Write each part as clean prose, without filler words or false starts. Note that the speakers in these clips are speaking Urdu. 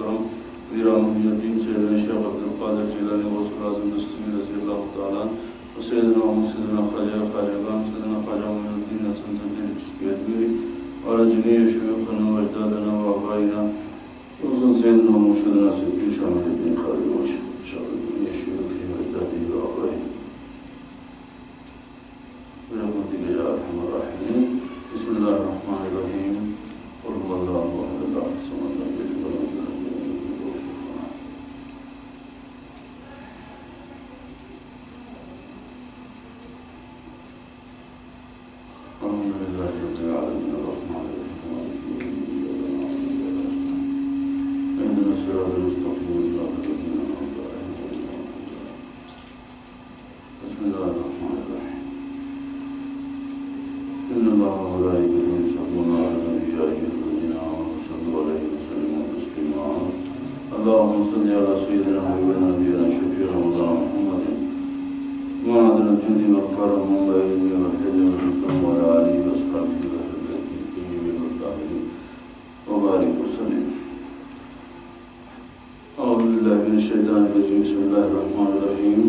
محترم Imaam Mohiuddin Chishti Shaykh Abdul Qadir Jeelaani رضي الله تعالى وسيدنا وسيدنا سيدنا خواجہ معینالدین چشتی وعلى جميع شيوخنا واجدادنا وآبائنا وخصوصا سيدنا ومرشدنا سيد شامل الدين خالد المرشد إن شاء الله جميع شيوخه واجداده وآبائه برحمتك يا أرحم الراحمين. بسم الله الرحمن الرحيم. قل هو الله أحد الله الصمد لم يلد ولم يولد ولم يكن له كفوا أحد. الحمد لله رب العالمين الرحمن الرحيم مالك يوم الدين إياك نعبد وإياك نستعين اهدنا الصراط المستقيم صراط الذين أنعمت عليهم غير المغضوب عليهم. بسم الله الرحمن الرحيم. إن الله وملائكته يصلون على النبي يا أيها الذين آمنوا صلوا عليه وسلموا تسليما. اللهم صل على سيدنا وحبيبنا نبينا شفيع مولانا محمد معدن الجود والكرم والبيان والحلم والحكم وعلى آله وأصحابه وأهل بيته الطيبين الطاهرين وبارك وسلم. أعوذ بالله من الشيطان الرجيم. بسم الله الرحمن الرحيم.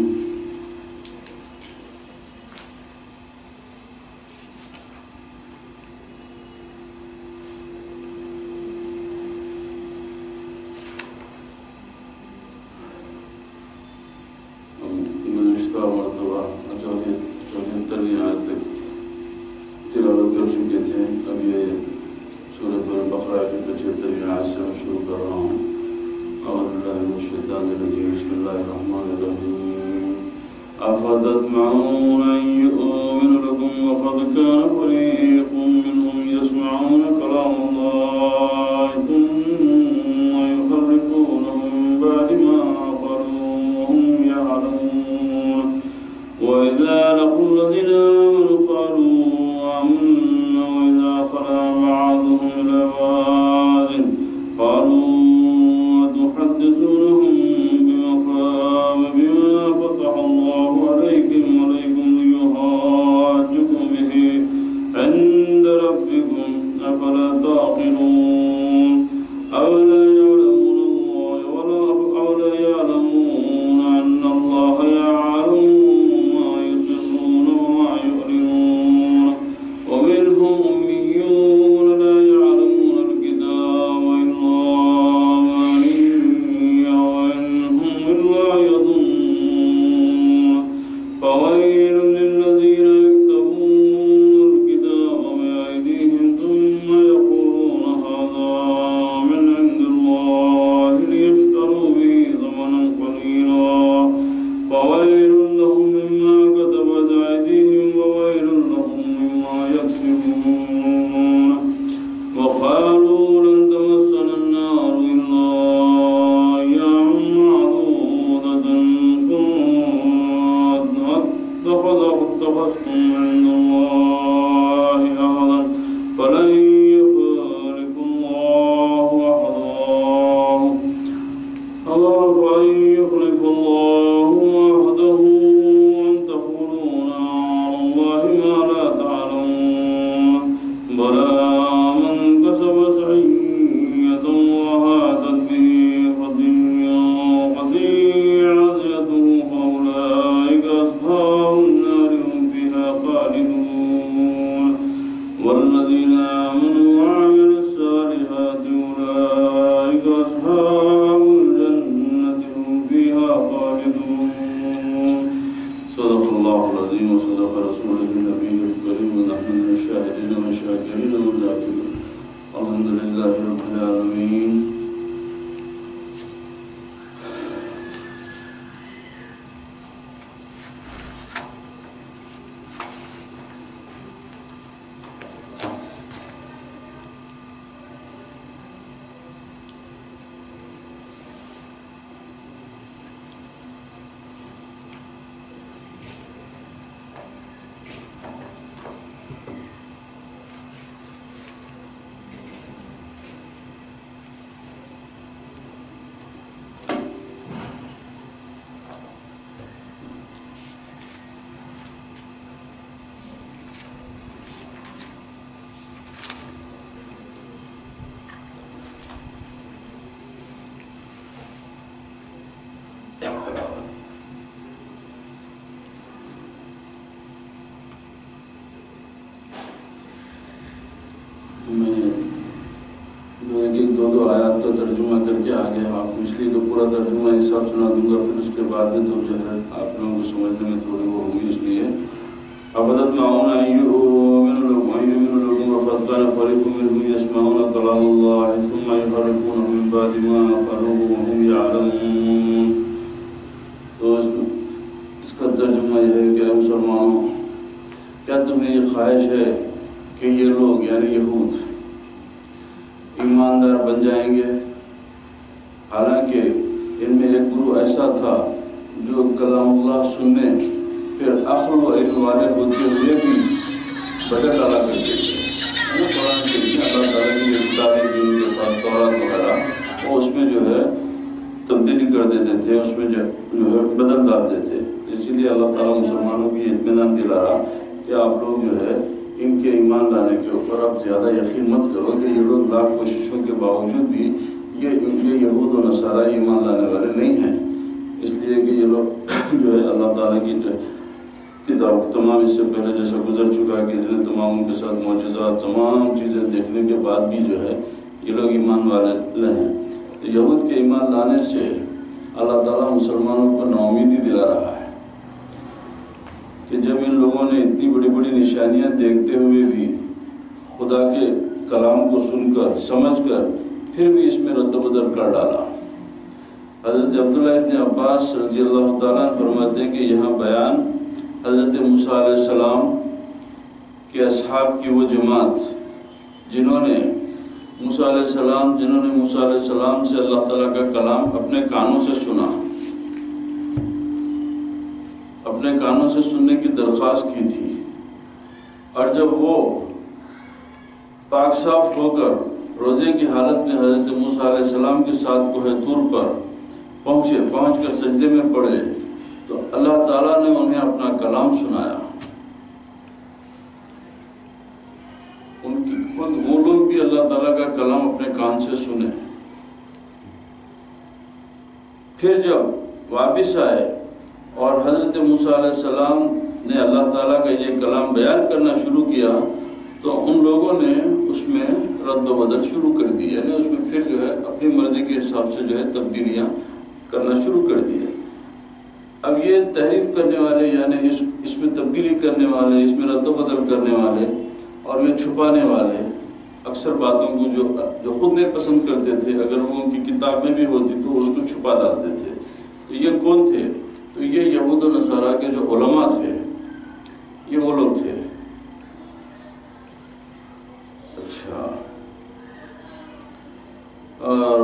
तिलावत कर चुके थे। अब ये सूरह बकरा की 75वीं आयत से मैं शुरू कर रहा हूँ। अऊज़ु बिल्लाहि मिनश शैतानिर रजीम। बिस्मिल्लाहिर रहमानिर रहीम। अफ़ततमऊन अन यु'मिनु लकुम वक़द कान फ़रीक़ुम मिनहुम यस्मऊना कलामल्लाहि थुम्मा युहर्रिफ़ूनहु मिन बअदि मा क़ालूहु वहुम यa'लमून वइज़ा लक़ू الذين آمنوا قالوا آمنا وإذا خلا بعضهم إلى بعض قالوا أتحدثونهم بما فتح الله عليكم ليحاجوكم به عند ربكم أفلا تعقلون. أولا يعلمون أن الله يعلم ما يسرون وما يعلنون ومنهم أميون لا يعلمون الكتاب إلا أماني وإنهم إلا يظنون. فويل للذين يكتبون الكتاب بأيديهم ثم يقولون هذا من عند الله ليشتروا به ثمنا قليلا فويل لهم مما كتبت أيديهم وويل لهم مما يكسبون. وقالوا لن تمسنا النار إلا أياما معدودة اتخذتم عند الله أحدا فلن يخلف الله عهده أن تقولون على الله ما لا تعلمون. بلى من كسب سيئة وهاتت به خطيئته فأولئك أصحاب النار هم فيها خالدون. والذين آمنوا وعملوا الصالحات أولئك أصحاب الجنة هم فيها خالدون. صدق الله العظيم وصدق رسوله النبي الكريم ونحن من الشاهدين والشاكرين والذاكرين. الحمد لله رب العالمين. ایک دو آیات کا ترجمہ کر کے آگے آپ اس لیے کہ پورا ترجمہ ایک ساتھ سنا دوں گا، پھر اس کے بعد میں تو جو ہے آپ لوگوں کو سمجھنے میں تھوڑی وہ ہوگی، اس لیے عبدت معاون من لكم وقد كان فريق منهم يسمعون كلام الله ثم يحرفونه من بعد ما عقلوه وهم يعلمون۔ تو اس کا ترجمہ یہ ہے کہ مسلمانوں، کیا تمہیں یہ خواہش ہے کہ یہ لوگ یعنی یہود ایماندار بن جائیں گے، حالانکہ ان میں ایک گروہ ایسا تھا جو کلام اللہ سننے پھر عقل و علم والے ہوتے ہوئے بھی بدل ڈالا کرتے تھے۔ قرآن شریف میں اللہ تعالیٰ کی کتابیں جو ان کے پاس تورات وغیرہ وہ اس میں جو ہے تبدیلی کر دیتے تھے، اس میں جو ہے بدل ڈالتے تھے۔ اسی لیے اللہ تعالیٰ مسلمانوں کی اطمینان دلا رہا کہ آپ لوگ جو ہے ان کے ایمان لانے کے اوپر اب زیادہ یقین مت کرو کہ یہ لوگ لاکھ کوششوں کے باوجود بھی یہ یہود و نصارہ ایمان لانے والے نہیں ہیں، اس لیے کہ یہ لوگ جو ہے اللہ تعالیٰ کی کتاب تمام اس سے پہلے جیسا گزر چکا کہ جنہیں تمام ان کے ساتھ معجزات تمام چیزیں دیکھنے کے بعد بھی جو ہے یہ لوگ ایمان والے ہیں۔ تو یہود کے ایمان لانے سے اللہ تعالیٰ مسلمانوں کو ناامیدی دلا رہا ہے کہ جب ان لوگوں نے اتنی بڑی بڑی نشانیاں دیکھتے ہوئے بھی خدا کے کلام کو سن کر سمجھ کر پھر بھی اس میں رد و بدل کر ڈالا۔ حضرت عبداللہ ابن عباس رضی اللہ تعالیٰ عنہ فرماتے ہیں کہ یہاں بیان حضرت موسیٰ علیہ السلام کے اصحاب کی وہ جماعت جنہوں نے موسیٰ علیہ السلام سے اللہ تعالیٰ کا کلام اپنے کانوں سے سنا، اپنے کانوں سے سننے کی درخواست کی تھی، اور جب وہ پاک صاف ہو کر روزے کی حالت میں حضرت موسیٰ علیہ السلام کے ساتھ کوہ طور پر پہنچ کر سجدے میں پڑے تو اللہ تعالیٰ نے انہیں اپنا کلام سنایا۔ ان کی خود وہ لوگ بھی اللہ تعالیٰ کا کلام اپنے کان سے سنے۔ پھر جب واپس آئے اور حضرت موسیٰ علیہ السلام نے اللہ تعالیٰ کا یہ کلام بیان کرنا شروع کیا تو ان لوگوں نے اس میں رد و بدل شروع کر دی، یعنی اس میں پھر جو ہے اپنی مرضی کے حساب سے جو ہے تبدیلیاں کرنا شروع کر دی۔ اب یہ تحریف کرنے والے یعنی اس میں تبدیلی کرنے والے، اس میں رد و بدل کرنے والے اور یہ چھپانے والے اکثر باتوں کو جو خود نہیں پسند کرتے تھے، اگر وہ ان کی کتاب میں بھی ہوتی تو اس کو چھپا ڈالتے تھے۔ تو یہ کون تھے؟ تو یہ یہود و نصارہ کے جو علماء تھے، یہ وہ لوگ تھے۔ اچھا، اور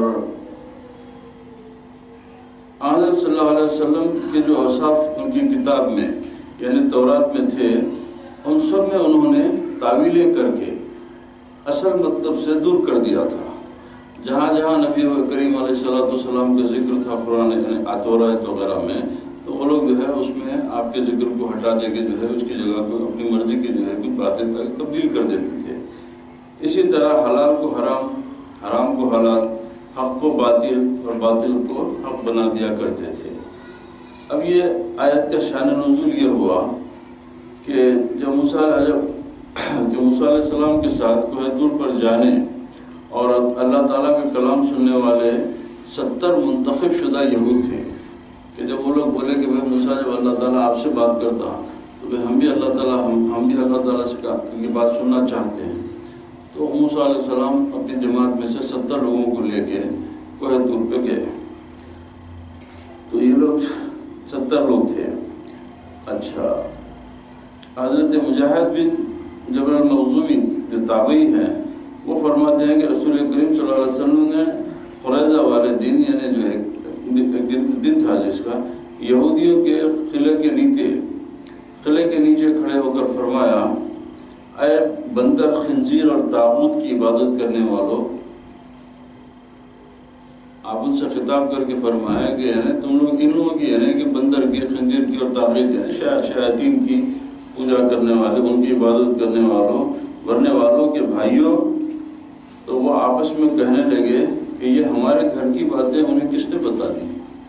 حضرت صلی اللہ علیہ وسلم کے جو اوصاف ان کی کتاب میں یعنی تورات میں تھے، ان سب میں انہوں نے تعویلیں کر کے اصل مطلب سے دور کر دیا تھا۔ جہاں جہاں نبی کریم علیہ السلام کا ذکر تھا قرآن یعنی تورات وغیرہ میں، تو وہ لوگ جو ہے اس میں آپ کے ذکر کو ہٹا دے کے جو ہے اس کی جگہ کو اپنی مرضی کی جو ہے کچھ باتیں تبدیل کر دیتے تھے۔ اسی طرح حلال کو حرام، حرام کو حلال، حق کو باطل اور باطل کو حق بنا دیا کرتے تھے۔ اب یہ آیت کا شان نزول یہ ہوا کہ جب موسیٰ علیہ السلام کے ساتھ کوہ طور پر جانے اور اللہ تعالیٰ کا کلام سننے والے 70 منتخب شدہ یہود تھے کہ جب وہ لوگ بولے کہ بھائی موسیٰ جب اللہ تعالیٰ آپ سے بات کرتا تو بھائی ہم بھی اللہ تعالیٰ سے یہ بات سننا چاہتے ہیں، تو موسیٰ علیہ السلام اپنی جماعت میں سے 70 لوگوں کو لے کے کوہ طور پہ گئے۔ تو یہ لوگ 70 لوگ تھے۔ اچھا، حضرت مجاہد بن جبر المخزومی جو تابعی ہیں وہ فرماتے ہیں کہ رسول کریم صلی اللہ علیہ وسلم نے قریظہ والے دن یعنی جو ایک دن تھا جس کا یہودیوں کے قلعے کے نیچے کھڑے ہو کر فرمایا، اے بندر، خنزیر اور طاغوت کی عبادت کرنے والوں، آپ ان سے خطاب کر کے فرمایا کہ یعنی تم لوگ ان لوگوں کی یعنی کہ بندر کی، خنزیر کی اور طاغوت یعنی شیاطین کی پوجا کرنے والے، ان کی عبادت کرنے والوں کے بھائیوں، تو وہ آپس میں کہنے لگے کہ یہ ہمارے گھر کی باتیں انہیں کس نے بتا دی؟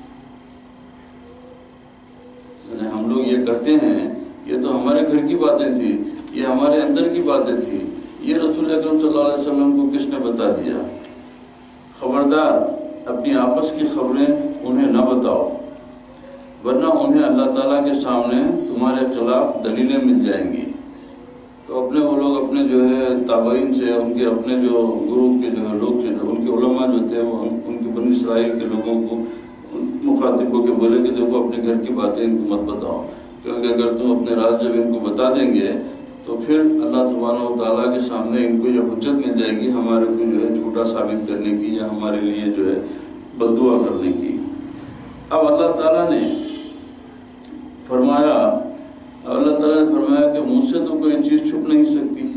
ہم لوگ یہ کرتے ہیں، یہ تو ہمارے گھر کی باتیں تھی، یہ ہمارے اندر کی باتیں تھی، یہ رسول اکرم صلی اللہ علیہ وسلم کو کس نے بتا دیا؟ خبردار اپنی آپس کی خبریں انہیں نہ بتاؤ، ورنہ انہیں اللہ تعالیٰ کے سامنے تمہارے خلاف دلیلیں مل جائیں گی۔ تو وہ لوگ اپنے جو ہے تابعین سے، ان کے اپنے جو گروپ کے جو ہے لوگ تھے، ان کے علماء جو تھے، وہ ان کے بنی اسرائیل کے لوگوں کو مخاطب ہو کے بولے کہ دیکھو اپنے گھر کی باتیں ان کو مت بتاؤ، کیونکہ اگر تم اپنے راز جب ان کو بتا دیں گے تو پھر اللہ سبحانہ و تعالیٰ کے سامنے ان کو یہ حجت مل جائے گی ہمارے کو جو ہے جھوٹا ثابت کرنے کی یا ہمارے لیے جو ہے بد دعا کرنے کی۔ اب اللہ تعالیٰ نے فرمایا کہ مجھ سے تو کوئی چیز چھپ نہیں سکتی،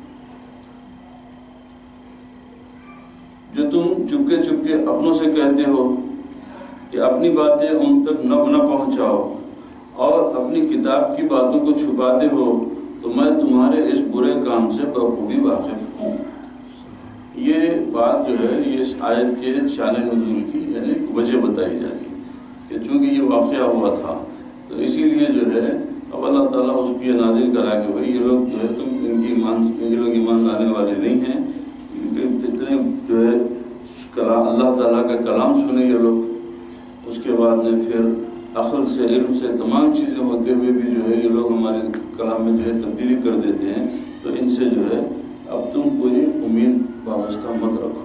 جو تم چپکے چپکے اپنوں سے کہتے ہو کہ اپنی باتیں ان تک نہ پہنچاؤ اور اپنی کتاب کی باتوں کو چھپاتے ہو، تو میں تمہارے اس برے کام سے بخوبی واقف ہوں۔ یہ بات جو ہے یہ اس آیت کے شان نزول کی یعنی وجہ بتائی جاتی کہ چونکہ یہ واقعہ ہوا تھا تو اسی لیے جو ہے اب اللہ تعالیٰ اس کو یہ نازل کرا کہ بھئی یہ لوگ جو ہے یہ لوگ ایمان لانے والے نہیں ہیں، اتنے جو ہے اللہ تعالیٰ کا کلام سنے یہ لوگ، اس کے بعد میں پھر عقل سے علم سے تمام چیزیں ہوتے ہوئے بھی جو ہے یہ لوگ ہمارے کلام میں جو ہے تبدیلی کر دیتے ہیں، تو ان سے جو ہے اب تم کوئی امید وابستہ مت رکھو۔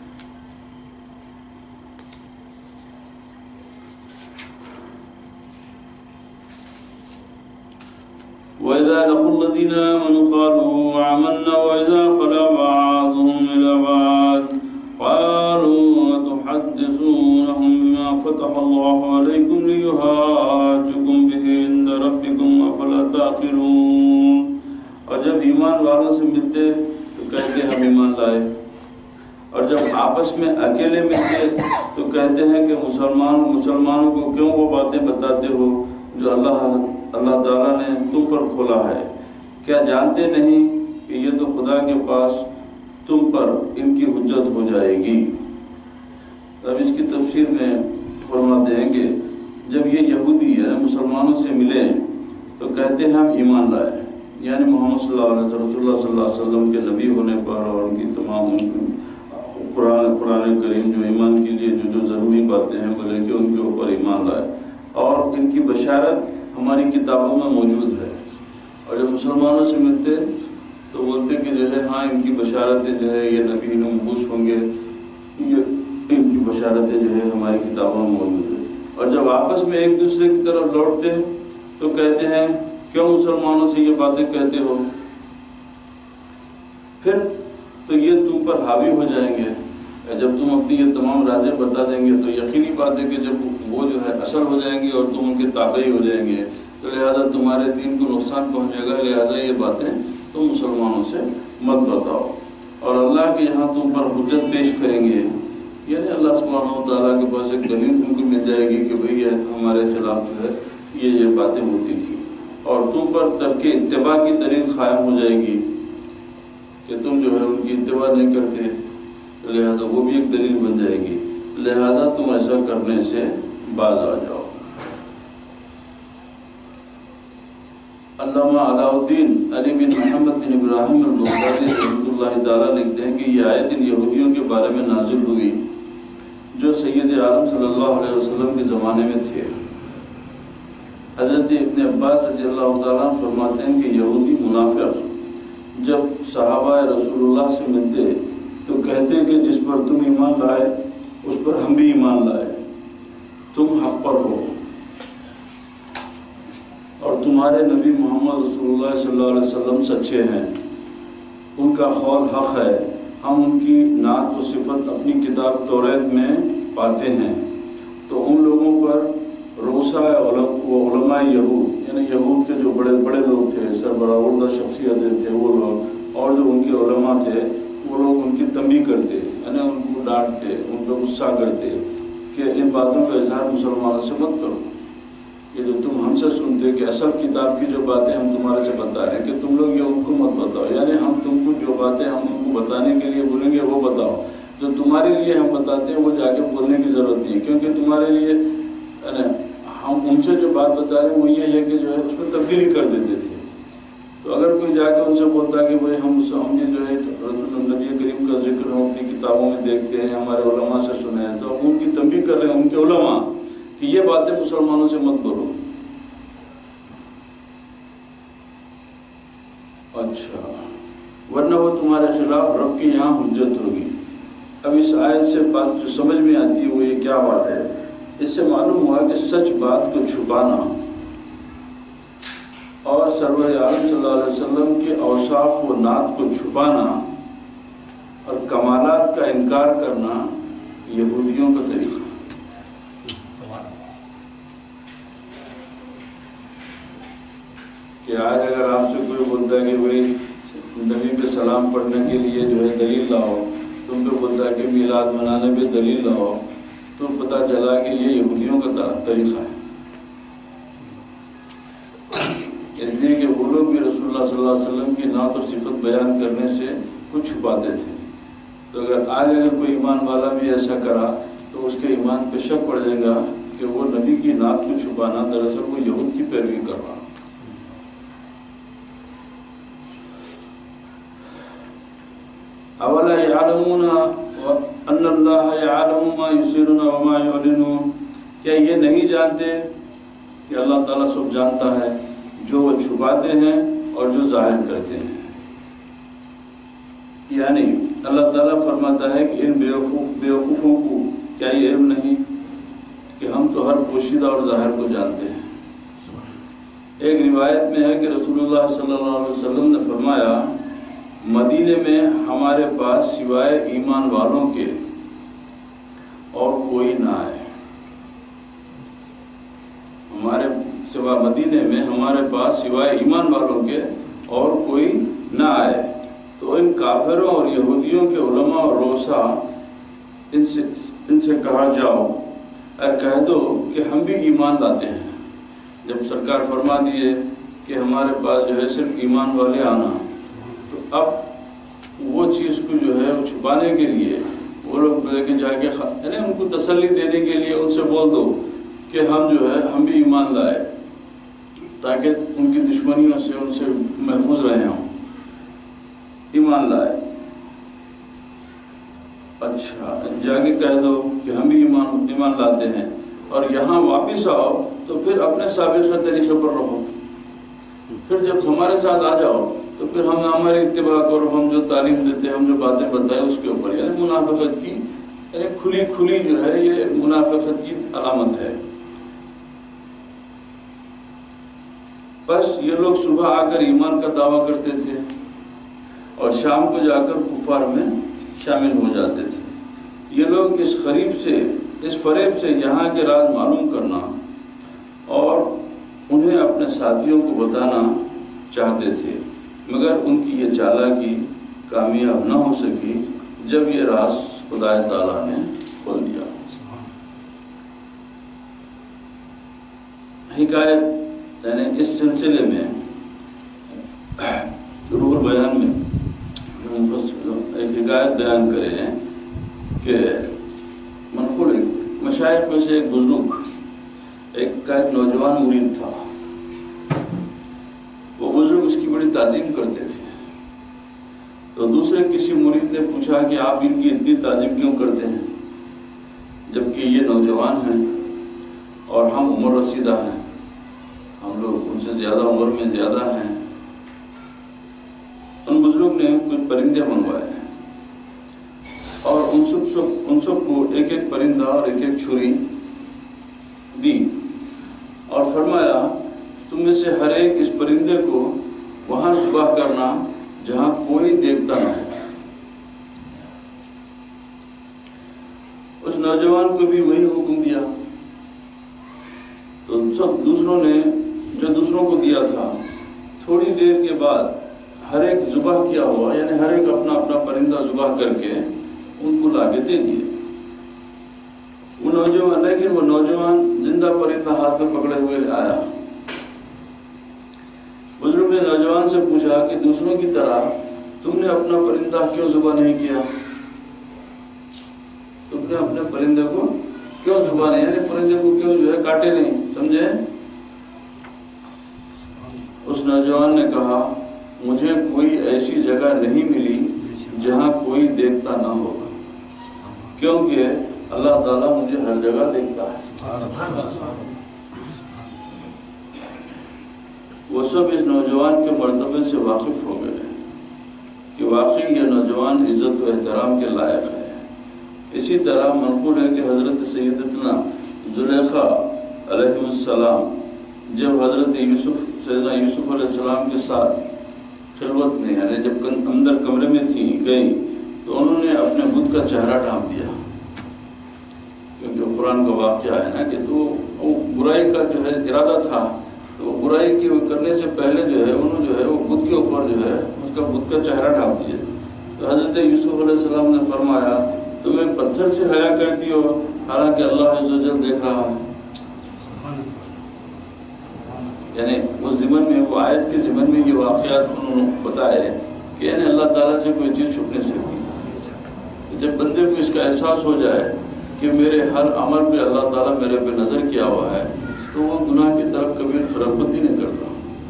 وَإِذَا لَقُوا الَّذِينَ آمَنُوا قَالُوا آمَنَّا وَإِذَا خَلَا بَعْضُهُمْ إِلَىٰ بَعْضٍ قَالُوا أَتُحَدِّثُونَهُم بِمَا فَتَحَ اللَّهُ عَلَيْكُمْ لِيُحَاجُّوكُم بِهِ عِندَ رَبِّكُمْ أَفَلَا تَعْقِلُونَ۔ اور جب ایمان والوں سے ملتے تو کہتے ہم ایمان لائے، اور جب آپس میں اکیلے ملتے تو کہتے ہیں کہ مسلمانوں کو کیوں وہ باتیں بتاتے ہو جو اللہ تعالیٰ نے تم پر کھولا ہے، کیا جانتے نہیں کہ یہ تو خدا کے پاس تم پر ان کی حجت ہو جائے گی۔ اب اس کی تفسیر میں فرماتے ہیں کہ جب یہ یہودی یعنی مسلمانوں سے ملے تو کہتے ہیں ہم ایمان لائے، یعنی محمد صلی اللہ علیہ وسلم کے نبی ہونے پر اور ان کی تمام قرآن کریم جو ایمان کے لیے جو ضروری باتیں ہیں بولے کہ ان کے اوپر ایمان لائے، اور ان کی بشارت ہماری کتابوں میں موجود ہے۔ اور جب مسلمانوں سے ملتے تو بولتے کہ جو ہے ہاں ان کی بشارتیں جو ہے یہ نبی مبعوث ہوں گے، یہ ان کی بشارتیں جو ہے ہماری کتابوں میں موجود ہے۔ اور جب آپس میں ایک دوسرے کی طرف لوٹتے تو کہتے ہیں کیوں مسلمانوں سے یہ باتیں کہتے ہو، پھر تو یہ تم پر حاوی ہو جائیں گے۔ جب تم اپنی یہ تمام رازیں بتا دیں گے تو یقینی بات ہے کہ جب وہ جو ہے اثر ہو جائیں گے اور تم ان کے تابعی ہو جائیں گے تو لہذا تمہارے دین کو نقصان پہنچے گا، لہذا یہ باتیں تم مسلمانوں سے مت بتاؤ، اور اللہ کے یہاں تم پر حجت پیش کریں گے، یعنی اللہ سبحانہ و تعالیٰ کے پاس ایک دلیل ان کو مل جائے گی کہ بھئی یہ ہمارے خلاف جو ہے یہ باتیں ہوتی تھی، اور تم پر ترک اتباع کی دلیل قائم ہو جائے گی کہ تم جو ہے ان کی اتباع نہیں کرتے، لہذا وہ بھی ایک دلیل بن جائے گی، لہذا تم ایسا کرنے سے باز آ جاؤ۔ علامہ علاؤالدین علی بن محمد بن ابراہیم البغدادی رحمۃ اللہ تعالیٰ لکھتے ہیں کہ یہ آیت ان یہودیوں کے بارے میں نازل ہوئی جو سید عالم صلی اللہ علیہ وسلم کے زمانے میں تھے۔ حضرت ابن عباس رضی اللہ تعالیٰ فرماتے ہیں کہ یہودی منافق جب صحابہ رسول اللہ سے ملتے تو کہتے کہ جس پر تم ایمان لائے اس پر ہم بھی ایمان لائے، تم حق پر ہو اور تمہارے نبی محمد رسول اللہ صلی اللہ علیہ وسلم سچے ہیں، ان کا قول حق ہے، ہم ان کی نعت و صفت اپنی کتاب توریت میں پاتے ہیں۔ تو ان لوگوں پر روسا و علماء یہود یعنی یہود کے جو بڑے بڑے لوگ تھے، سربراہ شخصیتیں تھے وہ لوگ، اور جو ان کے علماء تھے وہ لوگ ان کی تنبیہ کرتے یعنی ان کو ڈانٹتے، ان پہ غصہ کرتے کہ ان باتوں کا اظہار مسلمانوں سے مت کرو، یہ جو تم ہم سے سنتے کہ اصل کتاب کی جو باتیں ہم تمہارے سے بتا رہے ہیں کہ تم لوگ یہ ان کو مت بتاؤ، یعنی ہم تم کو جو باتیں ہم ان کو بتانے کے لیے بولیں گے وہ بتاؤ، جو تمہارے لیے ہم بتاتے ہیں وہ جا کے بولنے کی ضرورت نہیں ہے، کیونکہ تمہارے لیے ہم ان سے جو بات بتا رہے ہیں وہ یہ ہے کہ جو ہے اس میں تبدیلی کر دیتے تھے۔ تو اگر کوئی جا کے ان سے بولتا ہے کہ بھائی ہم یہ جو ہے نبی کریم کا ذکر ہم اپنی کتابوں میں دیکھتے ہیں، ہمارے علماء سے سنے ہیں، تو ہم ان کی تنبیہ کر رہے ہیں، ان کے علماء، کہ یہ باتیں مسلمانوں سے مت بولو۔ اچھا، ورنہ وہ تمہارے خلاف رب کی یہاں حجت ہوگی۔ اب اس آیت سے بات جو سمجھ میں آتی ہے وہ یہ کیا بات ہے؟ اس سے معلوم ہوا کہ سچ بات کو چھپانا اور سرور عالم صلی اللہ علیہ وسلم کے اوصاف و نعت کو چھپانا اور کمالات کا انکار کرنا یہودیوں کا طریقہ۔ کہ آج اگر آپ سے کوئی بولتا ہے کہ بھائی نبی پہ سلام پڑھنے کے لیے جو ہے دلیل لاؤ، تم پہ بولتا ہے کہ میلاد منانے پہ دلیل لاؤ، تو پتہ چلا کہ یہ یہودیوں کا طریقہ ہے۔ اس لیے کہ وہ لوگ بھی رسول اللہ صلی اللہ علیہ وسلم کی نعت اور صفت بیان کرنے سے کچھ چھپاتے تھے۔ تو آج اگر کوئی ایمان والا بھی ایسا کرا تو اس کے ایمان پہ شک پڑ جائے گا کہ وہ نبی کی نعت کو چھپانا دراصل وہ یہود کی پیروی کر رہا۔ اولا یعلمون ان اللہ یعلم ما یسرون وما یعلنون، کیا یہ نہیں جانتے کہ اللہ تعالیٰ سب جانتا ہے جو وہ چھپاتے ہیں اور جو ظاہر کرتے ہیں؟ یعنی اللہ تعالیٰ فرماتا ہے کہ ان بیوقوفوں کو کیا یہ علم نہیں کہ ہم تو ہر پوشیدہ اور ظاہر کو جانتے ہیں۔ ایک روایت میں ہے کہ رسول اللہ صلی اللہ علیہ وسلم نے فرمایا، مدینے میں ہمارے پاس سوائے ایمان والوں کے اور کوئی نہ آئے۔ مدینے میں ہمارے پاس سوائے ایمان والوں کے اور کوئی نہ آئے، تو ان کافروں اور یہودیوں کے علماء اور روسا ان سے کہا جاؤ اور کہہ دو کہ ہم بھی ایمان لاتے ہیں۔ جب سرکار فرما دیے کہ ہمارے پاس جو ہے صرف ایمان والے آنا، تو اب وہ چیز کو جو ہے وہ چھپانے کے لیے وہ لوگ لے کے جا کے یعنی ان کو تسلی دینے کے لیے ان سے بول دو کہ ہم جو ہے ہم بھی ایمان لائے، تاکہ ان کی دشمنیوں سے ان سے محفوظ رہے ہوں، ایمان لائے۔ اچھا، جا کے کہہ دو کہ ہم بھی ایمان لاتے ہیں، اور یہاں واپس آؤ تو پھر اپنے سابقہ طریقے پر رہو، پھر جب ہمارے ساتھ آ جاؤ تو پھر ہم ہماری اتباع کرو، ہم جو تعلیم دیتے ہیں، ہم جو باتیں بتائیں اس کے اوپر۔ یعنی منافقت کی یعنی کھلی جو ہے یہ منافقت کی علامت ہے۔ بس یہ لوگ صبح آ کر ایمان کا دعویٰ کرتے تھے اور شام کو جا کر کفار میں شامل ہو جاتے تھے۔ یہ لوگ اس فریب سے یہاں کے راز معلوم کرنا اور انہیں اپنے ساتھیوں کو بتانا چاہتے تھے، مگر ان کی یہ چالاکی کامیاب نہ ہو سکی جب یہ راز خدا تعالیٰ نے کھول دیا۔ حکایت یعنی اس سلسلے میں روح بیان میں ایک حکایت بیان کرے ہیں کہ منقول مشائخ میں سے ایک بزرگ کا ایک نوجوان مرید تھا۔ وہ بزرگ اس کی بڑی تعظیم کرتے تھے، تو دوسرے کسی مرید نے پوچھا کہ آپ ان کی اتنی تعظیم کیوں کرتے ہیں جبکہ یہ نوجوان ہیں اور ہم عمر رسیدہ ہیں، ہم لوگ ان سے زیادہ عمر میں زیادہ ہیں۔ ان بزرگ نے کچھ پرندے منگوائے اور ان سب کو ایک ایک پرندہ اور ایک ایک چھری دی اور فرمایا، تم میں سے ہر ایک اس پرندے کو وہاں ذبح کرنا جہاں کوئی دیکھتا نہ ہو۔ اس نوجوان کو بھی وہی حکم دیا، تو سب دوسروں نے جو دوسروں کو دیا تھا، تھوڑی دیر کے بعد ہر ایک ذبح کیا ہوا، یعنی ہر ایک اپنا اپنا پرندہ ذبح کر کے ان کو لا کے دے دیے۔ لیکن وہ نوجوان زندہ پرندہ ہاتھ میں پکڑے ہوئے آیا۔ بزرگ نے نوجوان سے پوچھا کہ دوسروں کی طرح تم نے اپنا پرندہ کیوں ذبح نہیں کیا؟ تم نے اپنے پرندے کو کیوں ذبح نہیں، یعنی پرندے کو کیوں جو ہے کاٹے نہیں، سمجھے؟ اس نوجوان نے کہا مجھے کوئی ایسی جگہ نہیں ملی جہاں کوئی دیکھتا نہ ہوگا، کیونکہ اللہ تعالیٰ مجھے ہر جگہ دیکھتا ہے۔ وہ سب اس نوجوان کے مرتبے سے واقف ہو گئے کہ واقعی یہ نوجوان عزت و احترام کے لائق ہے۔ اسی طرح منقول ہے کہ حضرت سیدتنا زلیخا علیہ السلام جب حضرت سیدنا یوسف علیہ السلام کے ساتھ خلوت میں، یعنی جب اندر کمرے میں تھیں گئی، تو انہوں نے اپنے بت کا چہرہ ڈھانپ دیا، کیونکہ قرآن کا واقعہ ہے نا کہ تو برائی کا جو ہے ارادہ تھا، تو برائی کی کرنے سے پہلے جو ہے انہوں جو ہے وہ بت کے اوپر جو ہے اس کا بت کا چہرہ ڈھانپ دیا۔ تو حضرت یوسف علیہ السلام نے فرمایا تمہیں پتھر سے حیا کرتی ہو حالانکہ اللہ عز و جل دیکھ رہا ہے۔ یعنی اس ضمن میں، وہ آیت کے ضمن میں یہ واقعات انہوں نے بتائے کہ یعنی اللہ تعالیٰ سے کوئی چیز چھپ نہیں سکتی۔ جب بندے کو اس کا احساس ہو جائے کہ میرے ہر عمل پہ اللہ تعالیٰ میرے پہ نظر کیا ہوا ہے، تو وہ گناہ کی طرف کبھی رغبت بھی نہیں کرتا۔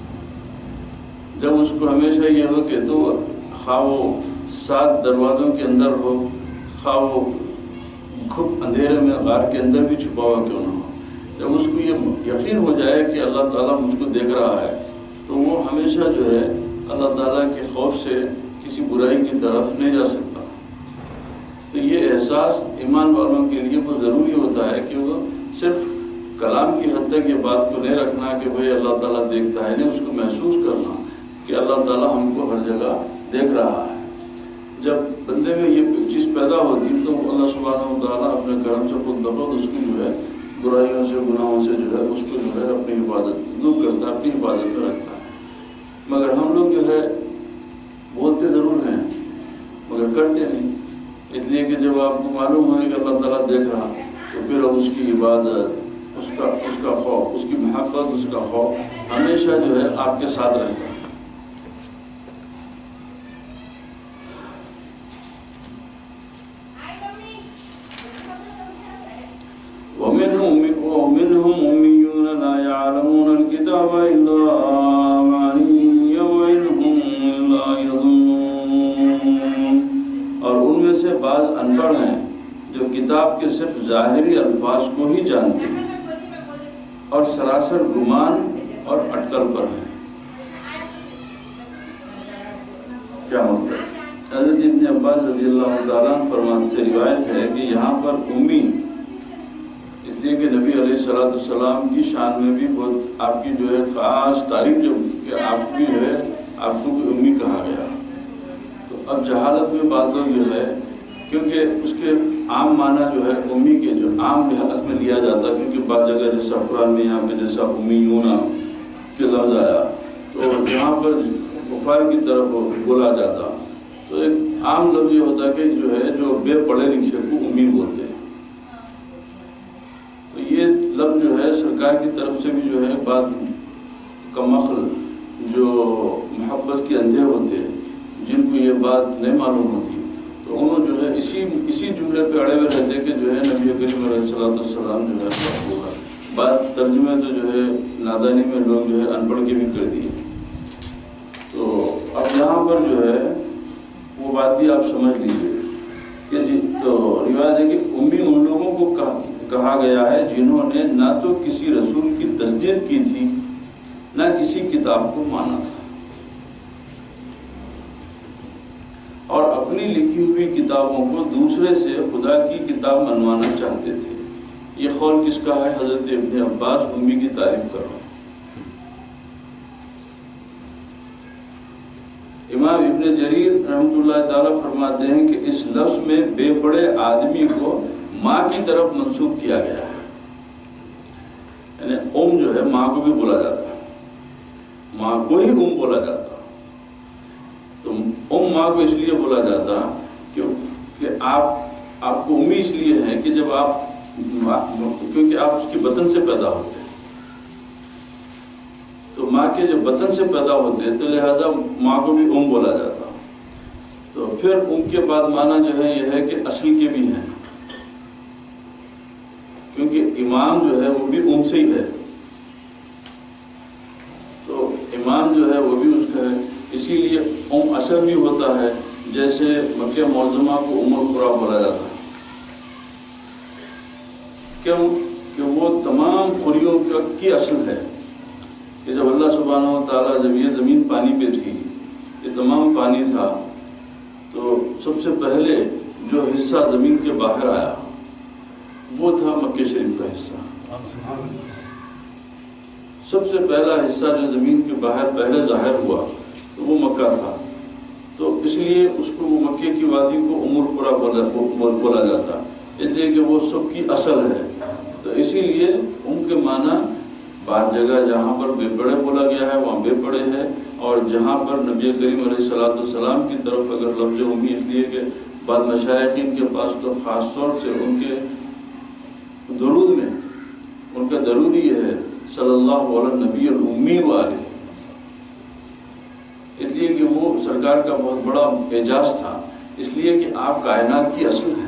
جب اس کو ہمیشہ یہ ہو کہ تو خواہ وہ 7 دروازوں کے اندر ہو، خواہ وہ گھپ اندھیرے میں غار کے اندر بھی چھپا ہوا کیوں نہ ہو، جب اس کو یہ یقین ہو جائے کہ اللہ تعالیٰ مجھ کو دیکھ رہا ہے، تو وہ ہمیشہ جو ہے اللہ تعالیٰ کے خوف سے کسی برائی کی طرف نہیں جا سکتا۔ تو یہ احساس ایمان والوں کے لیے بہت ضروری ہوتا ہے کہ وہ صرف کلام کی حد تک یہ بات کو نہیں رکھنا کہ بھئی اللہ تعالیٰ دیکھتا ہے، نہیں، اس کو محسوس کرنا کہ اللہ تعالیٰ ہم کو ہر جگہ دیکھ رہا ہے۔ جب بندے میں یہ چیز پیدا ہوتی تو اللہ سبحانہ و تعالیٰ اپنے کرم سے خود بخود اس کی جو ہے برائیوں سے، گناہوں سے جو ہے اس کو جو ہے اپنی حفاظت دور کرتا ہے، اپنی حفاظت میں رکھتا ہے۔ مگر ہم لوگ جو ہے بولتے ضرور ہیں مگر کرتے نہیں، اس لیے کہ جب آپ کو معلوم ہونے کہ اللہ تعالیٰ دیکھ رہا تو پھر اب اس کی عبادت، اس کا خوف، اس کی محبت، اس کا خوف ہمیشہ جو ہے آپ کے ساتھ رہتا ہے۔ وَمِنْهُمْ أُمِّيُّونَ لَا يَعْلَمُونَ الْكِتَابَ إِلَّا أَمَانِيَّ وَإِنْ هُمْ إِلَّا يَظُنُّونَ، اور ان میں سے بعض ان پڑھ ہیں جو کتاب کے صرف ظاہری الفاظ کو ہی جانتے ہیں اور سراسر گمان اور اٹکل پر ہیں۔ کیا مطلب؟ حضرت ابن عباس رضی اللہ تعالیٰ عنہ فرماتے سے روایت ہے کہ یہاں پر امی، اس لیے کہ نبی علیہ السلام کی شان میں بھی بہت آپ کی جو ہے خاص تعریف، جو کہ آپ کی جو ہے آپ کو امی کہا گیا۔ تو اب جہالت میں بعض لوگ جو ہے، کیونکہ اس کے عام معنی جو ہے امی کے جو عام لحاظ میں لیا جاتا ہے، کیونکہ بعض جگہ جیسا قرآن میں یہاں پہ جیسا امیون کے لفظ آیا تو جہاں پر کفار کی طرف بولا جاتا تو ایک عام لفظ یہ ہوتا کہ جو ہے جو بے پڑھے لکھے کو امی بولتے ہیں۔ تو یہ لفظ جو ہے سرکار کی طرف سے بھی جو ہے بعض کم عقل جو محبت کے اندھے ہوتے ہیں، جن کو یہ بات نہیں معلوم ہوتی، تو انہوں جو ہے اسی جملے پہ اڑے ہوئے رہتے کہ جو ہے نبی کریم علیہ السلام جو ہے بات ترجمے تو جو ہے نادانی میں لوگ جو ہے ان پڑھ کے بھی کر دیے۔ تو اب یہاں پر جو ہے وہ بات بھی آپ سمجھ لیجیے کہ تو روایت ہے کہ امی ان لوگوں کو کہا گیا ہے جنہوں نے نہ تو کسی رسول کی تصدیق کی تھی نہ کسی کتاب کو مانا تھا، اور اپنی لکھی ہوئی کتابوں کو دوسرے سے خدا کی کتاب منوانا چاہتے تھے۔ یہ قول کس کا ہے؟ حضرت ابن عباس امی کی تعریف کر رہا ہے۔ امام ابن جریر رحمۃ اللہ تعالیٰ فرماتے ہیں کہ اس لفظ میں بے پڑھے آدمی کو ماں کی طرف منسوب کیا گیا ہے، یعنی جو ہے ماں کو بھی بولا جاتا ہے، ماں کو ہی بولا جاتا، تو ماں کو اس لیے بولا جاتا کہ آپ کو امی اس لیے ہے کہ جب آپ، کیونکہ آپ اس کی بطن سے پیدا ہوتے ہیں، تو ماں کے جب بطن سے پیدا ہوتے ہیں تو لہذا ماں کو بھی بولا جاتا۔ تو پھر کے بعد معنی جو ہے یہ ہے کہ اصل کے بھی ہیں، کیونکہ امام جو ہے وہ بھی سے ہی ہے، تو امام جو ہے وہ بھی اس کا ہے، اسی لیے اصل بھی ہوتا ہے، جیسے مکہ معظمہ کو القریٰ بولا جاتا ہے، کیوں کہ وہ تمام قریوں کی اصل ہے کہ جب اللہ سبحانہ و تعالیٰ، جب یہ زمین پانی پہ تھی، یہ تمام پانی تھا، تو سب سے پہلے جو حصہ زمین کے باہر آیا وہ تھا مکہ شریف کا حصہ۔ سب سے پہلا حصہ جو زمین کے باہر پہلے ظاہر ہوا تو وہ مکہ تھا، تو اس لیے اس کو وہ مکے کی وادی کو القریٰ بولا جاتا، اس لیے کہ وہ سب کی اصل ہے۔ تو اسی لیے کے معنی بعض جگہ جہاں پر بے پڑے بولا گیا ہے وہاں بے پڑے ہے، اور جہاں پر نبی کریم علیہ السلام کی طرف اگر لفظ امی، اس لیے کہ بعض مشائخین کے پاس تو خاص طور سے ان کے درود میں ان کا درود یہ ہے صلی اللہ علیہ نبی الامی والے، اس لیے کہ وہ سرکار کا بہت بڑا اعجاز تھا، اس لیے کہ آپ کائنات کی اصل ہیں،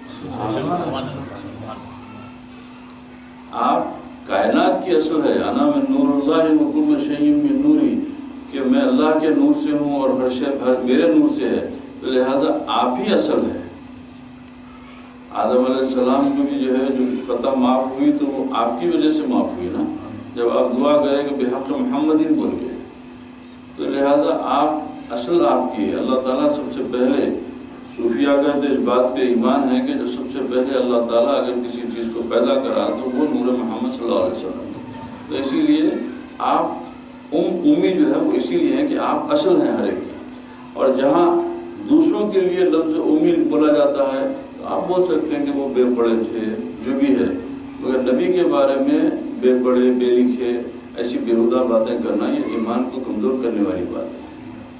آپ کائنات کی اصل ہے۔ انا من نور اللہ و کل شیء من نوری، کہ میں اللہ کے نور سے ہوں اور ہر شے میرے نور سے ہے، تو لہذا آپ ہی اصل ہے۔ آدم علیہ السلام کو بھی جو ہے جو خطا معاف ہوئی تو وہ آپ کی وجہ سے معاف ہوئی نا، جب آپ دعا گئے کہ بحق محمدین بول گئے، تو لہذا آپ اصل آپ کی ہے۔ اللہ تعالیٰ سب سے پہلے، صوفیہ کہتے اس بات پہ ایمان ہے کہ جو سب سے پہلے اللہ تعالیٰ اگر کسی چیز کو پیدا کرا تو وہ نور محمد صلی اللہ علیہ وسلم، تو اسی لیے آپ امی جو ہے وہ اسی لیے ہے کہ آپ اصل ہیں ہر ایک کی۔ اور جہاں دوسروں کے لیے لفظ امی بولا جاتا ہے تو آپ بول سکتے ہیں کہ وہ بے پڑھے تھے، جو بھی ہے، مگر نبی کے بارے میں بے پڑھے بے لکھے ایسی بیہودہ باتیں کرنا یہ ایمان کو کمزور کرنے والی بات ہے۔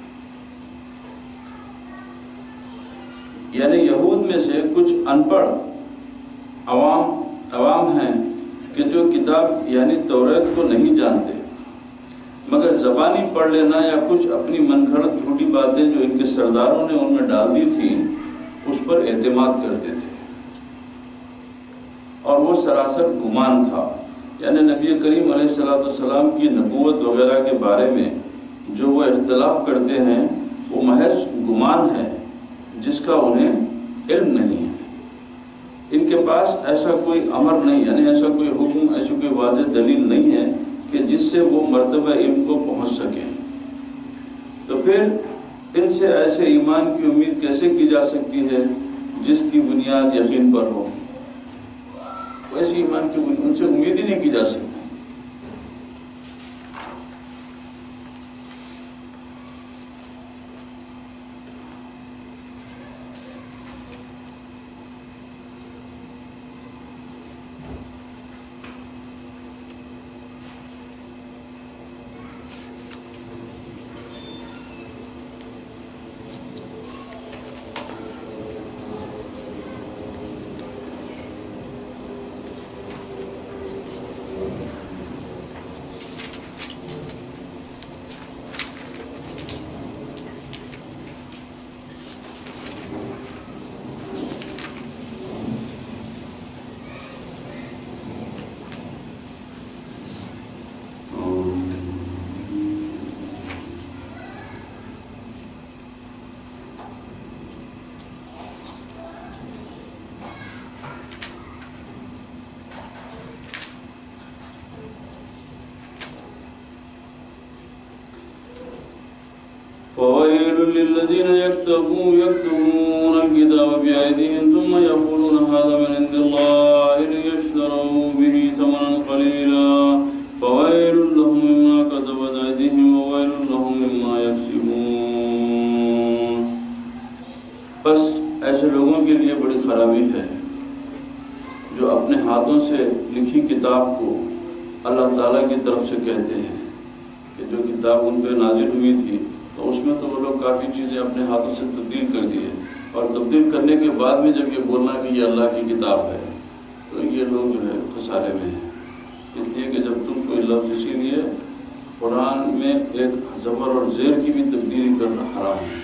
یعنی یہود میں سے کچھ ان پڑھ عوام ہیں کہ جو کتاب یعنی توریت کو نہیں جانتے، مگر زبانی پڑھ لینا یا کچھ اپنی من گھڑت جھوٹی باتیں جو ان کے سرداروں نے ان میں ڈال دی تھیں اس پر اعتماد کرتے تھے، اور وہ سراسر گمان تھا۔ یعنی نبی کریم علیہ السلام کی نبوت وغیرہ کے بارے میں جو وہ اختلاف کرتے ہیں وہ محض گمان ہے جس کا انہیں علم نہیں ہے۔ ان کے پاس ایسا کوئی امر نہیں، یعنی ایسا کوئی حکم، ایسی کوئی واضح دلیل نہیں ہے کہ جس سے وہ مرتبہ علم کو پہنچ سکیں، تو پھر ان سے ایسے ایمان کی امید کیسے کی جا سکتی ہے جس کی بنیاد یقین پر ہو؟ ویسے ایمان کی ان سے امید ہی نہیں کی جا سکتی۔ فويل للذين يكتبون الكتاب بأيديهم ثم يقولون هذا من عند الله ليشتروا به ثمنا قليلا فويل لهم مما كتبت أيديهم وويل لهم مما يكسبون۔ بس ایسے لوگوں کے لیے بڑی خرابی ہے جو اپنے ہاتھوں سے لکھی کتاب کو اللہ تعالیٰ کی طرف سے کہتے ہیں کہ جو کتاب ان پہ نازل ہوئی تھی تو اس میں تو وہ لوگ کافی چیزیں اپنے ہاتھوں سے تبدیل کر دیے، اور تبدیل کرنے کے بعد میں جب یہ بولنا کہ یہ اللہ کی کتاب ہے تو یہ لوگ جو ہے خسارے میں ہیں، اس لیے کہ جب تم کوئی لفظ، اسی لیے قرآن میں ایک زبر اور زیر کی بھی تبدیلی کرنا حرام ہے،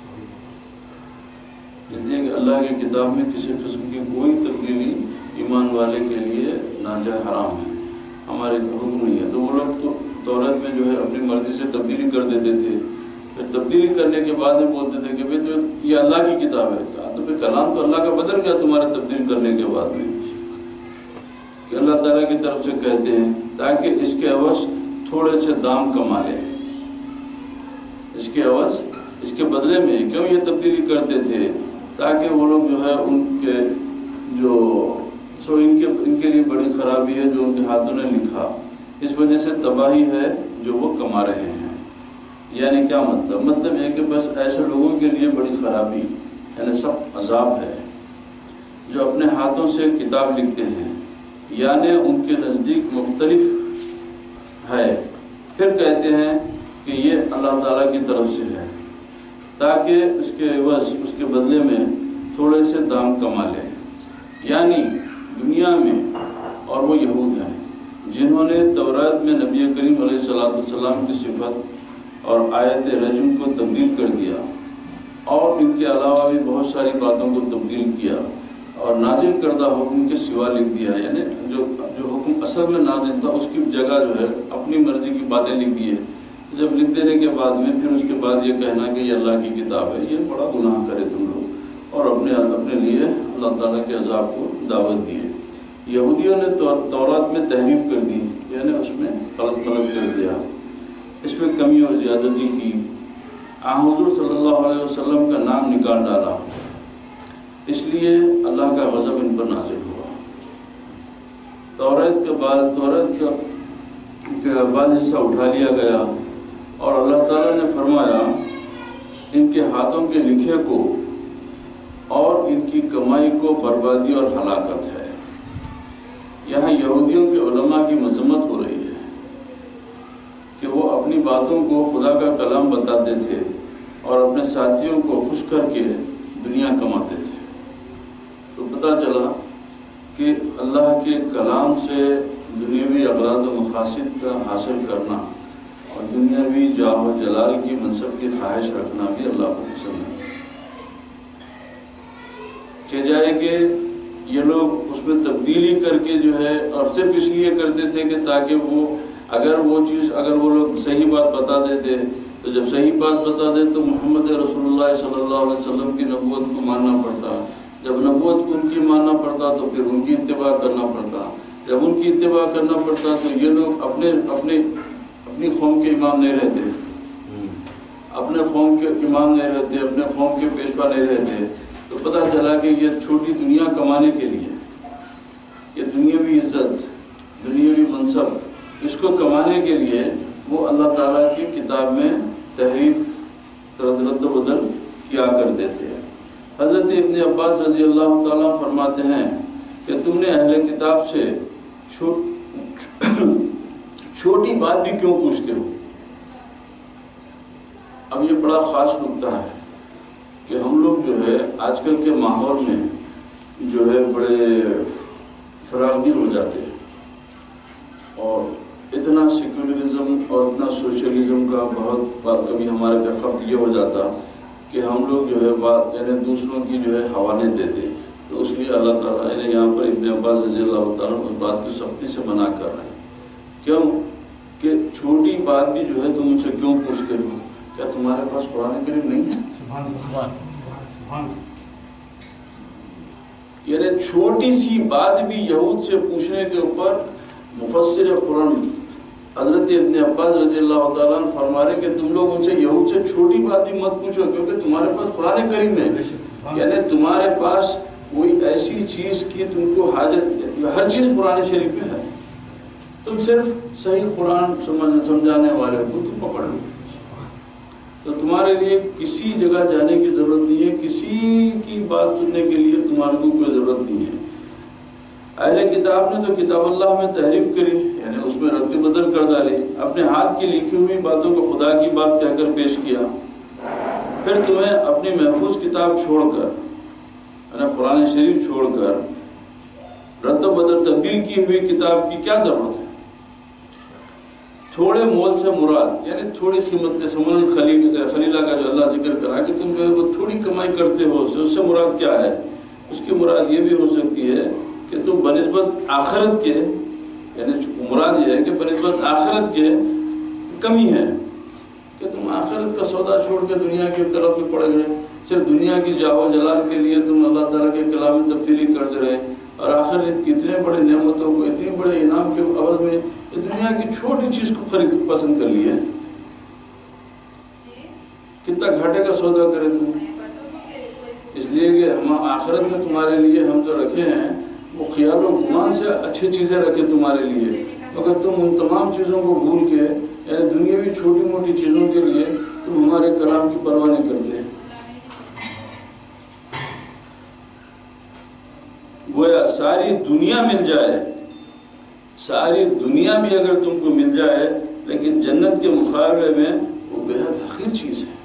اس لیے کہ اللہ کی کتاب میں کسی قسم کی کوئی تبدیلی ایمان والے کے لیے ناجائز حرام ہے، ہمارے حکم نہیں ہے۔ تو وہ لوگ تو توریت میں جو ہے اپنی مرضی سے تبدیلی کر دیتے تھے، پھر تبدیلی کرنے کے بعد میں بولتے تھے کہ بھائی تو یہ اللہ کی کتاب ہے. کہا تو پھر کلام تو اللہ کا بدل گیا تمہارے تبدیل کرنے کے بعد میں، کہ اللہ تعالیٰ کی طرف سے کہتے ہیں تاکہ اس کے عوض تھوڑے سے دام کما لے. اس کے عوض، اس کے بدلے میں کیوں یہ تبدیلی کرتے تھے؟ تاکہ وہ لوگ جو ہے ان کے جو ان کے لیے بڑی خرابی ہے جو ان کے ہاتھوں نے لکھا، اس وجہ سے تباہی ہے جو وہ کما رہے ہیں. یعنی کیا مطلب؟ مطلب یہ کہ بس ایسے لوگوں کے لیے بڑی خرابی یعنی سخت عذاب ہے جو اپنے ہاتھوں سے کتاب لکھتے ہیں، یعنی ان کے نزدیک مختلف ہے، پھر کہتے ہیں کہ یہ اللہ تعالیٰ کی طرف سے ہے تاکہ اس کے عوض، اس کے بدلے میں تھوڑے سے دام کما لے. یعنی دنیا میں، اور وہ یہود ہیں جنہوں نے تورات میں نبی کریم علیہ السلام کی صفت اور آیت رجم کو تبدیل کر دیا، اور ان کے علاوہ بھی بہت ساری باتوں کو تبدیل کیا اور نازل کردہ حکم کے سوا لکھ دیا. یعنی جو حکم اصل میں نازل تھا اس کی جگہ جو ہے اپنی مرضی کی باتیں لکھ دیے. جب لکھ دینے کے بعد میں پھر اس کے بعد یہ کہنا کہ یہ اللہ کی کتاب ہے، یہ بڑا گناہ کرے تم لوگ، اور اپنے لیے اللہ تعالیٰ کے عذاب کو دعوت دیے. یہودیوں نے تورات میں تحریف کر دی، یعنی اس میں غلط کر دیا، اس میں کمی اور زیادتی کی. حضور صلی اللہ علیہ وسلم کا نام نکال ڈالا، اس لیے اللہ کا غضب ان پر نازل ہوا. تورات کا بعض حصہ اٹھا لیا گیا، اور اللہ تعالیٰ نے فرمایا ان کے ہاتھوں کے لکھے کو اور ان کی کمائی کو بربادی اور ہلاکت ہے. یہاں یہودیوں کے علماء کی مذمت ہو رہی ہے کہ وہ اپنی باتوں کو خدا کا کلام بتاتے تھے اور اپنے ساتھیوں کو خوش کر کے دنیا کماتے تھے. تو پتہ چلا کہ اللہ کے کلام سے دنیاوی اغراض و مقاصد کا حاصل کرنا اور دنیاوی جاہ و جلال کی منصب کی خواہش رکھنا بھی اللہ کو پسند ہے. کہ جائے کہ یہ لوگ اس میں تبدیلی کر کے جو ہے، اور صرف اس لیے کرتے تھے کہ تاکہ اگر وہ لوگ صحیح بات بتا دیتے تو جب صحیح بات بتا دے تو محمد رسول اللہ صلی اللہ علیہ وسلم کی نبوت کو ماننا پڑتا، جب نبوت کو ان کی ماننا پڑتا تو پھر ان کی اتباع کرنا پڑتا، جب ان کی اتباع کرنا پڑتا تو یہ لوگ اپنی قوم کے امام نہیں رہتے، اپنے قوم کے امام نہیں رہتے، اپنے قوم کے پیشوا نہیں رہتے. تو پتہ چلا کہ یہ چھوٹی دنیا کمانے کے لیے، یہ دنیاوی عزت، دنیاوی منصب، اس کو کمانے کے لیے وہ اللہ تعالیٰ کی کتاب میں تحریف رد و بدل کیا کرتے تھے. حضرت ابن عباس رضی اللہ تعالیٰ فرماتے ہیں کہ تم نے اہل کتاب سے چھوٹی بات بھی کیوں پوچھتے ہو؟ اب یہ بڑا خاص نکتہ ہے کہ ہم لوگ جو ہے آج کل کے ماحول میں جو ہے بڑے فراغ دل ہو جاتے ہیں، اور اتنا سیکولرزم اور اتنا سوشلزم کا بہت بات کبھی ہمارے پہ خط یہ ہو جاتا کہ ہم لوگ جو ہے بات یعنی دوسروں کی جو ہے حوالے دیتے. تو اس لیے اللہ تعالیٰ نے یہاں پر ابن عباس رضی اللہ تعالیٰ اس بات کی سختی سے منع کر رہے ہیں. کیوں کہ چھوٹی بات بھی جو ہے تم ان سے کیوں پوچھتے ہو؟ کیا تمہارے پاس قرآن کریم نہیں ہے؟ یعنی چھوٹی سی بات بھی یہود سے پوچھنے کے اوپر مفسر قرآن حضرت ابن عباس رضی اللہ تعالیٰ عنہ فرما رہے کہ تم لوگ ان سے یہود سے چھوٹی بات بھی مت پوچھو کیونکہ تمہارے پاس قرآن کریم ہے. یعنی تمہارے پاس کوئی ایسی چیز کی تم کو حاجت، ہر چیز قرآن شریف میں ہے، تم صرف صحیح قرآن سمجھانے والے کو تم پکڑ لو. تو تمہارے لیے کسی جگہ جانے کی ضرورت نہیں ہے، کسی کی بات سننے کے لیے تمہارے کو کوئی ضرورت نہیں ہے. اہل کتاب نے تو کتاب اللہ میں تحریف کری، یعنی اس میں رد بدل کر ڈالی، اپنے ہاتھ کی لکھی ہوئی باتوں کو خدا کی بات کہہ کر پیش کیا. پھر تمہیں اپنی محفوظ کتاب چھوڑ کر، یعنی قرآن شریف چھوڑ کر رد و بدل تبدیل کی ہوئی کتاب کی کیا ضرورت ہے؟ تھوڑے مول سے مراد یعنی تھوڑی قیمت سمن خلیلہ کا جو اللہ ذکر کرا کہ تم جو ہے وہ تھوڑی کمائی کرتے ہو، اس سے مراد کیا ہے؟ اس کی مراد یہ بھی ہو سکتی ہے کہ تم بنسبت آخرت کے، یعنی مراد یہ ہے کہ بنسبت آخرت کے کمی ہے، کہ تم آخرت کا سودا چھوڑ کے دنیا کی طرف میں پڑ گئے، صرف دنیا کی جاہ و جلال کے لیے تم اللہ تعالیٰ کے کلام میں تبدیلی کرتے رہے، اور آخرت کی اتنے بڑے نعمتوں کو، اتنے بڑے انعام کے عوض میں دنیا کی چھوٹی چیز کو خرید پسند کر لی ہے۔ کتنا گھاٹے کا سودا کرے تم، اس لیے کہ ہم آخرت میں تمہارے لیے ہم جو رکھے ہیں وہ خیال و گمان سے اچھی چیزیں رکھے تمہارے لیے، مگر تم ان تمام چیزوں کو بھول کے، یعنی دنیاوی چھوٹی موٹی چیزوں کے لیے تم ہمارے کلام کی پرواہ نہیں کرتے۔ گویا ساری دنیا مل جائے، ساری دنیا بھی اگر تم کو مل جائے، لیکن جنت کے مقابلے میں وہ بے حد حقیر چیز ہے۔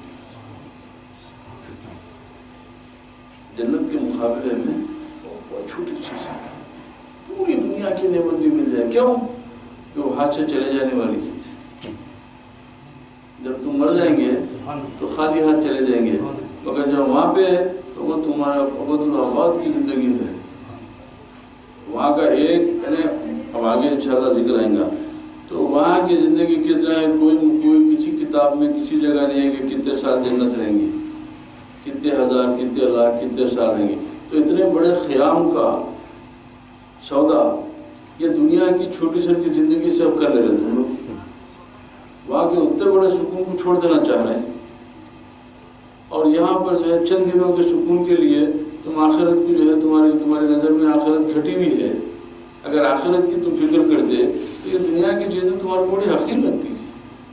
جنت کے مقابلے میں وہ بہت چھوٹی چیز ہے۔ پوری دنیا کی نعمت بھی مل جائے، کیوں کہ وہ ہاتھ سے چلے جانے والی چیز ہے۔ جب تم مر جائیں گے تو خالی ہاتھ چلے جائیں گے، مگر جب وہاں پہ ہے تو وہ تمہارا ابد الآباد کی زندگی ہے۔ وہاں کا ایک، یعنی اب آگے انشاءاللہ ذکر آئیں گا، تو وہاں کی زندگی کتنا ہے، کوئی کسی کتاب میں کسی جگہ نہیں ہے کہ کتنے سال جنت رہیں گی، کتنے ہزار، کتنے لاکھ، کتنے سال رہیں گے۔ تو اتنے بڑے خیام کا سودا یہ دنیا کی چھوٹی سی کی زندگی سے اب کر لے رہے تم لوگ، وہاں کے اتنے بڑے سکون کو چھوڑ دینا چاہ رہے ہیں، اور یہاں پر جو ہے چند دنوں کے سکون کے لیے تم آخرت کی جو ہے تمہاری نظر میں آخرت گھٹی ہوئی ہے۔ اگر آخرت کی تم فکر کرتے تو یہ دنیا کی چیزیں تمہاری بڑی حقیر لگتی تھی۔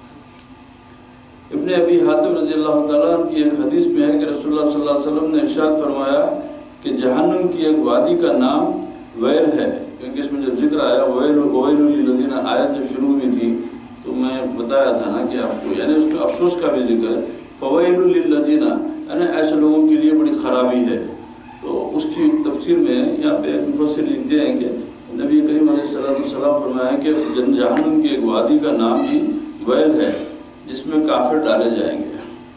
ابن ابی حاتم رضی اللہ تعالیٰ عنہ کی ایک حدیث میں ہے کہ رسول اللہ صلی اللہ علیہ وسلم نے ارشاد فرمایا کہ جہنم کی ایک وادی کا نام ویل ہے، کیونکہ اس میں جب ذکر آیا ویل للذین، آیت جب شروع ہوئی تھی تو میں بتایا تھا نا کہ آپ کو، یعنی اس میں افسوس کا بھی ذکر ہے، فویل للذین، یعنی ایسے لوگوں کے لیے بڑی خرابی ہے۔ تو اس کی تفسیر میں یہاں پہ مفسر لکھتے ہیں کہ نبی کریم علیہ السلام فرمایا کہ جہنم کی ایک وادی کا نام بھی ویل ہے جس میں کافر ڈالے جائیں گے۔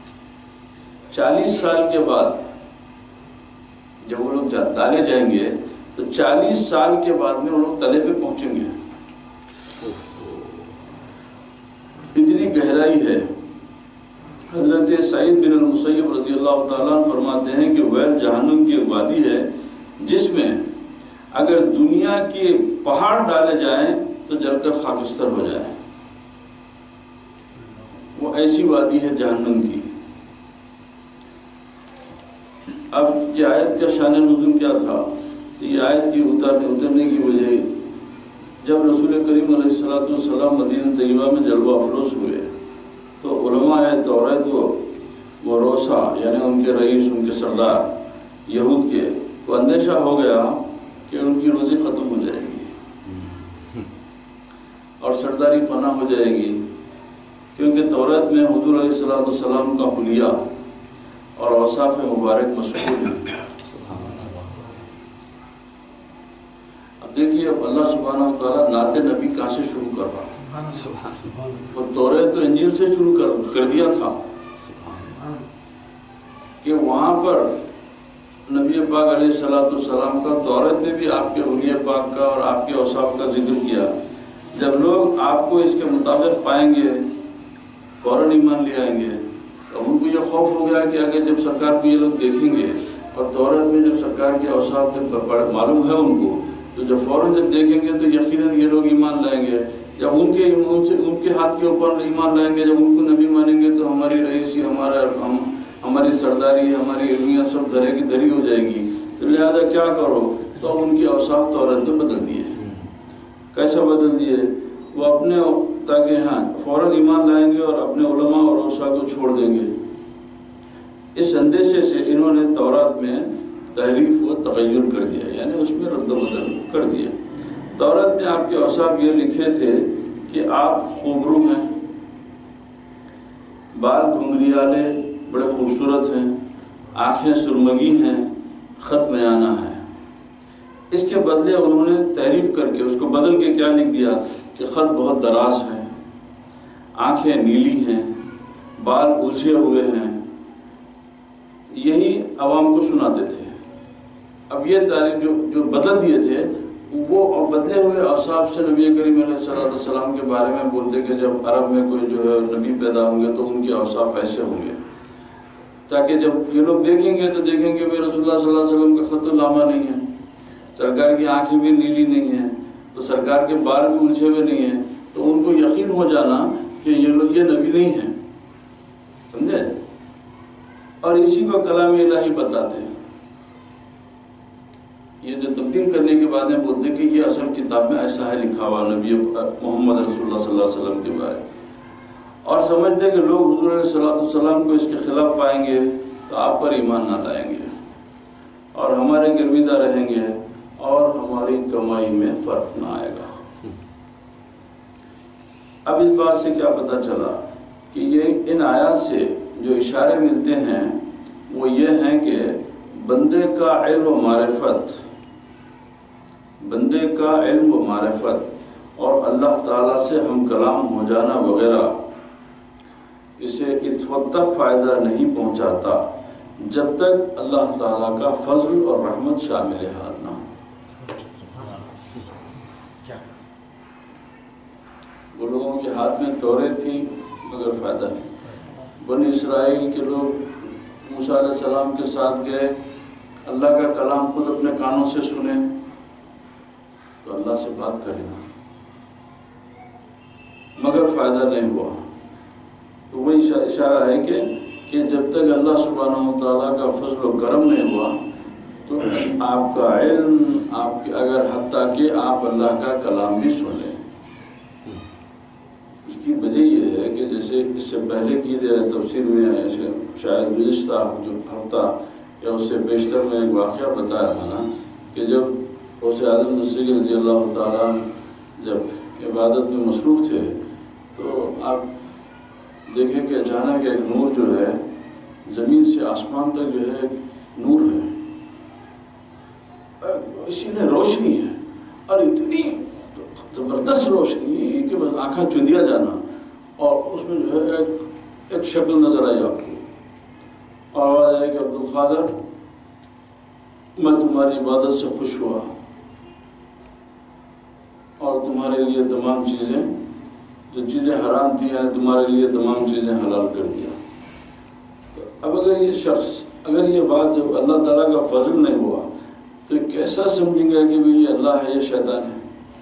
40 سال کے بعد جب وہ لوگ ڈالے جائیں گے تو 40 سال کے بعد میں وہ لوگ تلے پہ پہنچیں گے، اتنی گہرائی ہے۔ حضرت سعید بن المسیب رضی اللہ تعالیٰ عنہ فرماتے ہیں کہ ویل جہنم کی ایک وادی ہے جس میں اگر دنیا کے پہاڑ ڈالے جائیں تو جل کر خاکستر ہو جائیں، وہ ایسی وادی ہے جہنم کی۔ اب یہ آیت کا شان نزول کیا تھا؟ یہ آیت کی اترنے کی وجہ، جب رسول کریم علیہ السلام مدینہ طیبہ میں جلوہ افروز ہوئے تو علماء توریت وہ روسا، یعنی ان کے رئیس، ان کے سردار یہود کے، کو اندیشہ ہو گیا کہ ان کی روزی ختم ہو جائے گی اور سرداری فنا ہو جائے گی، کیونکہ توریت میں حضور علیہ السلام کا حلیہ اور اوصاف مبارک مذکور ہے۔ اب دیکھیے، اب اللہ سبحانہ وتعالیٰ نعت نبی کہاں سے شروع کر رہا، وہ توریت تو انجیل سے شروع کر دیا تھا کہ وہاں پر نبی پاک علیہ السلام کا توریت میں بھی آپ کے حلیہ پاک کا اور آپ کے اوصاف کا ذکر کیا۔ جب لوگ آپ کو اس کے مطابق پائیں گے فوراً ایمان لے آئیں گے۔ اب ان کو یہ خوف ہو گیا کہ اگر جب سرکار کو یہ لوگ دیکھیں گے اور توریت میں جب سرکار کے اوصاف معلوم ہے ان کو، تو جب فوراً جب دیکھیں گے تو یقیناً یہ لوگ ایمان لائیں گے۔ جب ان کے ہاتھ کے اوپر ایمان لائیں گے، جب ان کو نبی مانیں گے تو ہماری رئیسی، ہماری سرداری، ہماری علمیت سب دھرے کی دھری ہو جائے گی۔ تو لہٰذا کیا کرو، تو اب ان کے اوصاف توریت میں بدل دیے۔ کیسا بدل دیے؟ وہ اپنے، تاکہ فوراً ایمان لائیں گے اور اپنے علماء اور اوصاف کو چھوڑ دیں گے۔ اس اندیشے سے انہوں نے تورات میں تحریف و تغیر کر دیا، یعنی اس میں رد و بدل کر دیا۔ تورات میں آپ کے اوصاف یہ لکھے تھے کہ آپ خوبرو ہیں، بال گھنگریالے بڑے خوبصورت ہیں، آنکھیں سرمگی ہیں، خط میانہ ہے۔ اس کے بدلے انہوں نے تحریف کر کے اس کو بدل کے کیا لکھ دیا کہ خط بہت دراز ہے، آنکھیں نیلی ہیں، بال الجھے ہوئے ہیں۔ یہی عوام کو سناتے تھے۔ اب یہ تعریف جو بدل دیے تھے وہ بدلے ہوئے اوصاف سے نبی کریم علیہ السلام کے بارے میں بولتے کہ جب عرب میں کوئی جو ہے نبی پیدا ہوں گے تو ان کے اوصاف ایسے ہوں گے، تاکہ جب یہ لوگ دیکھیں گے تو دیکھیں گے کہ رسول اللہ صلی اللہ علیہ وسلم کا خط النامہ نہیں ہے، سرکار کی آنکھیں بھی نیلی نہیں ہیں، تو سرکار کے بال بھی الجھے ہوئے نہیں ہیں، تو ان کو یقین ہو جانا کہ یہ لوگ یہ نبی نہیں ہیں، سمجھے؟ اور اسی کو کلام الہی بتاتے ہیں۔ یہ جو تبدیل کرنے کے بعد بولتے ہیں کہ یہ اصل کتاب میں ایسا ہے لکھا ہوا نبی محمد رسول اللہ صلی اللہ علیہ وسلم کے بارے، اور سمجھتے ہیں کہ لوگ حضور علیہ السلام کو اس کے خلاف پائیں گے تو آپ پر ایمان نہ لائیں گے اور ہمارے گرویدہ رہیں گے اور ہماری کمائی میں فرق نہ آئے گا۔ اب اس بات سے کیا پتہ چلا کہ یہ ان آیات سے جو اشارے ملتے ہیں وہ یہ ہیں کہ بندے کا علم و معرفت اور اللہ تعالیٰ سے ہم کلام ہو جانا وغیرہ اسے اس وقت تک فائدہ نہیں پہنچاتا جب تک اللہ تعالیٰ کا فضل اور رحمت شامل حال نہ ہو۔ وہ لوگوں کے ہاتھ میں تورات تھی مگر فائدہ نہیں۔ بنی اسرائیل کے لوگ موسیٰ علیہ السلام کے ساتھ گئے، اللہ کا کلام خود اپنے کانوں سے سنے تو اللہ سے بات کرے گا مگر فائدہ نہیں ہوا۔ تو وہی اشارہ ہے کہ جب تک اللہ سبحانہ و تعالیٰ کا فضل و کرم نہیں ہوا تو آپ کا علم آپ کے اگر حتیٰ کہ آپ اللہ کا کلام بھی سنیں۔ اس کی وجہ یہ ہے کہ جیسے اس سے پہلے کی تفسیر میں شاید گزشتہ جو ہفتہ یا اس سے بیشتر میں ایک واقعہ بتایا تھا نا کہ جب غوث اعظم رضی اللہ تعالیٰ جب عبادت میں مصروف تھے تو آپ دیکھیں کہ اچانک ایک نور جو ہے زمین سے آسمان تک جو ہے نور ہے، اسی میں روشنی ہے اور اتنی زبردست روشنی کہ بس آنکھیں چندیا جانا، اور اس میں جو ہے ایک شکل نظر آئی آپ کو، اور آواز آئی کہ عبد القادر میں تمہاری عبادت سے خوش ہوا اور تمہارے لیے تمام چیزیں جو چیزیں حرام تھیں یعنی تمہارے لیے تمام چیزیں حلال کر دیا۔ تو اب اگر یہ شخص اگر یہ بات جب اللہ تعالیٰ کا فضل نہیں ہوا تو کیسا سمجھیں گے کہ یہ اللہ ہے یہ شیطان ہے؟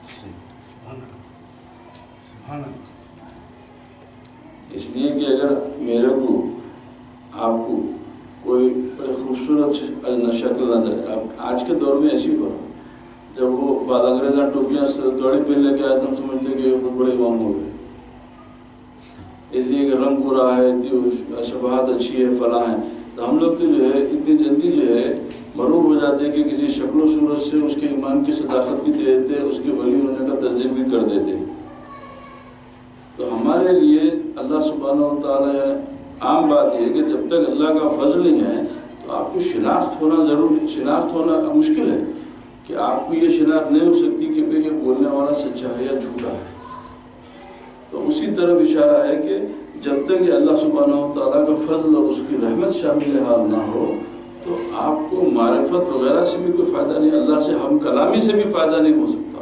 اس لیے کہ اگر میرے کو آپ کو کوئی بڑے خوبصورت شکل نظر اب آج کے دور میں ایسی ہو رہا، جب وہ بعد انگریزاں ٹوپیاں توڑی پہن لے کے آئے تو ہم سمجھتے کہ یہ بہت بڑے امام ہو گئے، اس لیے کہ رنگ پورا ہے، شباہت اچھی ہے، فلاں ہے، تو ہم لوگ تو جو ہے اتنی جلدی جو ہے مروب ہو جاتے کہ کسی شکل و صورت سے اس کے ایمان کی صداقت بھی دے دیتے، اس کے ولی ہونے کا تسلیم بھی کر دیتے۔ تو ہمارے لیے اللہ سبحانہ و تعالیٰ عام بات یہ ہے کہ جب تک اللہ کا فضل نہیں ہے تو آپ کو شناخت ہونا ضروری، شناخت ہونا مشکل ہے کہ آپ کو یہ شناخت نہیں ہو سکتی کہ یہ بولنے والا سچا ہے یا جھوٹا ہے۔ تو اسی طرف اشارہ ہے کہ جب تک یہ اللہ سبحانہ و تعالیٰ کا فضل اور اس کی رحمت شامل حال نہ ہو تو آپ کو معرفت وغیرہ سے بھی کوئی فائدہ نہیں، اللہ سے ہم کلامی سے بھی فائدہ نہیں ہو سکتا۔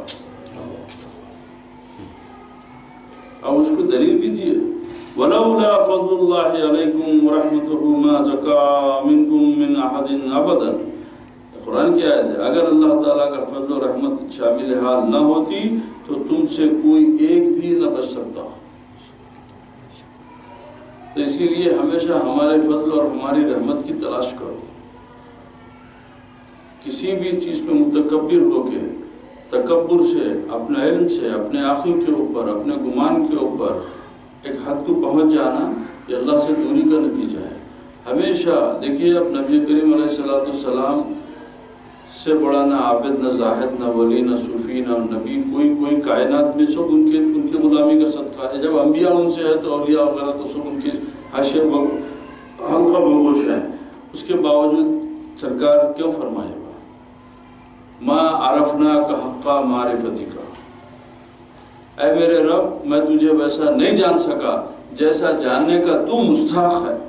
اب اس کو دلیل بھی دیے وَلَوْلَا فَضْلُ اللَّهِ عَلَيْكُمْ وَرَحْمَتُهُ مَا زَكَىٰ مِنْكُمْ مِنْ أَحَدٍ أَبَدًا۔ قرآن کی آیت ہے، اگر اللہ تعالیٰ کا فضل و رحمت شامل حال نہ ہوتی تو تم سے کوئی ایک بھی نہ بچ سکتا۔ تو اس کے لیے ہمیشہ ہمارے فضل اور ہماری رحمت کی تلاش کرو۔ کسی بھی چیز پہ متکبر ہو کے تکبر سے، اپنے علم سے، اپنے عقل کے اوپر، اپنے گمان کے اوپر ایک حد کو پہنچ جانا یہ اللہ سے دوری کا نتیجہ ہے۔ ہمیشہ دیکھیے اب نبی کریم علیہ السلام سے بڑا نہ عابد، نہ زاہد، نہ ولی، نہ صوفی، نہ نبی، کوئی کائنات میں سب ان کے غلامی کا صدقہ ہے۔ جب انبیاء ان سے ہے تو اولیاء وغیرہ تو سب ان کے حاشیے حلقہ بگوش ہیں، اس کے باوجود سرکار کیوں فرمائے گا ما عرفناک حق معرفتک، اے میرے رب میں تجھے ویسا نہیں جان سکا جیسا جاننے کا تو مستحق ہے۔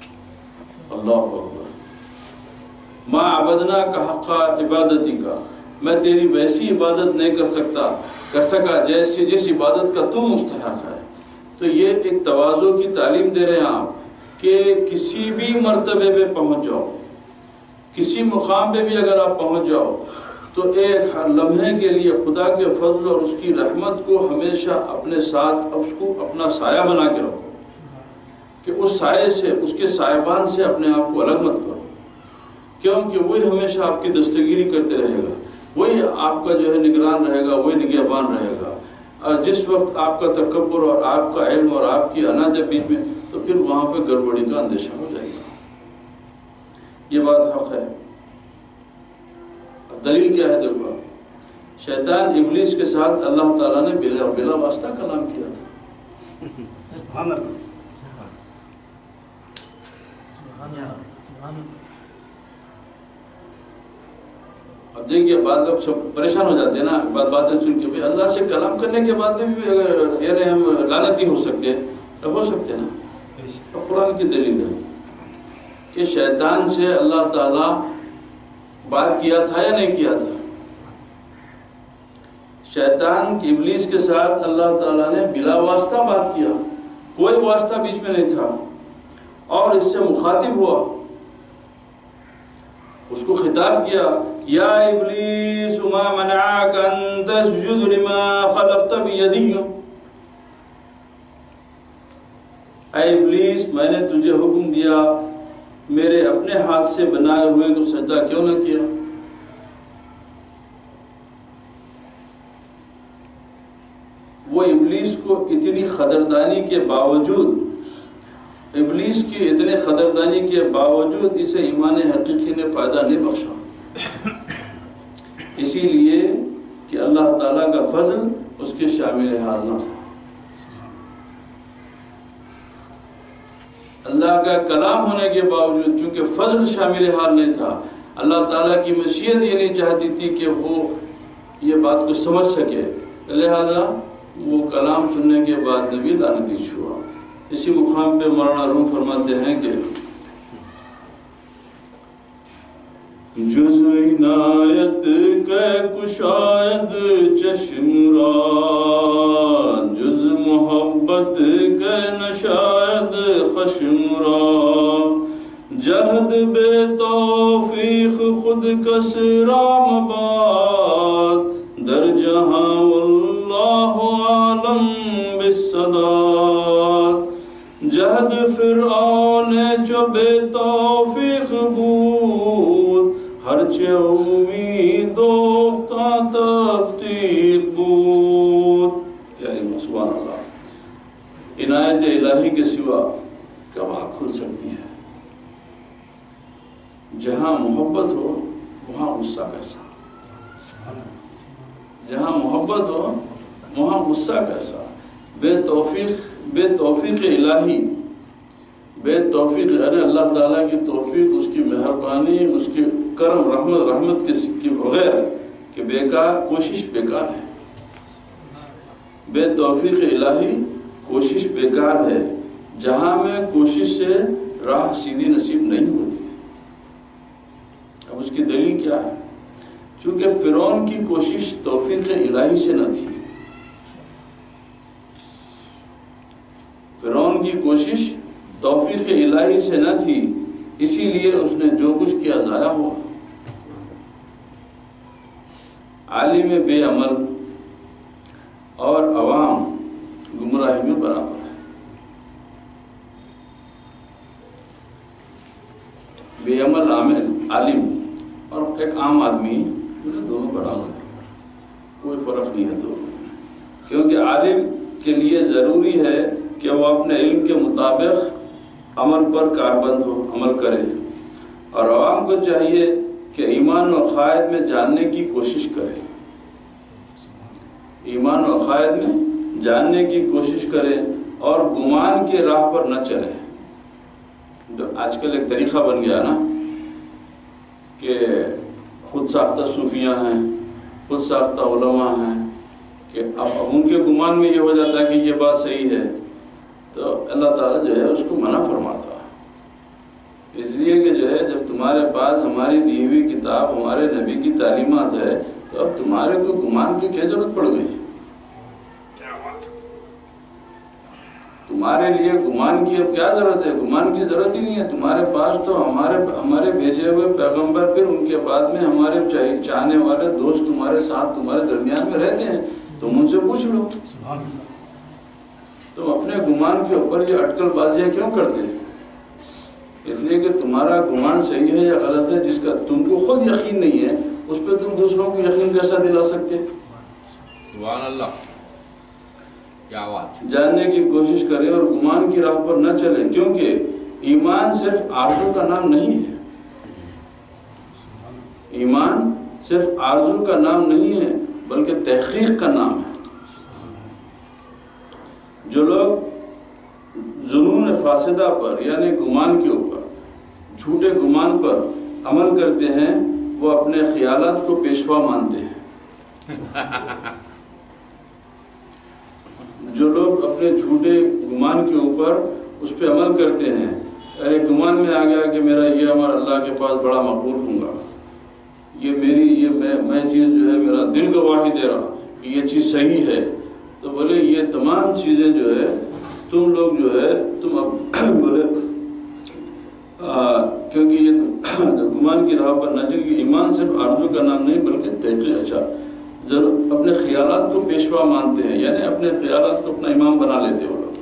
اللہ اکبر۔ ما عبدناک حق عبادتک، میں تیری ویسی عبادت نہیں کر سکا جس عبادت کا تو مستحق ہے۔ تو یہ ایک تواضع کی تعلیم دے رہے ہیں آپ کہ کسی بھی مرتبے پہ پہنچ جاؤ، کسی مقام پہ بھی اگر آپ پہنچ جاؤ تو ایک ہر لمحے کے لیے خدا کے فضل اور اس کی رحمت کو ہمیشہ اپنے ساتھ اس کو اپنا سایہ بنا کے رکھو، کہ اس سائے سے، اس کے سائبان سے اپنے آپ کو الگ مت کرو، کیونکہ وہی ہمیشہ آپ کی دستگیری کرتے رہے گا، وہی آپ کا جو ہے نگران رہے گا، وہی نگہبان رہے گا۔ اور جس وقت آپ کا تکبر اور آپ کا علم اور آپ کی انا جب بیچ میں، تو پھر وہاں پہ گڑبڑی کا اندیشہ ہو جائے گا۔ یہ بات حق ہے۔ دلیل کیا ہے؟ دیکھو، شیطان ابلیس کے ساتھ اللہ تعالیٰ نے بلا واسطہ کلام کیا تھا۔ سبحان اللہ۔ اب دیکھیے بعض لوگ سب پریشان ہو جاتے ہیں نا باتیں سن کے، اللہ سے کلام کرنے کے بعد بھی اگر یعنی ہم لعنتی ہو سکتے ہیں، تو ہو سکتے ہیں نا۔ اب قرآن کی دلیل ہے کہ شیطان سے اللہ تعالیٰ بات کیا تھا یا نہیں کیا تھا؟ شیطان کی ابلیس کے ساتھ اللہ تعالیٰ نے بلا واسطہ بات کیا، کوئی واسطہ بیچ میں نہیں تھا، اور اس سے مخاطب ہوا، اس کو خطاب کیا، یا ابلیس ما منعک ان تسجد لما خلقت بیدی، اے ابلیس میں نے تجھے حکم دیا میرے اپنے ہاتھ سے بنائے ہوئے کو سجدہ کیوں نہ کیا؟ وہ ابلیس کو اتنی خدردانی کے باوجود، ابلیس کی اتنے خدردانی کے باوجود اسے ایمان حقیقی نے فائدہ نہیں بخشا، اسی لیے کہ اللہ تعالیٰ کا فضل اس کے شامل حال نہ تھا۔ اللہ کا کلام ہونے کے باوجود چونکہ فضل شامل حال نہیں تھا، اللہ تعالیٰ کی مشیت یہ نہیں چاہتی تھی کہ وہ یہ بات کو سمجھ سکے، لہذا وہ کلام سننے کے بعد نبی لعنتی ہوا۔ اسی مقام پہ مولانا روم فرماتے ہیں کہ جز عنایت کے کشاید چشم را، جز محبت کے نشاید خشم را، جہد بے توفیق خود کس را مباد، در جہاں واللہ عالم بالصداد، جہد فرعون چو بے توفیق بود، ہرچہ امید دوختا تفتیق بود۔ یعنی سبحان اللہ، عنایت الہی کے سوا کب آنکھ کھل سکتی ہے؟ جہاں محبت ہو وہاں غصہ کیسا، جہاں محبت ہو وہاں غصہ کیسا؟ بے توفیق الہی، بے توفیق یعنی اللہ تعالیٰ کی توفیق، اس کی مہربانی، اس کی کرم رحمت کے بغیر کہ کوشش بیکار ہے۔ بے توفیق الہی کوشش بیکار ہے، جہاں میں کوشش سے راہ سیدھی نصیب نہیں ہوتی۔ اب اس کی دلیل کیا ہے؟ چونکہ فرعون کی کوشش توفیق الہی سے نہ تھی، فرعون کی کوشش توفیق الہی سے نہ تھی، اسی لیے اس نے جو کچھ کیا ضائع ہوا۔ عالم بے عمل اور عوام گمراہی میں برابر ہے۔ بے عمل عالم اور ایک عام آدمی دونوں برابر ہیں، کوئی فرق نہیں ہے دونوں میں، کیونکہ عالم کے لیے ضروری ہے کہ وہ اپنے علم کے مطابق عمل پر کاربند ہو، عمل کرے، اور عوام کو چاہیے کہ ایمان و عقائد میں جاننے کی کوشش کرے، ایمان و عقائد میں جاننے کی کوشش کرے اور گمان کے راہ پر نہ چلے۔ جو آج کل ایک طریقہ بن گیا نا کہ خود ساختہ صوفیاں ہیں، خود ساختہ علماء ہیں، کہ اب ان کے گمان میں یہ ہو جاتا ہے کہ یہ بات صحیح ہے تو اللہ تعالیٰ جو ہے اس کو منع فرماتا ہے۔ اس لیے کہ جو ہے جب تمہارے پاس ہماری دی ہوئی کتاب ہمارے نبی کی تعلیمات ہے تو اب تمہارے کو گمان کی کیا ضرورت پڑ گئی؟ تمہارے لیے گمان کی اب کیا ضرورت ہے؟ گمان کی ضرورت ہی نہیں ہے. تمہارے پاس تو ہمارے بھیجے ہوئے پیغمبر، پھر ان کے بعد میں ہمارے چاہنے والے دوست تمہارے ساتھ تمہارے درمیان میں رہتے ہیں. تم ان سے پوچھ لو. تم اپنے گمان کے اوپر یہ اٹکل بازیاں کیوں کرتے ہیں؟ اس لیے کہ تمہارا گمان صحیح ہے یا غلط ہے، جس کا تم کو خود یقین نہیں ہے اس پہ تم دوسروں کو یقین کیسا دلا سکتے؟ سبحان اللہ، کیا بات. جاننے کی کوشش کریں اور گمان کی راہ پر نہ چلیں، کیونکہ ایمان صرف آرزو کا نام نہیں ہے. ایمان صرف آرزو کا نام نہیں ہے بلکہ تحقیق کا نام ہے. جو لوگ ظنون فاسدہ پر یعنی گمان کے اوپر، جھوٹے گمان پر عمل کرتے ہیں، وہ اپنے خیالات کو پیشوا مانتے ہیں. جو لوگ اپنے جھوٹے گمان کے اوپر اس پہ عمل کرتے ہیں، ارے گمان میں آ گیا کہ میرا یہ ہمارا اللہ کے پاس بڑا مقبول ہوں گا، میں چیز جو ہے میرا دل گواہی دے رہا کہ یہ چیز صحیح ہے، تو بولے یہ تمام چیزیں جو ہے تم لوگ جو ہے تم اب بولے کیونکہ یہ گمان کی راہ پر نہ چل. ایمان صرف آرزو کا نام نہیں بلکہ تحقیق. اچھا ضرور اپنے خیالات کو پیشوا مانتے ہیں، یعنی اپنے خیالات کو اپنا امام بنا لیتے ہو لوگ.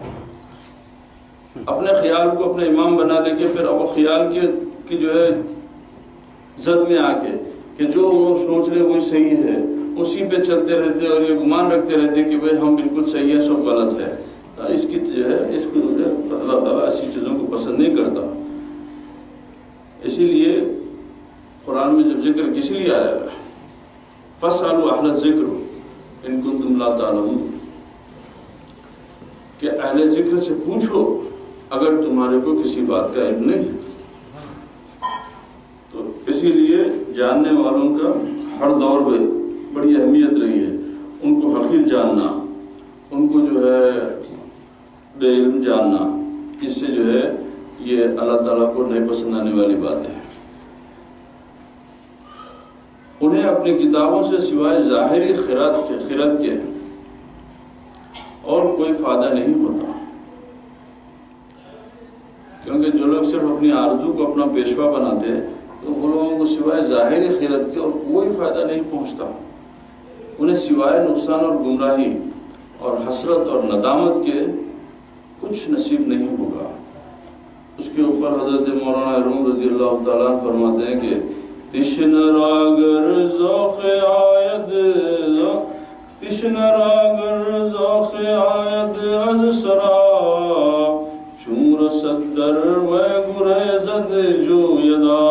اپنے خیال کو اپنا امام بنا لے کے پھر وہ خیال کی جو ہے زد میں آ کے کہ جو وہ سوچ رہے وہی صحیح ہے، اسی پہ چلتے رہتے اور یہ گمان رکھتے رہتے کہ بھئی ہم بالکل صحیح ہے، سب غلط ہے. اس کی جو ہے اس کو اللہ تعالیٰ ایسی چیزوں کو پسند نہیں کرتا. اسی لیے قرآن میں جب ذکر کس لیے آیا ہے، فَاسْأَلُوا أَهْلَ الذِّكْرِ إِن كُنتُمْ لَا تَعْلَمُونَ، کہ اہل ذکر سے پوچھو اگر تمہارے کو کسی بات کا علم نہیں ہے. تو اسی لیے جاننے والوں کا ہر دور میں بڑی اہمیت رہی ہے. ان کو حقیر جاننا، ان کو جو ہے بے علم جاننا، اس سے جو ہے یہ اللہ تعالیٰ کو نہیں پسند آنے والی بات ہے. انہیں اپنی کتابوں سے سوائے ظاہری خیرات کے اور کوئی فائدہ نہیں ہوتا، کیونکہ جو لوگ صرف اپنی آرزو کو اپنا پیشوا بناتے ہیں تو وہ لوگوں کو سوائے ظاہری خیرات کے اور کوئی فائدہ نہیں پہنچتا. انہیں سوائے نقصان اور گمراہی اور حسرت اور ندامت کے کچھ نصیب نہیں ہوگا. اس کے اوپر حضرت مولانا روم رضی اللہ تعالیٰ فرماتے ہیں کہ تشن راگر ذوق آید از سرا چون رسد در و گریزد جویدا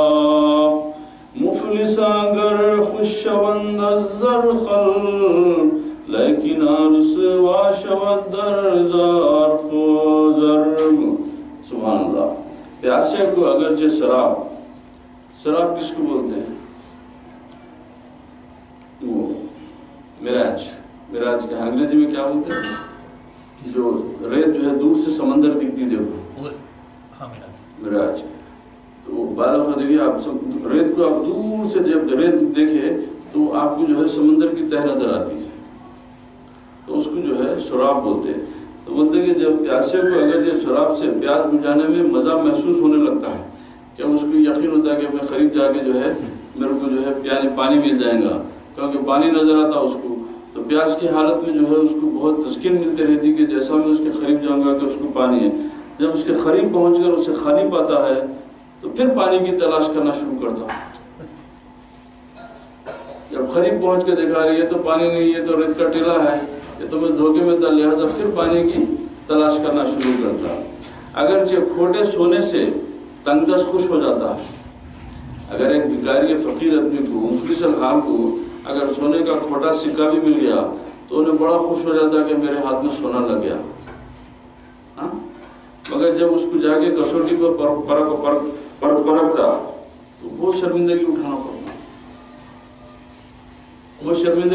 مفلس اگر خوش شوند از زرخل لیکن رسوا شود در زار خوزر. سبحان اللہ. پیاسے کو اگرچہ شراب کس کو بولتے ہیں؟ وہ میراج کا انگریزی میں کیا بولتے ہیں؟ کہ جو ریت جو ہے دور سے سمندر دکھتی دیکھو، میراج. تو بالغ دیکھیے آپ ریت کو آپ دور سے جب ریت دیکھے تو آپ کو جو ہے سمندر کی تہ نظر آتی ہے، تو اس کو جو ہے شراب بولتے ہیں. تو بولتے ہیں کہ جب پیاسے کو اگر یہ شراب سے پیاس بجھانے میں مزہ محسوس ہونے لگتا ہے کہ اس کو یقین ہوتا ہے کہ میں قریب جا کے جو ہے میرے کو جو ہے پانی مل جائے گا، کیونکہ پانی نظر آتا اس کو، تو پیاس کی حالت میں جو ہے اس کو بہت تسکین ملتی رہتی کہ جیسا میں اس کے قریب جاؤں گا کہ اس کو پانی ہے. جب اس کے قریب پہنچ کر اسے خالی پاتا ہے تو پھر پانی کی تلاش کرنا شروع کرتا ہے. جب قریب پہنچ کے دیکھا رہی ہے تو پانی نہیں، یہ تو ریت کا ٹیلا ہے، یہ تو میں دھوکے میں تھا، لہٰذا پھر پانی کی تلاش کرنا شروع کرتا. اگرچہ کھوٹے سونے سے تنگدست خوش ہو جاتا ہے. اگر ایک بھکاری فقیر آدمی کو، مفلس الحال کو اگر سونے کا کھوٹا سکہ بھی مل گیا تو انہیں بڑا خوش ہو جاتا کہ میرے ہاتھ میں سونا لگ گیا. مگر جب اس کو جا کے کسوٹی پر پرکھتا تو بہت شرمندگی اٹھانا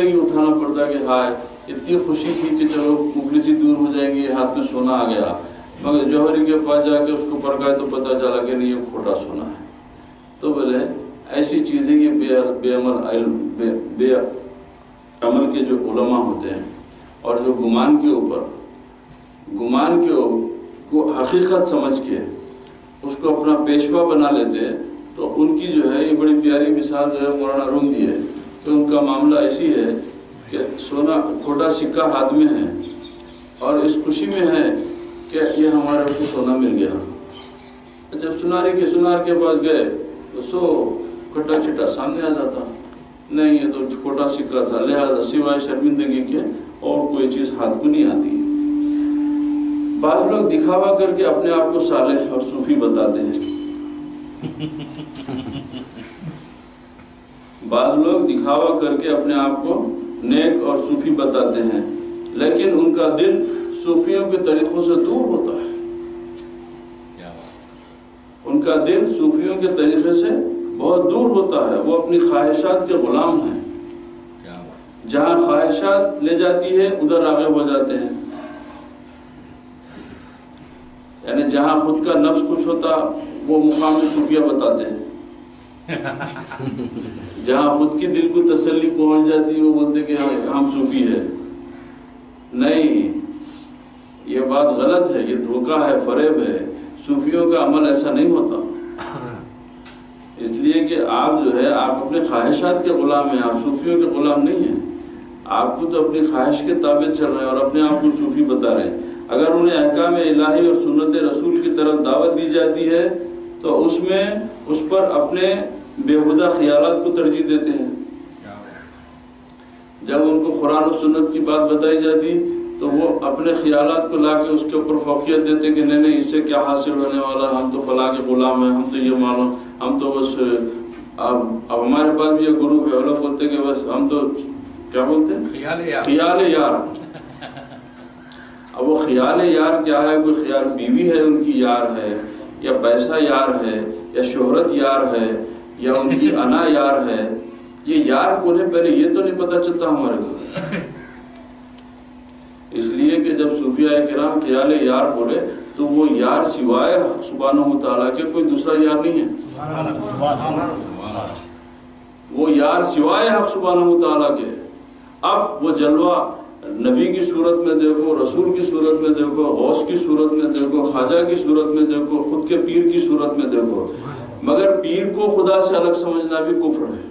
پڑتا کہ ہائے اتنی خوشی تھی کہ چلو مفلسی دور ہو جائے گی، ہاتھ میں سونا آ گیا، مگر جوہری کے پاس جا کے اس کو پرکھا تو پتہ چلا کہ نہیں یہ کھوٹا سونا ہے. تو بولے ایسی چیزیں یہ بے عمل کے جو علماء ہوتے ہیں اور جو گمان کو حقیقت سمجھ کے اس کو اپنا پیشوا بنا لیتے ہیں، تو ان کی جو ہے یہ بڑی پیاری مثال جو ہے مولانا روم دی ہے کہ ان کا معاملہ ایسی ہے کہ سونا کھوٹا سکہ ہاتھ میں ہے اور اس خوشی میں ہے کہ یہ ہمارے کو سونا مل گیا. جب سنار کے پاس گئے تو سو کھٹا چھٹا سامنے آ جاتا، نہیں یہ تو کھوٹا سکہ تھا، لہذا سوائے شرمندگی کے اور کوئی چیز ہاتھ کو نہیں آتی. بعض لوگ دکھاوا کر کے اپنے آپ کو صالح اور صوفی بتاتے ہیں. بعض لوگ دکھاوا کر کے اپنے آپ کو نیک اور صوفی بتاتے ہیں، لیکن ان کا دل صوفیوں کے طریقوں سے دور ہوتا ہے. ان کا دل صوفیوں کے طریقے سے بہت دور ہوتا ہے. وہ اپنی خواہشات کے غلام ہیں. جہاں خواہشات لے جاتی ہے ادھر آگے ہو جاتے ہیں. یعنی جہاں خود کا نفس خوش ہوتا وہ مقام صوفیہ بتاتے ہیں. جہاں خود کی دل کو تسلی پہنچ جاتی وہ بولتے کہ ہم صوفی ہیں. نہیں، یہ بات غلط ہے، یہ دھوکہ ہے، فریب ہے. صوفیوں کا عمل ایسا نہیں ہوتا. اس لیے کہ آپ جو ہے آپ اپنے خواہشات کے غلام ہیں، آپ صوفیوں کے غلام نہیں ہیں. آپ کو تو اپنی خواہش کے تابع چل رہے ہیں اور اپنے آپ کو صوفی بتا رہے ہیں. اگر انہیں احکام الہی اور سنت رسول کی طرف دعوت دی جاتی ہے تو اس پر اپنے بےہودہ خیالات کو ترجیح دیتے ہیں. جب ان کو قرآن و سنت کی بات بتائی جاتی تو وہ اپنے خیالات کو لا کے اس کے اوپر فوقیت دیتے کہ نہیں اس سے کیا حاصل ہونے والا، ہم تو فلاں کے غلام ہیں، ہم تو یہ معلوم، ہم تو بس اب ہمارے پاس بھی یہ گروپ ہے، وہ لوگ بولتے کہ بس ہم تو کیا بولتے ہیں خیال یار. اب وہ خیال یار کیا ہے؟ کوئی خیال بیوی ہے ان کی یار ہے، یا پیسہ یار ہے، یا شہرت یار ہے، یا ان کی انا یار ہے. یہ یار کون ہے پہلے یہ تو نہیں پتہ چلتا ہمارے کو. اس لیے کہ جب صوفیاء کرام خیال یار بولے تو وہ یار سوائے حق سبحانہ و تعالیٰ کے کوئی دوسرا یار نہیں ہے. وہ یار سوائے حق سبحانہ و تعالیٰ کے. اب وہ جلوہ نبی کی صورت میں دیکھو، رسول کی صورت میں دیکھو، غوث کی صورت میں دیکھو، خواجہ کی صورت میں دیکھو، خود کے پیر کی صورت میں دیکھو، مگر پیر کو خدا سے الگ سمجھنا بھی کفر ہے.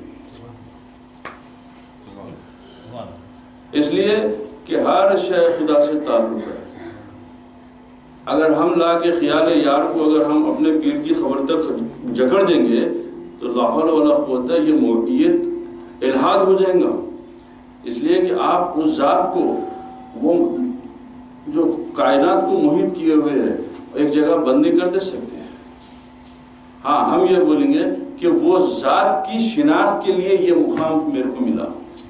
اس لیے کہ ہر شے خدا سے تعلق ہے. اگر ہم لا کے خیال یار کو اگر ہم اپنے پیر کی خبر تک جکڑ دیں گے تو لا حول ولا قوت، یہ الحاد ہو جائے گا. اس لیے کہ آپ اس ذات کو، وہ جو کائنات کو محیط کیے ہوئے ہے، ایک جگہ بند نہیں کر دے سکتے. ہاں ہم یہ بولیں گے کہ وہ ذات کی شناخت کے لیے یہ مقام میرے کو ملا،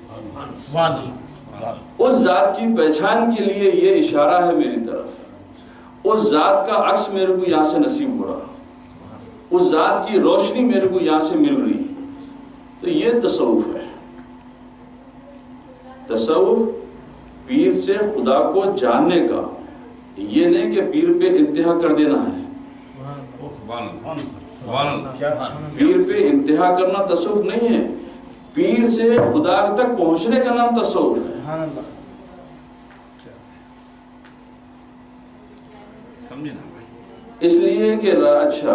اس ذات کی پہچان کے لیے یہ اشارہ ہے میری طرف، اس ذات کا عکس میرے کو یہاں سے نصیب ہو رہا، اس ذات کی روشنی میرے کو یہاں سے مل رہی. تو یہ تصوف ہے. تصوف پیر سے خدا کو جاننے کا، یہ نہیں کہ پیر پہ انتہا کر دینا ہے. پیر پہ انتہا کرنا تصوف نہیں ہے. پیر سے خدا تک پہنچنے کا نام تصوف ہے. اس لیے کہ اچھا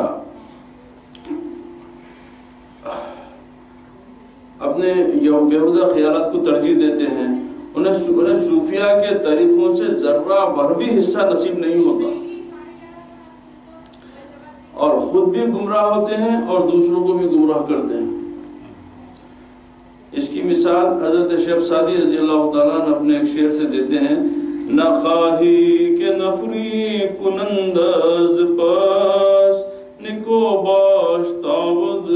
اپنے بیہودہ خیالات کو ترجیح دیتے ہیں. انہیں صوفیاء کے طریقوں سے ذرہ بھر بھی حصہ نصیب نہیں ہوتا، اور خود بھی گمراہ ہوتے ہیں اور دوسروں کو بھی گمراہ کرتے ہیں. اس کی مثال حضرت شیخ سعدی رضی اللہ تعالیٰ عنہ اپنے ایک شعر سے دیتے ہیں: نہ خواہی کہ نفری کنندز پاس نکو باش تابد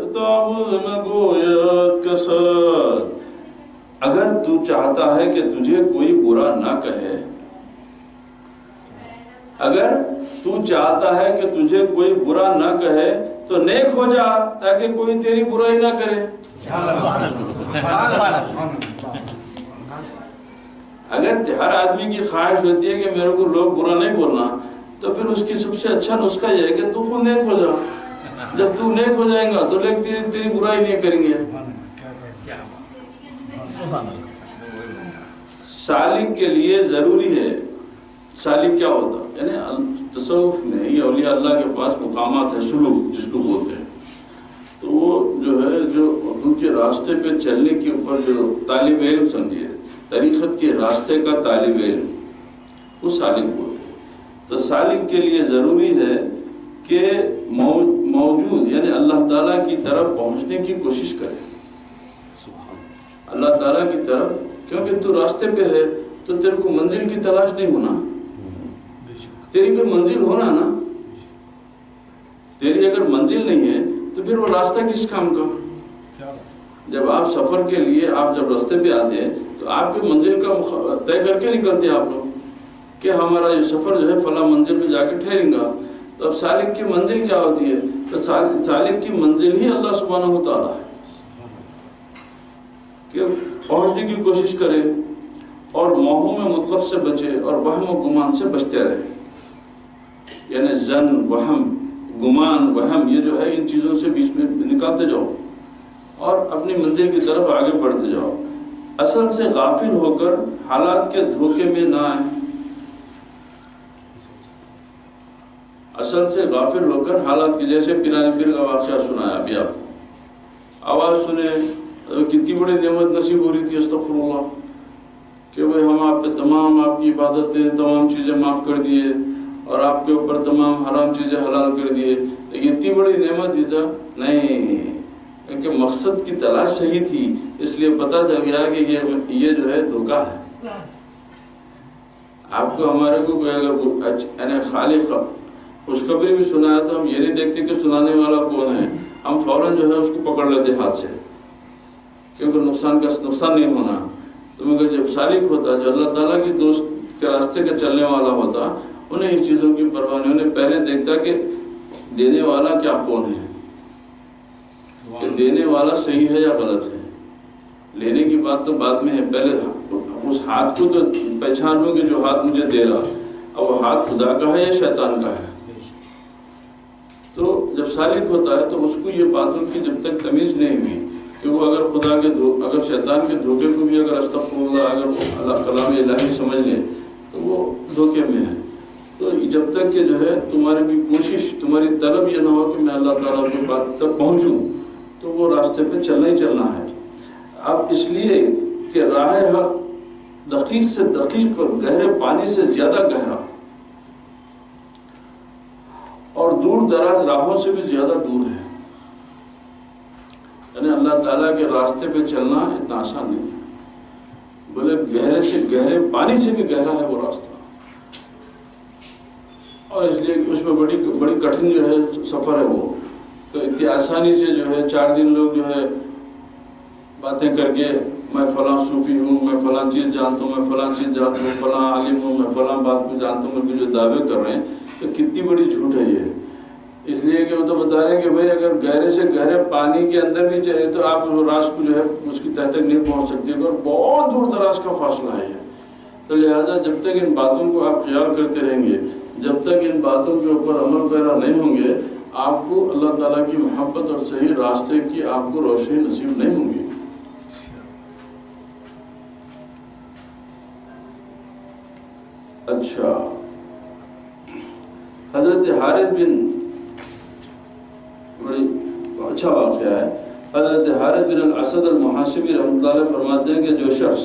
نگوید کسد. اگر تو چاہتا ہے کہ تجھے کوئی برا نہ کہے، اگر تو چاہتا ہے کہ تجھے کوئی برا نہ کہے تو نیک ہو جا تاکہ کوئی تیری برائی نہ کرے. اگر ہر آدمی کی خواہش ہوتی ہے کہ میرے کو لوگ برا نہیں بولنا، تو پھر اس کی سب سے اچھا نسخہ یہ ہے کہ تو خود نیک ہو جا. جب تو نیک ہو جائیں گا تو لوگ تیری برائی نہیں کریں گے. سالک کے لیے ضروری ہے. سالک کیا ہوتا ہے؟ یعنی تصوف میں یہ اولیاء اللہ کے پاس مقامات ہیں، سلوک جس کو بولتے ہیں، تو وہ جو ہے جو ان کے راستے پہ چلنے کے اوپر جو طالب علم سمجھیے، طریقت کے راستے کا طالب علم، وہ سالک بولتے ہیں. تو سالک کے لیے ضروری ہے کہ موجود یعنی اللہ تعالیٰ کی طرف پہنچنے کی کوشش کرے. اللہ تعالیٰ کی طرف، کیونکہ تو راستے پہ ہے تو تیرے کو منزل کی تلاش نہیں ہونا، تیری کوئی منزل ہونا نا. تیری اگر منزل نہیں ہے تو پھر وہ راستہ کس کام کا؟ جب آپ سفر کے لیے آپ جب راستے پہ آتے ہیں تو آپ کی منزل کا طے کر کے نکلتے ہیں آپ لوگ کہ ہمارا یہ سفر جو ہے فلاں منزل پہ جا کے ٹھہریں گا. تو اب سالک کی منزل کیا ہوتی ہے؟ تو سالک کی منزل ہی اللہ سبحانہ و تعالیٰ ہے کہ پہنچنے کی کوشش کرے اور موہوں میں مطلق سے بچے اور وہم و گمان سے بچتے رہے. یعنی زن، وہم، گمان، وہم، یہ جو ہے ان چیزوں سے بیچ میں نکالتے جاؤ اور اپنی منزل کی طرف آگے بڑھتے جاؤ. اصل سے غافل ہو کر حالات کے دھوکے میں نہ آئیں. اصل سے غافل ہو کر حالات کی، جیسے پیرانی پیر کا واقعہ سنایا ابھی آپ، آواز سنے کتنی بڑی نعمت نصیب ہو رہی تھی، استغفر اللہ، کہ بھئی ہم آپ پہ تمام آپ کی عبادتیں تمام چیزیں معاف کر دیے اور آپ کے اوپر تمام حرام چیزیں حلال کر دیے. اتنی بڑی نعمت ہی تھا نہیں، کیونکہ مقصد کی تلاش صحیح تھی، اس لیے پتہ چل گیا کہ یہ جو ہے دھوکہ ہے. آپ کو ہمارے کو کوئی اگر یعنی خالق خوشخبری بھی سنایا تو ہم یہ نہیں دیکھتے کہ سنانے والا کون ہے، ہم فوراً جو ہے اس کو پکڑ لیتے ہاتھ سے، کیونکہ نقصان نہیں ہونا. تو مگر جب سالک ہوتا، جو اللہ تعالیٰ کی دوست کے راستے کا چلنے والا ہوتا، انہیں ان چیزوں کی پرواہ نہیں، انہیں پہلے دیکھتا کہ دینے والا کیا کون ہے، کہ دینے والا صحیح ہے یا غلط ہے. لینے کی بات تو بعد میں ہے، پہلے اس ہاتھ کو تو پہچان لوں کہ جو ہاتھ مجھے دے رہا، اب وہ ہاتھ خدا کا ہے یا شیطان کا ہے. تو جب سالک ہوتا ہے تو اس کو یہ باتوں کی جب تک تمیز نہیں ہوئی کہ وہ اگر شیطان کے دھوکے کو بھی اگر استغفر اللہ اگر اللہ کلام الہی سمجھ لے تو وہ دھوکے میں ہے. تو جب تک کہ جو ہے تمہاری بھی کوشش، تمہاری طلب یہ نہ ہو کہ میں اللہ تعالیٰ کی بات تک پہنچوں، تو وہ راستے پہ چلنا ہی چلنا ہے. اب اس لیے کہ راہ حق دقیق سے دقیق اور گہرے پانی سے زیادہ گہرا اور دور دراز راہوں سے بھی زیادہ دور ہے. یعنی اللہ تعالیٰ کے راستے پہ چلنا اتنا آسان نہیں ہے، بولے گہرے سے گہرے پانی سے بھی گہرا ہے وہ راستہ. اور اس لیے اس میں بڑی کٹھن جو ہے سفر ہے وہ. تو اتنی آسانی سے جو ہے 4 دن لوگ جو ہے باتیں کر کے میں فلاں صوفی ہوں، میں فلاں چیز جانتا ہوں، میں فلاں چیز جانتا ہوں، فلاں عالم ہوں، میں فلاں بات کو جانتا ہوں، کہ جو دعوے کر رہے ہیں تو کتنی بڑی جھوٹ ہے یہ. اس لیے کہ وہ تو بتا رہے ہیں کہ بھئی اگر گہرے سے گہرے پانی کے اندر بھی چلے تو آپ وہ راز کو جو ہے اس کی تہ تک نہیں پہنچ سکتے، اور بہت دور دراز کا فاصلہ ہے یہ. تو لہٰذا جب تک ان باتوں کو آپ خیال کرتے رہیں گے، جب تک ان باتوں کے اوپر عمل پیرا نہیں ہوں گے، آپ کو اللہ تعالیٰ کی محبت اور صحیح راستے کی آپ کو روشنی نصیب نہیں ہوں گی. اچھا، حضرت حارث بن، بڑی اچھا واقعہ ہے. حضرت حارث بن الاسد المحاسبی رحمۃ اللہ علیہ فرماتے ہیں کہ جو شخص،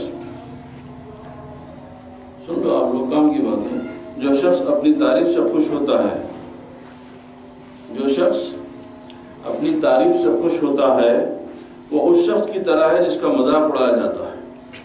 سن لو آپ لوگ کام کی بات ہے، جو شخص اپنی تعریف سے خوش ہوتا ہے، جو شخص اپنی تعریف سے خوش ہوتا ہے وہ اس شخص کی طرح ہے جس کا مذاق اڑایا جاتا ہے.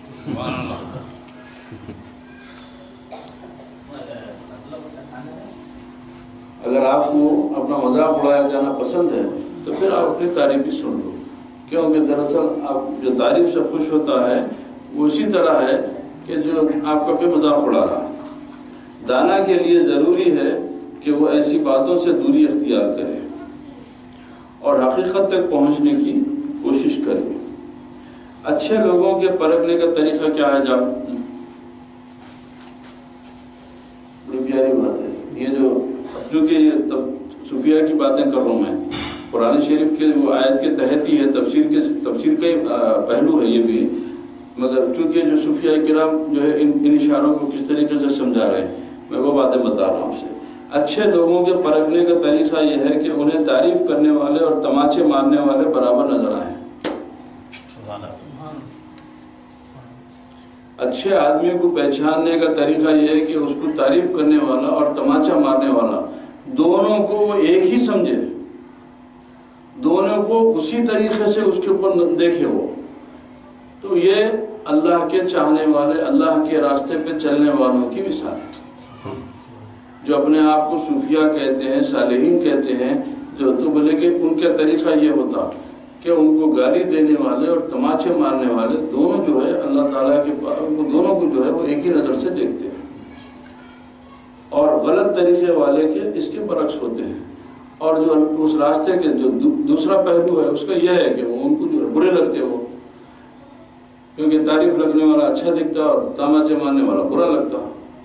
اگر آپ کو اپنا مذاق اڑایا جانا پسند ہے تو پھر آپ اپنی تعریف ہی سن لو، کیونکہ دراصل آپ جو تعریف سے خوش ہوتا ہے وہ اسی طرح ہے کہ جو آپ کا بھی مذاق اڑا رہا. دانا کے لیے ضروری ہے کہ وہ ایسی باتوں سے دوری اختیار کرے اور حقیقت تک پہنچنے کی کوشش کرے. اچھے لوگوں کے پرکھنے کا طریقہ کیا ہے؟ جب بڑی پیاری بات ہے یہ جو چونکہ یہ صوفیہ کی باتیں کر رہا ہوں میں، قرآن شریف کے وہ آیت کے تحت ہی ہے، تفسیر کا ہی پہلو ہے یہ بھی، مگر چونکہ جو صوفیہ کرام جو ہے ان اشاروں کو کس طریقے سے سمجھا رہے ہیں، میں وہ باتیں بتا رہا ہوں آپ سے۔ اچھے لوگوں کے پرکھنے کا طریقہ یہ ہے کہ انہیں تعریف کرنے والے اور تماچے مارنے والے برابر نظر آئیں۔ اچھے آدمی کو پہچاننے کا طریقہ یہ ہے کہ اس کو تعریف کرنے والا اور تماچا مارنے والا دونوں کو وہ ایک ہی سمجھے، دونوں کو اسی طریقے سے اس کے اوپر دیکھے وہ۔ تو یہ اللہ کے چاہنے والے، اللہ کے راستے پہ چلنے والوں کی مثال ہے، جو اپنے آپ کو صوفیہ کہتے ہیں، صالحین کہتے ہیں، جو تو بولے کہ ان کا طریقہ یہ ہوتا کہ ان کو گالی دینے والے اور تماچے مارنے والے دونوں جو ہے اللہ تعالیٰ کے دونوں کو جو ہے وہ ایک ہی نظر سے دیکھتے ہیں، اور غلط طریقے والے کے اس کے برعکس ہوتے ہیں، اور جو اس راستے کے جو دوسرا پہلو ہے اس کا یہ ہے کہ وہ ان کو جو ہے برے لگتے وہ، کیونکہ تعریف رکھنے والا اچھا دکھتا اور تماچے مارنے والا برا لگتا۔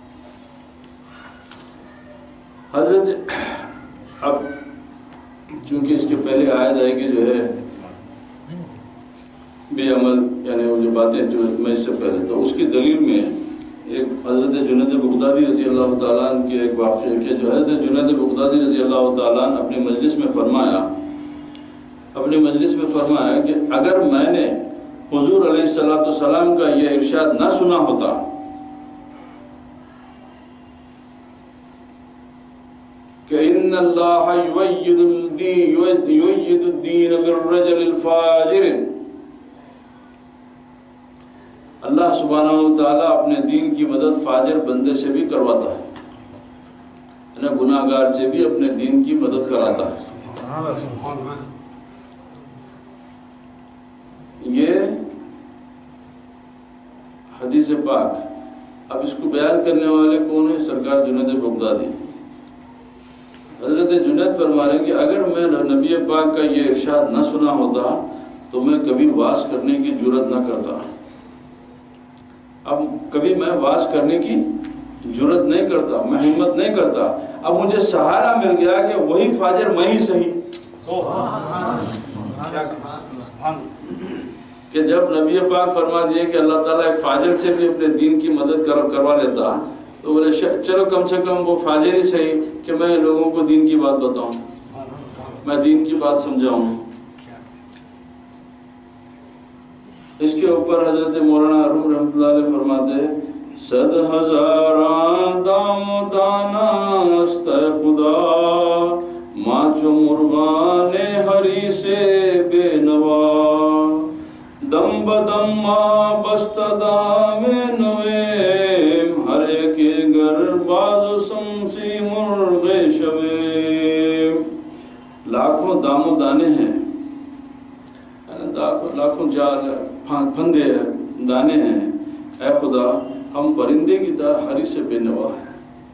حضرت اب چونکہ اس کے پہلے آیت ہے کہ جو ہے بے عمل، یعنی وہ جو باتیں جو میں اس سے پہلے، تو اس کی دلیل میں ایک حضرت جنید بغدادی رضی اللہ تعالیٰ عنہ کی ایک واقعہ کہ جو حضرت جنید بغدادی رضی اللہ تعالیٰ عنہ اپنی مجلس میں فرمایا کہ اگر میں نے حضور علیہ السلام کا یہ ارشاد نہ سنا ہوتا کہ ان اللہ یؤید الدین بالرجل الفاجر، اللہ سبحانہ وتعالیٰ اپنے دین کی مدد فاجر بندے سے بھی کرواتا ہے، یعنی گناہ گار سے بھی اپنے دین کی مدد کراتا ہے۔ یہ حدیث پاک، اب اس کو بیان کرنے والے کون ہیں؟ سرکار جنید بغدادی۔ حضرت جنید فرما رہے ہیں کہ اگر میں نبی پاک کا یہ ارشاد نہ سنا ہوتا تو میں کبھی واز کرنے کی جرت نہ کرتا، اب کبھی میں واز کرنے کی جرت نہیں کرتا، میں ہمت نہیں کرتا، اب مجھے سہارا مل گیا کہ وہی فاجر میں ہی صحیح، کہ جب نبی پاک فرما دیے کہ اللہ تعالیٰ ایک فاجر سے بھی اپنے دین کی مدد کروا لیتا، تو بولے چلو کم سے کم وہ فاجر ہی صحیح کہ میں لوگوں کو دین کی بات بتاؤں، میں دین کی بات سمجھاؤں۔ اس کے اوپر حضرت مولانا روم رحمۃ اللہ علیہ فرماتے ہیں صد ہزاراں دام و دانا است خدا، ماچو مرغان ہری سے بے نوا، دم بدم ما بست دام نویم، ہر ایک گر باز سمسی مرغ شویم۔ لاکھوں دام و دانے ہیں، لاکھوں جال پھندے ہیں، دانے ہیں، اے خدا ہم پرندے کی طرح حریص سے بے نوا ہے،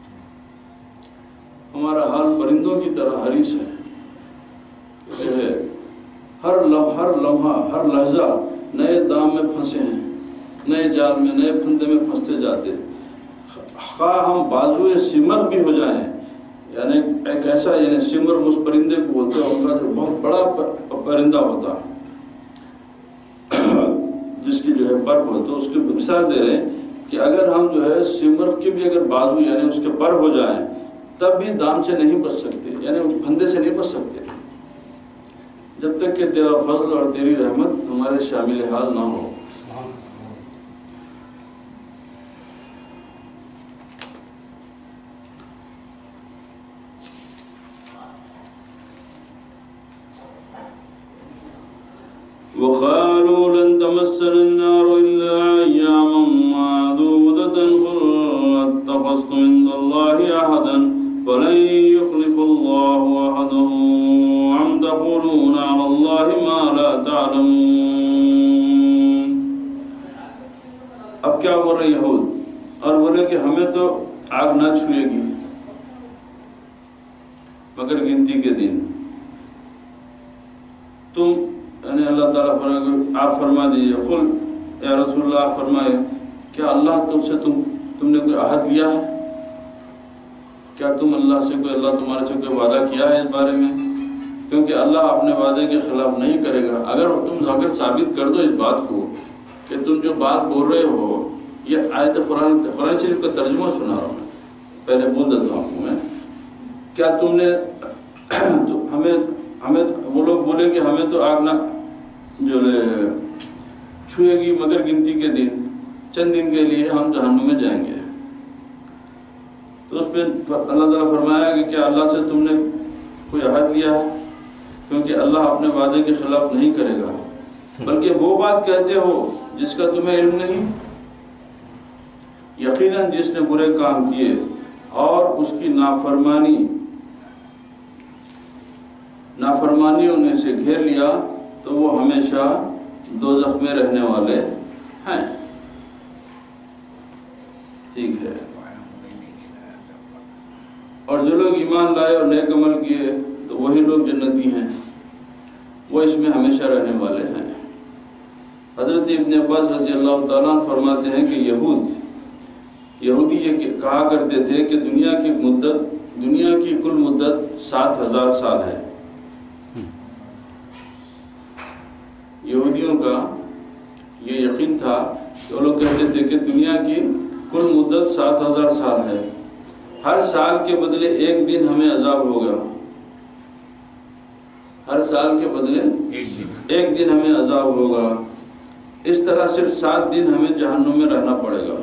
ہمارا حال پرندوں کی طرح حریص ہے، ہر لمحہ ہر لحظہ نئے دام میں پھنسے ہیں، نئے جال میں، نئے پھندے میں پھنستے جاتے، خواہ ہم بازوئے سمر بھی ہو جائیں، یعنی ایک ایسا، یعنی سمر اس پرندے کو بولتے ہیں، ان کا جو بہت بڑا پرندہ ہوتا ہے جس کی جو ہے پر ہو، تو اس کی مثال دے رہے ہیں کہ اگر ہم جو ہے سمر کے بھی اگر بازو یعنی اس کے پر ہو جائیں تب بھی دام سے نہیں بچ سکتے، یعنی پھندے سے نہیں بچ سکتے، جب تک کہ تیرا فضل اور تیری رحمت ہمارے شامل حال نہ ہو۔ وَقَالُوا لَن تَمَسَّنَا النَّارُ إِلَّا أَيَّامًا مَّعْدُودَةً قُلْ اتَّخَذْتُمْ عِندَ اللَّهِ عَهْدًا فَلَن يُخْلِفَ اللَّهُ عَهْدَهُ أَمْ تَقُولُونَ عَلَى اللَّهِ مَا لَا تَعْلَمُونَ۔ اب کیا بول رہے یہود، اور بولے کہ ہمیں تو آگ نہ چھوئے گی مگر گنتی کے دن، تم یعنی اللہ تعالیٰ آپ فرما دیجئے، قل یا رسول اللہ فرمائے کیا اللہ تم سے تم نے کوئی عہد لیا ہے؟ کیا تم اللہ تمہارے سے کوئی وعدہ کیا ہے اس بارے میں؟ کیونکہ اللہ اپنے وعدے کے خلاف نہیں کرے گا۔ اگر ثابت کر دو اس بات کو کہ تم جو بات بول رہے ہو، یہ آیت قرآن شریف کا ترجمہ سنا رہا ہوں میں، پہلے بول دیتا ہوں آپ کو میں، کیا تم نے ہمیں وہ لوگ بولے کہ ہمیں تو آگ نہ جو چھوئے گی مگر گنتی کے دن، چند دن کے لیے ہم جہنم میں جائیں گے۔ تو اس پہ اللہ تعالیٰ فرمایا کہ کیا اللہ سے تم نے کوئی عہد لیا ہے؟ کیونکہ اللہ اپنے وعدے کے خلاف نہیں کرے گا، بلکہ وہ بات کہتے ہو جس کا تمہیں علم نہیں۔ یقیناً جس نے برے کام کیے اور اس کی نافرمانیوں نے سے گھیر لیا تو وہ ہمیشہ دوزخ میں رہنے والے ہیں۔ ٹھیک ہے، اور جو لوگ ایمان لائے اور نیک عمل کیے تو وہی لوگ جنتی ہیں، وہ اس میں ہمیشہ رہنے والے ہیں۔ حضرت ابن عباس رضی اللہ تعالیٰ عنہ فرماتے ہیں کہ یہودی یہ کہا کرتے تھے کہ دنیا کی کل مدت 7000 سال ہے۔ یہودیوں کا یہ یقین تھا کہ وہ لوگ کہتے تھے کہ دنیا کی کل مدت 7000 سال ہے، ہر سال کے بدلے ایک دن ہمیں عذاب ہوگا، ہر سال کے بدلے ایک دن ہمیں عذاب ہوگا، اس طرح صرف 7 دن ہمیں جہنم میں رہنا پڑے گا۔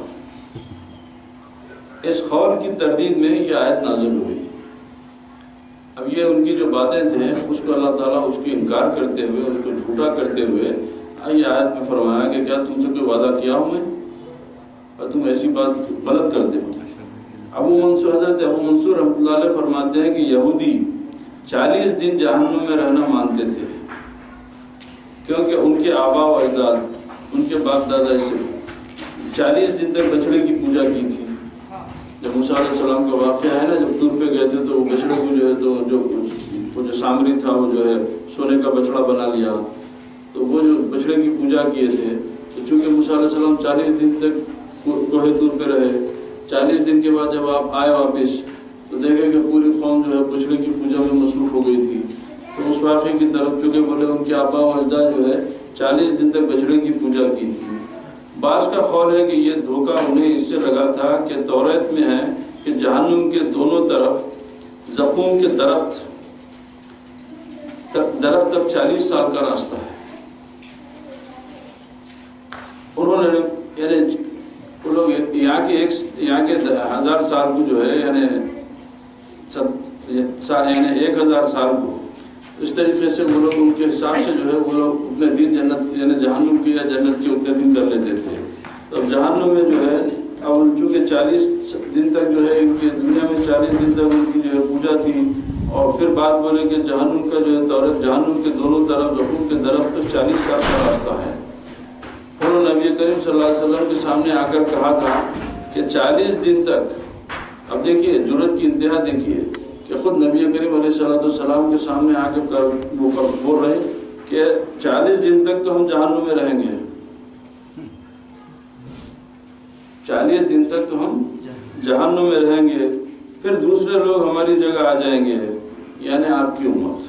اس قول کی تردید میں یہ آیت نازل ہوئی۔ اب یہ ان کی جو باتیں تھیں اس کو اللہ تعالیٰ اس کی انکار کرتے ہوئے، اس کو جھوٹا کرتے ہوئے یہ آیت میں فرمایا کہ کیا تم سے کوئی وعدہ کیا ہوں میں اور تم ایسی بات غلط کرتے ہو۔ حضرت ابو منصور رحمۃ اللہ علیہ فرماتے ہیں کہ یہودی 40 دن جہنم میں رہنا مانتے تھے، کیونکہ ان کے آبا و اجداد، ان کے باپ دادا سے 40 دن تک بچڑے کی پوجا کی تھی۔ جب موسیٰ علیہ السلام کا واقعہ ہے نا، جب طور پہ گئے تھے تو وہ بچڑے کو جو ہے تو جو سامری تھا وہ جو ہے سونے کا بچڑا بنا لیا، تو وہ جو بچڑے کی پوجا کیے تھے، تو چونکہ موسیٰ علیہ السلام 40 دن تک کوہ طور پہ رہے، 40 دن کے بعد جب آپ آئے واپس تو دیکھے کہ پوری قوم جو ہے بچڑے کی پوجا میں مصروف ہو گئی تھی۔ تو اس واقعے کی طرف چونکہ بولے ان کے آبا و اجداد جو ہے 40 دن تک بچڑے کی پوجا کی تھی۔ بعض کا قول ہے کہ یہ دھوکہ انہیں اس سے لگا تھا کہ توریت میں ہے کہ جہنم کے دونوں طرف زقوم کے درخت تک 40 سال کا راستہ ہے۔ انہوں نے یعنی وہ لوگ یہاں کے 1000 سال کو جو ہے یعنی 1000 سال کو اس طریقے سے وہ لوگ ان کے حساب سے جو ہے وہ لوگ اتنے دن جنت یعنی جہنم کی یا جنت کے اتنے دن کر لیتے تھے۔ تو اب جہنم میں جو ہے اب چونکہ 40 دن تک جو ہے ان کی دنیا میں 40 دن تک ان کی جو ہے پوجا تھی، اور پھر بات بولے کہ جہنم کا جو ہے جہنم کے دونوں طرف زقوم کے درخت تک 40 سال کا راستہ ہے۔ انہوں نے نبی کریم صلی اللہ علیہ وسلم کے سامنے آ کر کہا تھا کہ 40 دن تک، اب دیکھیے جرأت کی انتہا دیکھیے کہ خود نبی کریم علیہ السلام کے سامنے آ کے وہ بول رہے کہ 40 دن تک تو ہم جہنم میں رہیں گے، 40 دن تک تو ہم جہنم میں رہیں گے، پھر دوسرے لوگ ہماری جگہ آ جائیں گے، یعنی آپ کی امت۔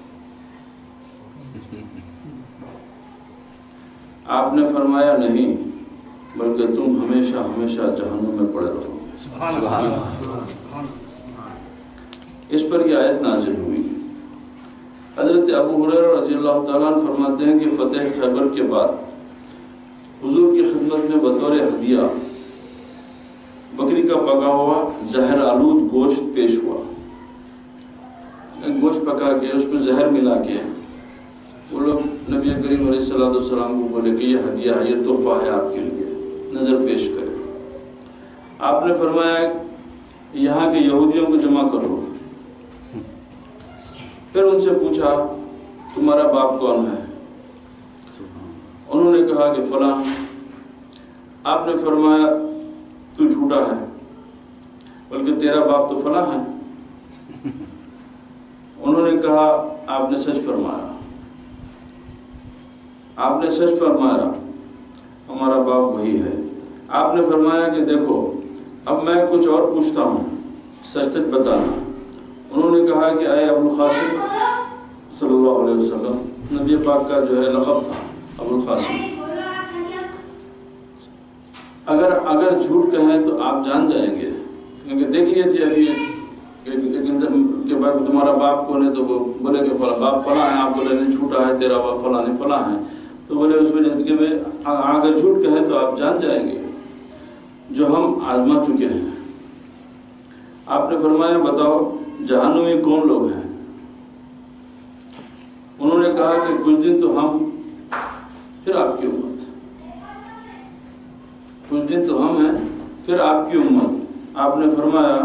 آپ نے فرمایا نہیں، بلکہ تم ہمیشہ ہمیشہ جہنم میں پڑے رہو گے۔ سبحان اللہ۔ اس پر یہ آیت نازل ہوئی۔ حضرت ابو ہریرہ رضی اللہ تعالیٰ عنہ فرماتے ہیں کہ فتح خیبر کے بعد حضور کی خدمت میں بطور ہدیہ بکری کا پکا ہوا زہر آلود گوشت پیش ہوا۔ گوشت پکا کے اس میں زہر ملا کے وہ لوگ نبی کریم علیہ السلام کو بولے کہ یہ ہدیہ ہے، یہ تحفہ ہے آپ کے لیے، نظر پیش کرے۔ آپ نے فرمایا یہاں کے یہودیوں کو جمع کرو۔ پھر ان سے پوچھا تمہارا باپ کون ہے؟ انہوں نے کہا کہ فلاں۔ آپ نے فرمایا تو جھوٹا ہے، بلکہ تیرا باپ تو فلاں ہے۔ انہوں نے کہا آپ نے سچ فرمایا، آپ نے سچ فرمایا، ہمارا باپ وہی ہے۔ آپ نے فرمایا کہ دیکھو اب میں کچھ اور پوچھتا ہوں، سچ سچ بتانا۔ انہوں نے کہا کہ اے ابوالقاسم صلی اللہ علیہ وسلم، نبی پاک کا جو ہے لقب تھا ابوالقاسم، اگر جھوٹ کہیں تو آپ جان جائیں گے، کیونکہ دیکھ لیے تھے ابھی کہ بھائی تمہارا باپ کون ہے، تو وہ بولے کہ باپ فلاں ہے، آپ بولے نہیں جھوٹا ہے، تیرا باپ فلاں نہیں فلاں ہے، تو بولے اس وجہ کہ میں اگر جھوٹ کہیں تو آپ جان جائیں گے جو ہم آزما چکے ہیں۔ آپ نے فرمایا بتاؤ جہنمی کون لوگ ہیں؟ انہوں نے کہا کہ کچھ دن تو ہم، پھر آپ کی امت، کچھ دن تو ہم ہیں پھر آپ کی امت۔ آپ نے فرمایا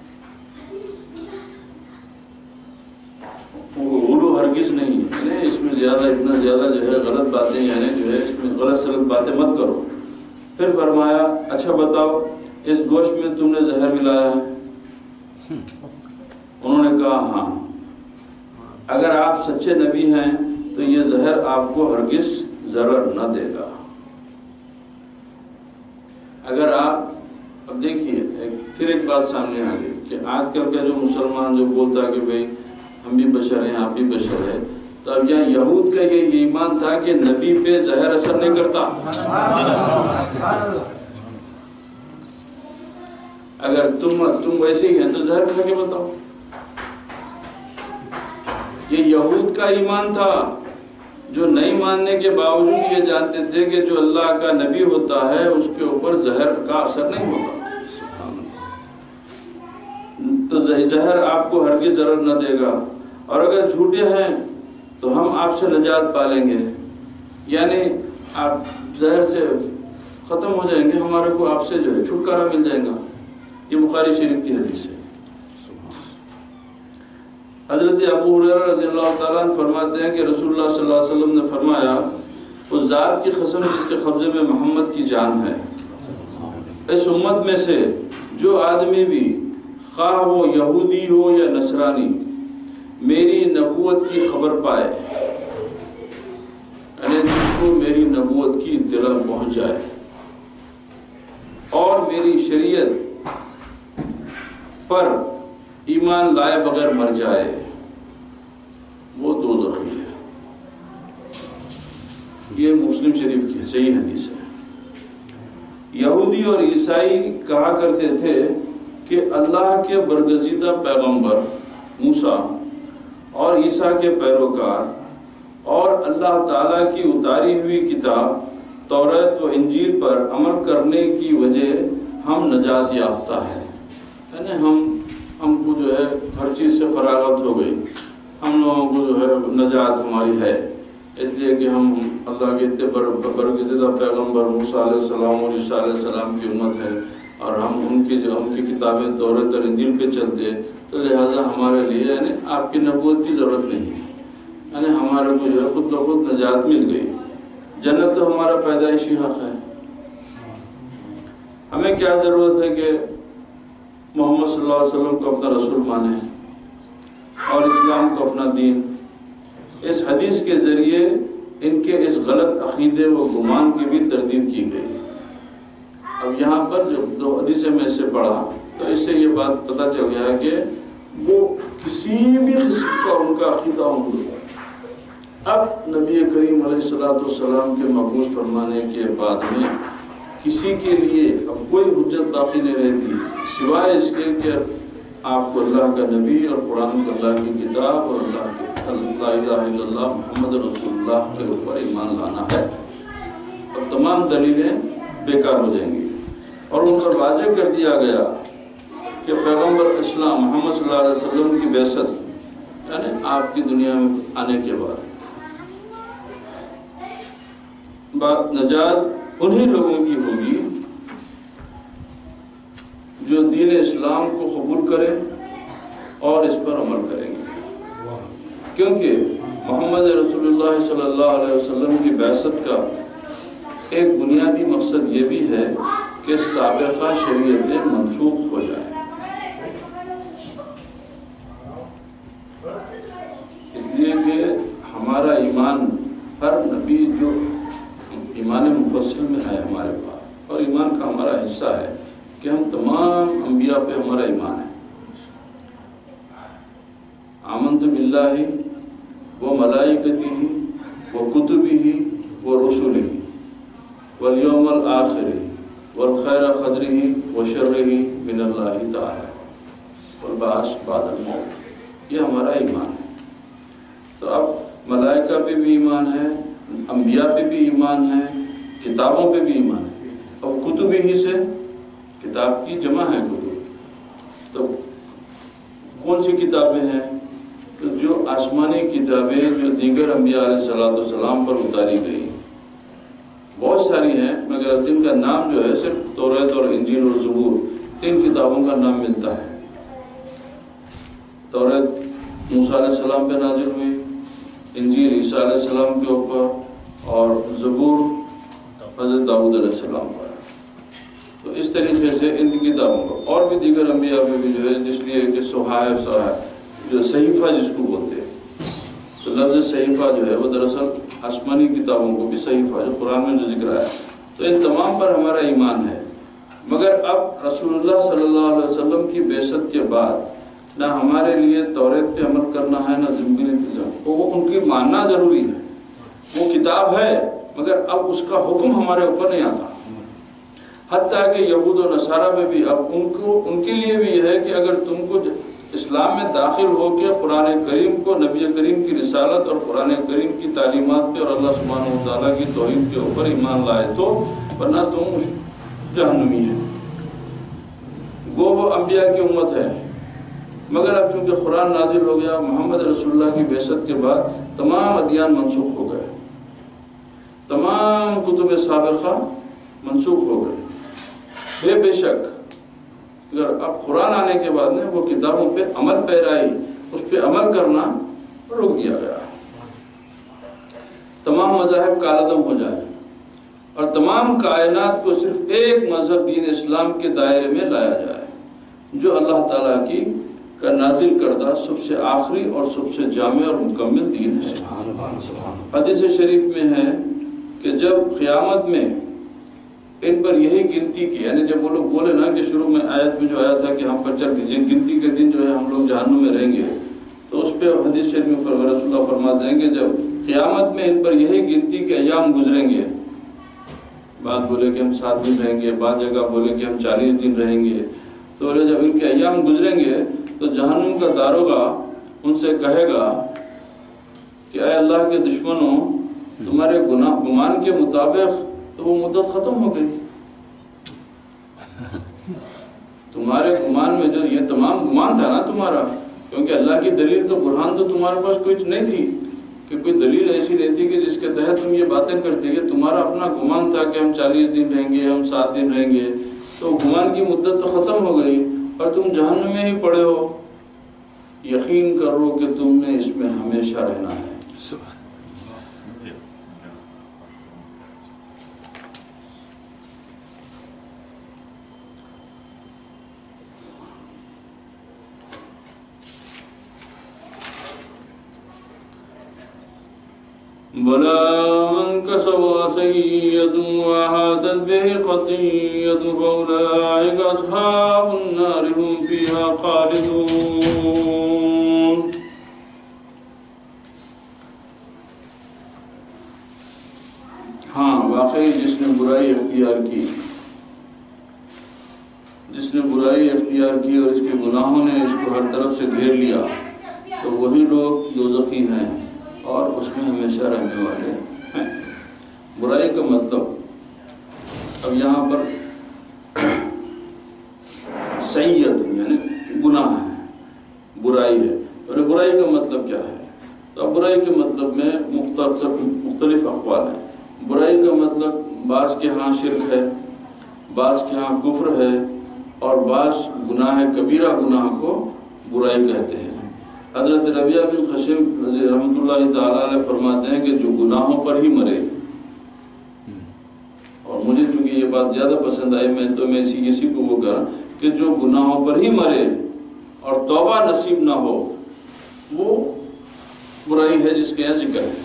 غلو ہرگز نہیں، یعنی اس میں اتنا زیادہ جو ہے غلط باتیں، یعنی جو ہے اس میں غلط سلط باتیں مت کرو۔ پھر فرمایا اچھا بتاؤ اس گوشت میں تم نے زہر ملایا ہے؟ انہوں نے کہا ہاں۔ اگر آپ سچے نبی ہیں تو یہ زہر آپ کو ہرگز ضرر نہ دے گا۔ اگر آپ، اب دیکھیے پھر ایک بات سامنے آ گئی کہ آج کل کا جو مسلمان جو بولتا ہے کہ بھئی ہم بھی بشر ہیں آپ بھی بشر ہے، تو اب یہاں یہود کا یہ ایمان تھا کہ نبی پہ زہر اثر نہیں کرتا۔ اگر تم ویسے ہی ہیں تو زہر کھا کے بتاؤ۔ یہ یہود کا ایمان تھا جو نہیں ماننے کے باوجود یہ جانتے تھے کہ جو اللہ کا نبی ہوتا ہے اس کے اوپر زہر کا اثر نہیں ہوتا، تو زہر آپ کو ہرگز ضرر نہ دے گا، اور اگر جھوٹے ہیں تو ہم آپ سے نجات پالیں گے، یعنی آپ زہر سے ختم ہو جائیں گے، ہمارے کو آپ سے جو ہے چھٹکارا مل جائے گا۔ یہ بخاری شریف کی حدیث ہے۔ حضرت ابو ہریرہ رضی اللہ تعالیٰ عنہ فرماتے ہیں کہ رسول اللہ صلی اللہ علیہ وسلم نے فرمایا اس ذات کی قسم جس کے قبضے میں محمد کی جان ہے، اس امت میں سے جو آدمی بھی خواہ وہ یہودی ہو یا نصرانی میری نبوت کی خبر پائے، یعنی جس کو میری نبوت کی اطلاع پہنچ جائے اور میری شریعت پر ایمان لائے بغیر مر جائے، وہ دوزخی ہے۔ یہ مسلم شریف کی صحیح حدیث ہے۔ یہودی اور عیسائی کہا کرتے تھے کہ اللہ کے برگزیدہ پیغمبر موسیٰ اور عیسیٰ کے پیروکار اور اللہ تعالیٰ کی اتاری ہوئی کتاب توریت و انجیل پر عمل کرنے کی وجہ ہم نجات یافتہ ہیں، یعنی ہم کو جو ہے ہر چیز سے فراغت ہو گئی، ہم لوگوں کو جو ہے نجات ہماری ہے، اس لیے کہ ہم اللہ کے برگزیدہ پیغمبر موسیٰ علیہ السلام اور عیسیٰ علیہ السلام کی امت ہے، اور ہم ان کی کتابیں توریت اور انجیل پہ چلتے، تو لہٰذا ہمارے لیے یعنی آپ کی نبوت کی ضرورت نہیں ہے، یعنی ہمارے کو جو ہے خود بخود نجات مل گئی، جنت تو ہمارا پیدائشی حق ہے۔ ہمیں کیا ضرورت ہے کہ محمد صلی اللہ علیہ وسلم کو اپنا رسول مانیں اور اسلام کو اپنا دین؟ اس حدیث کے ذریعے ان کے اس غلط عقیدے و گمان کی بھی تردید کی گئی۔ اب یہاں پر جو دو حدیثیں میں سے پڑھا تو اس سے یہ بات پتہ چل گیا کہ وہ کسی بھی قسم کا ان کا عقیدہ ہوگا۔ اب نبی کریم علیہ السلام کے مبعوث فرمانے کے بعد میں کسی کے لیے اب کوئی حجت باقی نہیں رہتی سوائے اس کے کہ آپ کو اللہ کا نبی اور قرآن کو اللہ کی کتاب اور اللہ کے لا الہ الا اللہ محمد رسول اللہ کے اوپر ایمان لانا ہے، اور تمام دلیلیں بیکار ہو جائیں گی۔ اور ان پر واضح کر دیا گیا کہ پیغمبر اسلام محمد صلی اللہ علیہ وسلم کی بعثت یعنی آپ کی دنیا میں آنے کے بعد نجات انہی لوگوں کی ہوگی جو دین اسلام کو قبول کریں اور اس پر عمل کریں گے، کیونکہ محمد رسول اللہ صلی اللہ علیہ وسلم کی بعثت کا ایک بنیادی مقصد یہ بھی ہے کہ سابقہ شریعتیں منسوخ ہو جائیں، اس لیے کہ ہمارا ایمان ہر نبی جو ایمان مفصل میں ہے ہمارے پاس، اور ایمان کا ہمارا حصہ ہے کہ ہم تمام انبیاء پہ ہمارا ایمان ہے، बिल्लाहि व मलाइकतिहि व कुतुबिहि व रुसुलिहि वल यौमल आखिरि वल खैर क़द्रिहि व शर्रिहि मिनल्लाहि ताला वल बास बादल मौत। ये हमारा ईमान है। तो अब मलाइका पे भी ईमान है, अंबिया पे भी ईमान है, किताबों पे भी ईमान है। अब कुतुबी ही से किताब की जमा है कुतुब, तो कौन सी किताबें हैं? तो जो आसमानी किताबें जो दीगर अंबिया अलैहिस्सलाम पर उतारी गई बहुत सारी हैं, मगर जिनका नाम जो है सिर्फ तौरात और इंजील और ज़बूर, इन किताबों का नाम मिलता है। तौरात मूसा अलैहिस्सलाम पे नाजिल हुई, इंजील ईसा अलैहिस्सलाम के ऊपर और ज़बूर हज़रत दाऊद अलैहिस्सलाम पर। तो इस तरीके से इन किताबों को और भी दीगर अंबिया में भी जो है, इसलिए कि सुहाइफ जो सहीफ़ा जिसको बोलते हैं, तो लफ्ज़ सहीफ़ा जो है वो दरअसल आसमानी किताबों को भी सहीफ़ा जो कुरान में जो जिक्र है, तो इन तमाम पर हमारा ईमान है। मगर अब रसूलुल्लाह सल्लल्लाहु अलैहि वसल्लम की बेशत के बाद ना हमारे लिए तौरात पे अमल करना है, ना ज़िम्मी पे, तो वो उनकी मानना ज़रूरी है। वो किताब है मगर अब उसका हुक्म हमारे ऊपर नहीं आता। हत्ता कि यहूद और नसारा में भी अब उनके लिए भी यह है कि अगर तुमको इस्लाम में दाखिल होकर कुरान करीम को, नबी करीम की रिसालत और कुरान करीम की तालीमात पे और अल्लाह सुब्हानहू व तआला की तौहीद के ऊपर ईमान लाए तो, वरना तुम जहन्नमी है। वो अंबिया की उम्मत है, मगर अब चूँकि कुरान नाजिल हो गया, मोहम्मद रसूलुल्लाह की बेशत के बाद तमाम अदियान मनसूख हो गए, तमाम कुतुब साबिक़ा मनसूख हो गए। बेशक अगर अब कुरान आने के बाद में वो किताबों पे अमल पैराई, उस पे अमल करना रोक दिया गया। तमाम मज़ाहिब कालदम हो जाए और तमाम कायनात को सिर्फ एक मज़हब दीन इस्लाम के दायरे में लाया जाए, जो अल्लाह ताला की का नाजिल करदा सबसे आखिरी और सबसे जामे और मुकम्मल दीन है। हदीस शरीफ में है कि जब क़यामत में इन पर यही गिनती की, यानी जब वो लोग बोले ना कि शुरू में आयत में जो आया था कि हम पर चल दीजिए, गिनती के दिन जो है हम लोग जहन्नुम में रहेंगे, तो उस पर हदीस शरीफ में रसूलुल्लाह फरमा देंगे जब क़यामत में इन पर यही गिनती के अय्याम गुजरेंगे, बाद बोले कि हम 7 दिन रहेंगे, बाद जगह बोले कि हम 40 दिन रहेंगे, तो बोले जब इनके अय्याम गुजरेंगे तो जहन्नुम का दारोगा उनसे कहेगा कि ऐ अल्लाह के दुश्मनों, तुम्हारे गुमान के मुताबिक तो वो मुद्दत ख़त्म हो गई। तुम्हारे गुमान में जो ये तमाम गुमान था ना तुम्हारा, क्योंकि अल्लाह की दलील तो बुरहान तो तुम्हारे पास कुछ नहीं थी, कि कोई दलील ऐसी नहीं थी कि जिसके तहत तुम ये बातें करते कि तुम्हारा अपना गुमान था कि हम 40 दिन रहेंगे, हम 7 दिन रहेंगे, तो गुमान की मुद्दत तो ख़त्म हो गई और तुम जहन्नम में ही पड़े हो। यकीन करो कि तुमने इसमें हमेशा रहना है। बला मन कसबा सय्यदुन व अहादत बिहि ख़तीयतुन फउलाइका अस्हाबुन नार हुम फ़ीहा ख़ालिदून। हाँ, वाकई जिसने बुराई इख्तियार की और इसके गुनाहों ने इसको हर तरफ से घेर लिया, तो वही लोग दोज़खी हैं और उसमें हमेशा रहने वाले हैं। बुराई का मतलब, अब यहाँ पर सय्यद यानी गुनाह है, बुराई है, और बुराई का मतलब क्या है? तो अब बुराई के मतलब में मुख्तलिफ अक़वाल हैं। बुराई का मतलब बाज़ के यहाँ शिर्क है, बाज़ के यहाँ कुफ्र है, और बाज़ गुनाह कबीरा गुनाह को बुराई कहते हैं। हज़रत रबिया बिन खशीम रहमतुल्लाहि ताला अलैह फरमाते हैं कि जो गुनाहों पर ही मरे, और मुझे चूँकि ये बात ज़्यादा पसंद आई, मैं इसी को वो कहा कि जो गुनाहों पर ही मरे और तौबा नसीब ना हो, वो बुराई है जिसके यहाँ जिक्र है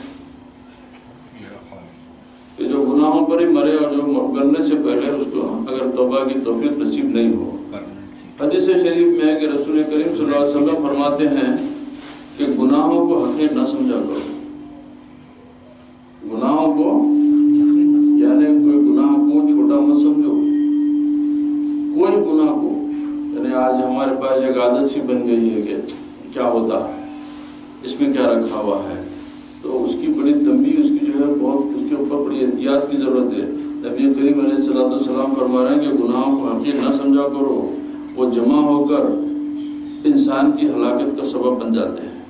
कि जो गुनाहों पर ही मरे और जो मरने से पहले उसको अगर तौबा की तौफीक नसीब नहीं हो। हदीस शरीफ में है कि रसूल करीम सल्लल्लाहु अलैहि वसल्लम फरमाते हैं کہ گناہوں کو حقیر نہ سمجھا کرو. گناہوں کو یعنی کوئی گناہ کو چھوٹا مت سمجھو. کوئی گناہ کو یعنی آج ہمارے پاس ایک عادت سی بن گئی ہے کہ کیا ہوتا ہے، اس میں کیا رکھا ہوا ہے، تو اس کی بڑی تنبیہ، اس کی جو ہے بہت اس کے اوپر بڑی احتیاط کی ضرورت ہے. نبی کریم علیہ الصلوۃ والسلام فرما رہے ہیں کہ گناہوں کو حقیر نہ سمجھا کرو، وہ جمع ہو کر انسان کی ہلاکت کا سبب بن جاتے ہیں.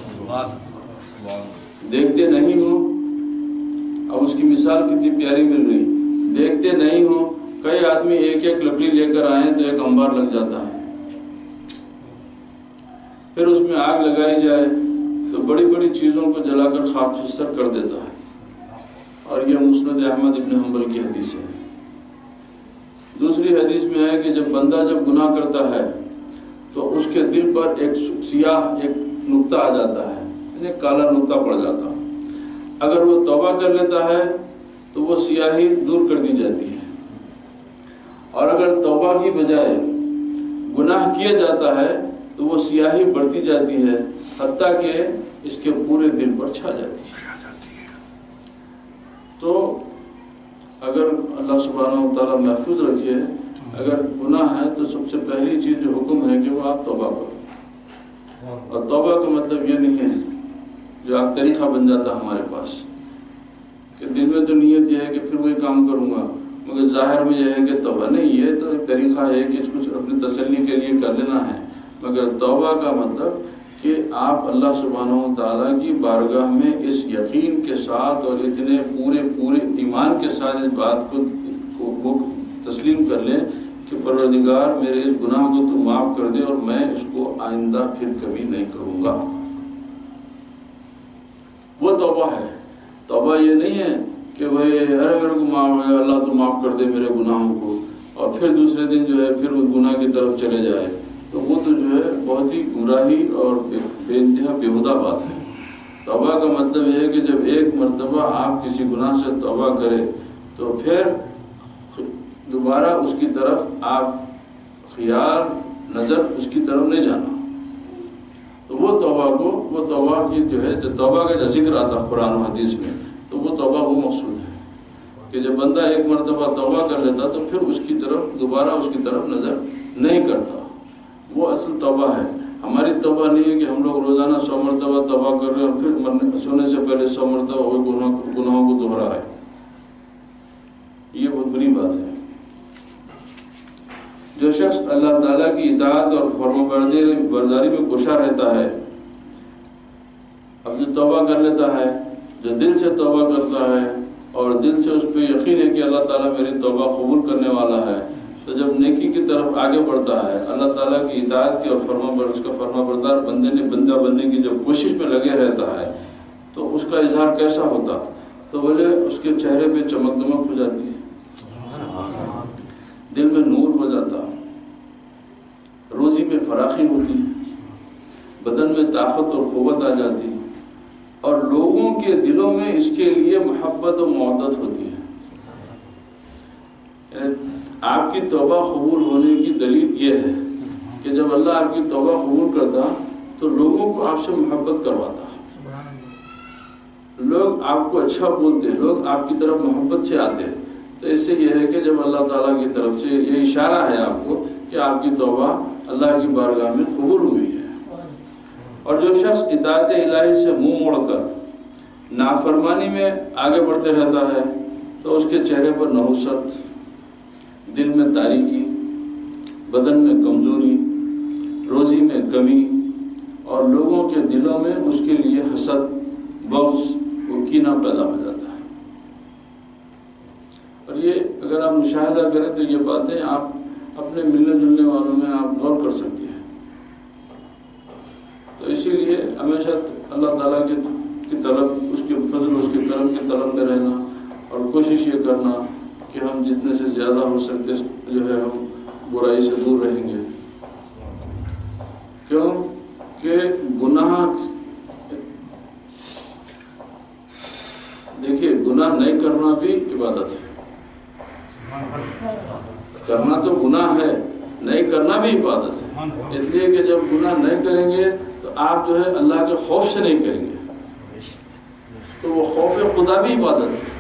دیکھتے نہیں ہو، اب اس کی مثال کتنی پیاری مل رہی. دیکھتے نہیں ہو، کئی آدمی ایک ایک لکڑی لے کر آئیں تو ایک انبار لگ جاتا ہے. پھر اس میں آگ لگائی جائے تو بڑی بڑی چیزوں کو جلا کر خاک خسر کر دیتا ہے. اور یہ مسند احمد ابن حنبل کی حدیث ہے. دوسری حدیث میں ہے کہ جب بندہ جب گناہ کرتا ہے تو اس کے دل پر ایک سیاہ ایک نقطہ آ جاتا ہے، یعنی کالا نقطہ پڑ جاتا. اگر وہ توبہ کر لیتا ہے تو وہ سیاہی دور کر دی جاتی ہے، اور اگر توبہ کی بجائے گناہ کیا جاتا ہے تو وہ سیاہی بڑھتی جاتی ہے حتیٰ کہ اس کے پورے دل پر چھا جاتی ہے. تو اگر اللہ سبحانہ و تعالیٰ محفوظ رکھے، اگر گناہ ہے تو سب سے پہلی چیز جو حکم ہے کہ وہ آپ توبہ کرو. اور توبہ کا مطلب یہ نہیں ہے جو آپ طریقہ بن جاتا ہمارے پاس کہ دل میں تو نیت یہ ہے کہ پھر وہی کام کروں گا مگر ظاہر میں یہ ہے کہ توبہ نہیں. یہ تو ایک طریقہ ہے کہ اس کو اپنی تسلی کے لیے کر لینا ہے، مگر توبہ کا مطلب کہ آپ اللہ سبحانہ و تعالیٰ کی بارگاہ میں اس یقین کے ساتھ اور اتنے پورے ایمان کے ساتھ اس بات کو تسلیم کر لیں کہ پروردگار میرے اس گناہ کو تو معاف کر دے اور میں اس کو آئندہ پھر کبھی نہیں کروں گا. وہ توبہ ہے. توبہ یہ نہیں ہے کہ بھائی ارے میرے کو معاف ہے، اللہ تو معاف کر دے میرے گناہوں کو، اور پھر دوسرے دن جو ہے پھر اس گناہ کی طرف چلے جائے. تو وہ تو جو ہے بہت ہی گمراہی اور بے انتہا بےہودہ بات ہے. توبہ کا مطلب یہ ہے کہ جب ایک مرتبہ آپ کسی گناہ سے توبہ کریں تو پھر دوبارہ اس کی طرف آپ خیال نظر اس کی طرف نہیں جانا. تو وہ توبہ کی جو ہے جو توبہ کا جو ذکر آتا قرآن و حدیث میں، تو وہ توبہ وہ مقصود ہے کہ جب بندہ ایک مرتبہ توبہ کر لیتا تو پھر اس کی طرف دوبارہ اس کی طرف نظر نہیں کرتا. وہ اصل توبہ ہے. ہماری توبہ نہیں ہے کہ ہم لوگ روزانہ 100 مرتبہ توبہ کر رہے ہیں اور پھر سونے سے پہلے 100 مرتبہ وہ گناہوں کو دہرا ہے. یہ بہت بری بات ہے. جو شخص اللہ تعالیٰ کی اطاعت اور فرما برداری میں کوشاں رہتا ہے، اب جو توبہ کر لیتا ہے، جو دل سے توبہ کرتا ہے اور دل سے اس پہ یقین ہے کہ اللہ تعالیٰ میری توبہ قبول کرنے والا ہے، تو جب نیکی کی طرف آگے بڑھتا ہے، اللہ تعالیٰ کی اطاعت کی اور اس کا فرما بردار بندہ بننے کی جب کوشش میں لگے رہتا ہے تو اس کا اظہار کیسا ہوتا؟ تو بولے اس کے چہرے پہ چمک دمک ہو جاتی ہے، دل میں نور ہو جاتا، روزی میں فراخی ہوتی، بدن میں طاقت اور قوت آ جاتی، اور لوگوں کے دلوں میں اس کے لیے محبت و محبت ہوتی ہے. آپ کی توبہ قبول ہونے کی دلیل یہ ہے کہ جب اللہ آپ کی توبہ قبول کرتا تو لوگوں کو آپ سے محبت کرواتا، لوگ آپ کو اچھا بولتے، لوگ آپ کی طرف محبت سے آتے. تو اس سے یہ ہے کہ جب اللہ تعالیٰ کی طرف سے یہ اشارہ ہے آپ کو کہ آپ کی توبہ اللہ کی بارگاہ میں قبول ہوئی ہے. اور جو شخص اطاعت الہی سے منہ موڑ کر نافرمانی میں آگے بڑھتے رہتا ہے تو اس کے چہرے پر نحوست، دل میں تاریکی، بدن میں کمزوری، روزی میں کمی، اور لوگوں کے دلوں میں اس کے لیے حسد، بغض و کینہ پیدا ہو جاتا ہے. اور یہ اگر آپ مشاہدہ کریں تو یہ باتیں آپ اپنے ملنے جلنے والوں میں آپ غور کر سکتے ہیں. تو اسی لیے ہمیشہ اللہ تعالیٰ کی طلب، اس کے فضل، اس کے کرم کی طلب میں رہنا اور کوشش یہ کرنا کہ ہم جتنے سے زیادہ ہو سکتے جو ہے ہم برائی سے دور رہیں گے. کیوں کہ گناہ، دیکھیے گناہ نہیں کرنا بھی عبادت ہے. کرنا تو گناہ ہے، نہیں کرنا بھی عبادت ہے. اس لیے کہ جب گناہ نہیں کریں گے تو آپ جو ہے اللہ کے خوف سے نہیں کریں گے تو وہ خوف خدا بھی عبادت ہے.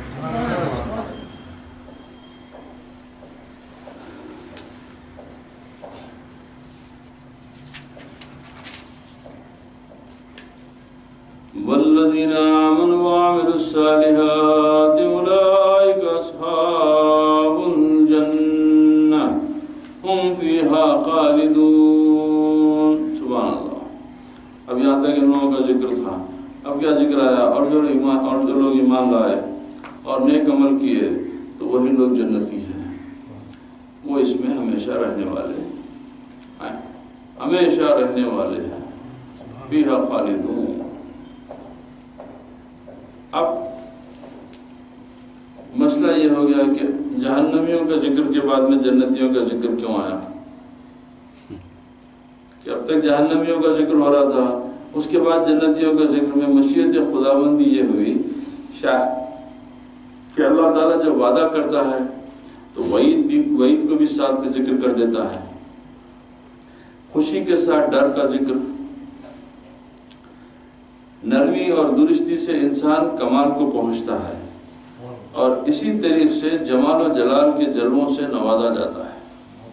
والذین آمنوا وعملوا الصالحات اولئک اصحاب الجنہ ہم فیہا خالدون. سبحان اللہ. اب یہاں تک ان لوگوں کا ذکر تھا. اب کیا ذکر آیا؟ اور جو لوگ ایمان لائے اور نیک عمل کیے تو وہی لوگ جنتی ہیں. وہ اس میں ہمیشہ رہنے والے ہیں، ہمیشہ رہنے والے ہیں. فیہا خالدون. اب مسئلہ یہ ہو گیا کہ جہنمیوں کا ذکر کے بعد میں جنتیوں کا ذکر کیوں آیا؟ کہ اب تک جہنمیوں کا ذکر ہو رہا تھا، اس کے بعد جنتیوں کا ذکر میں مشیت خداوندی یہ ہوئی کہ اللہ تعالیٰ جب وعدہ کرتا ہے تو وعید کو بھی ساتھ کا ذکر کر دیتا ہے. خوشی کے ساتھ ڈر کا ذکر. نرمی اور درستی سے انسان کمال کو پہنچتا ہے اور اسی طریقے سے جمال و جلال کے جلووں سے نوازا جاتا ہے.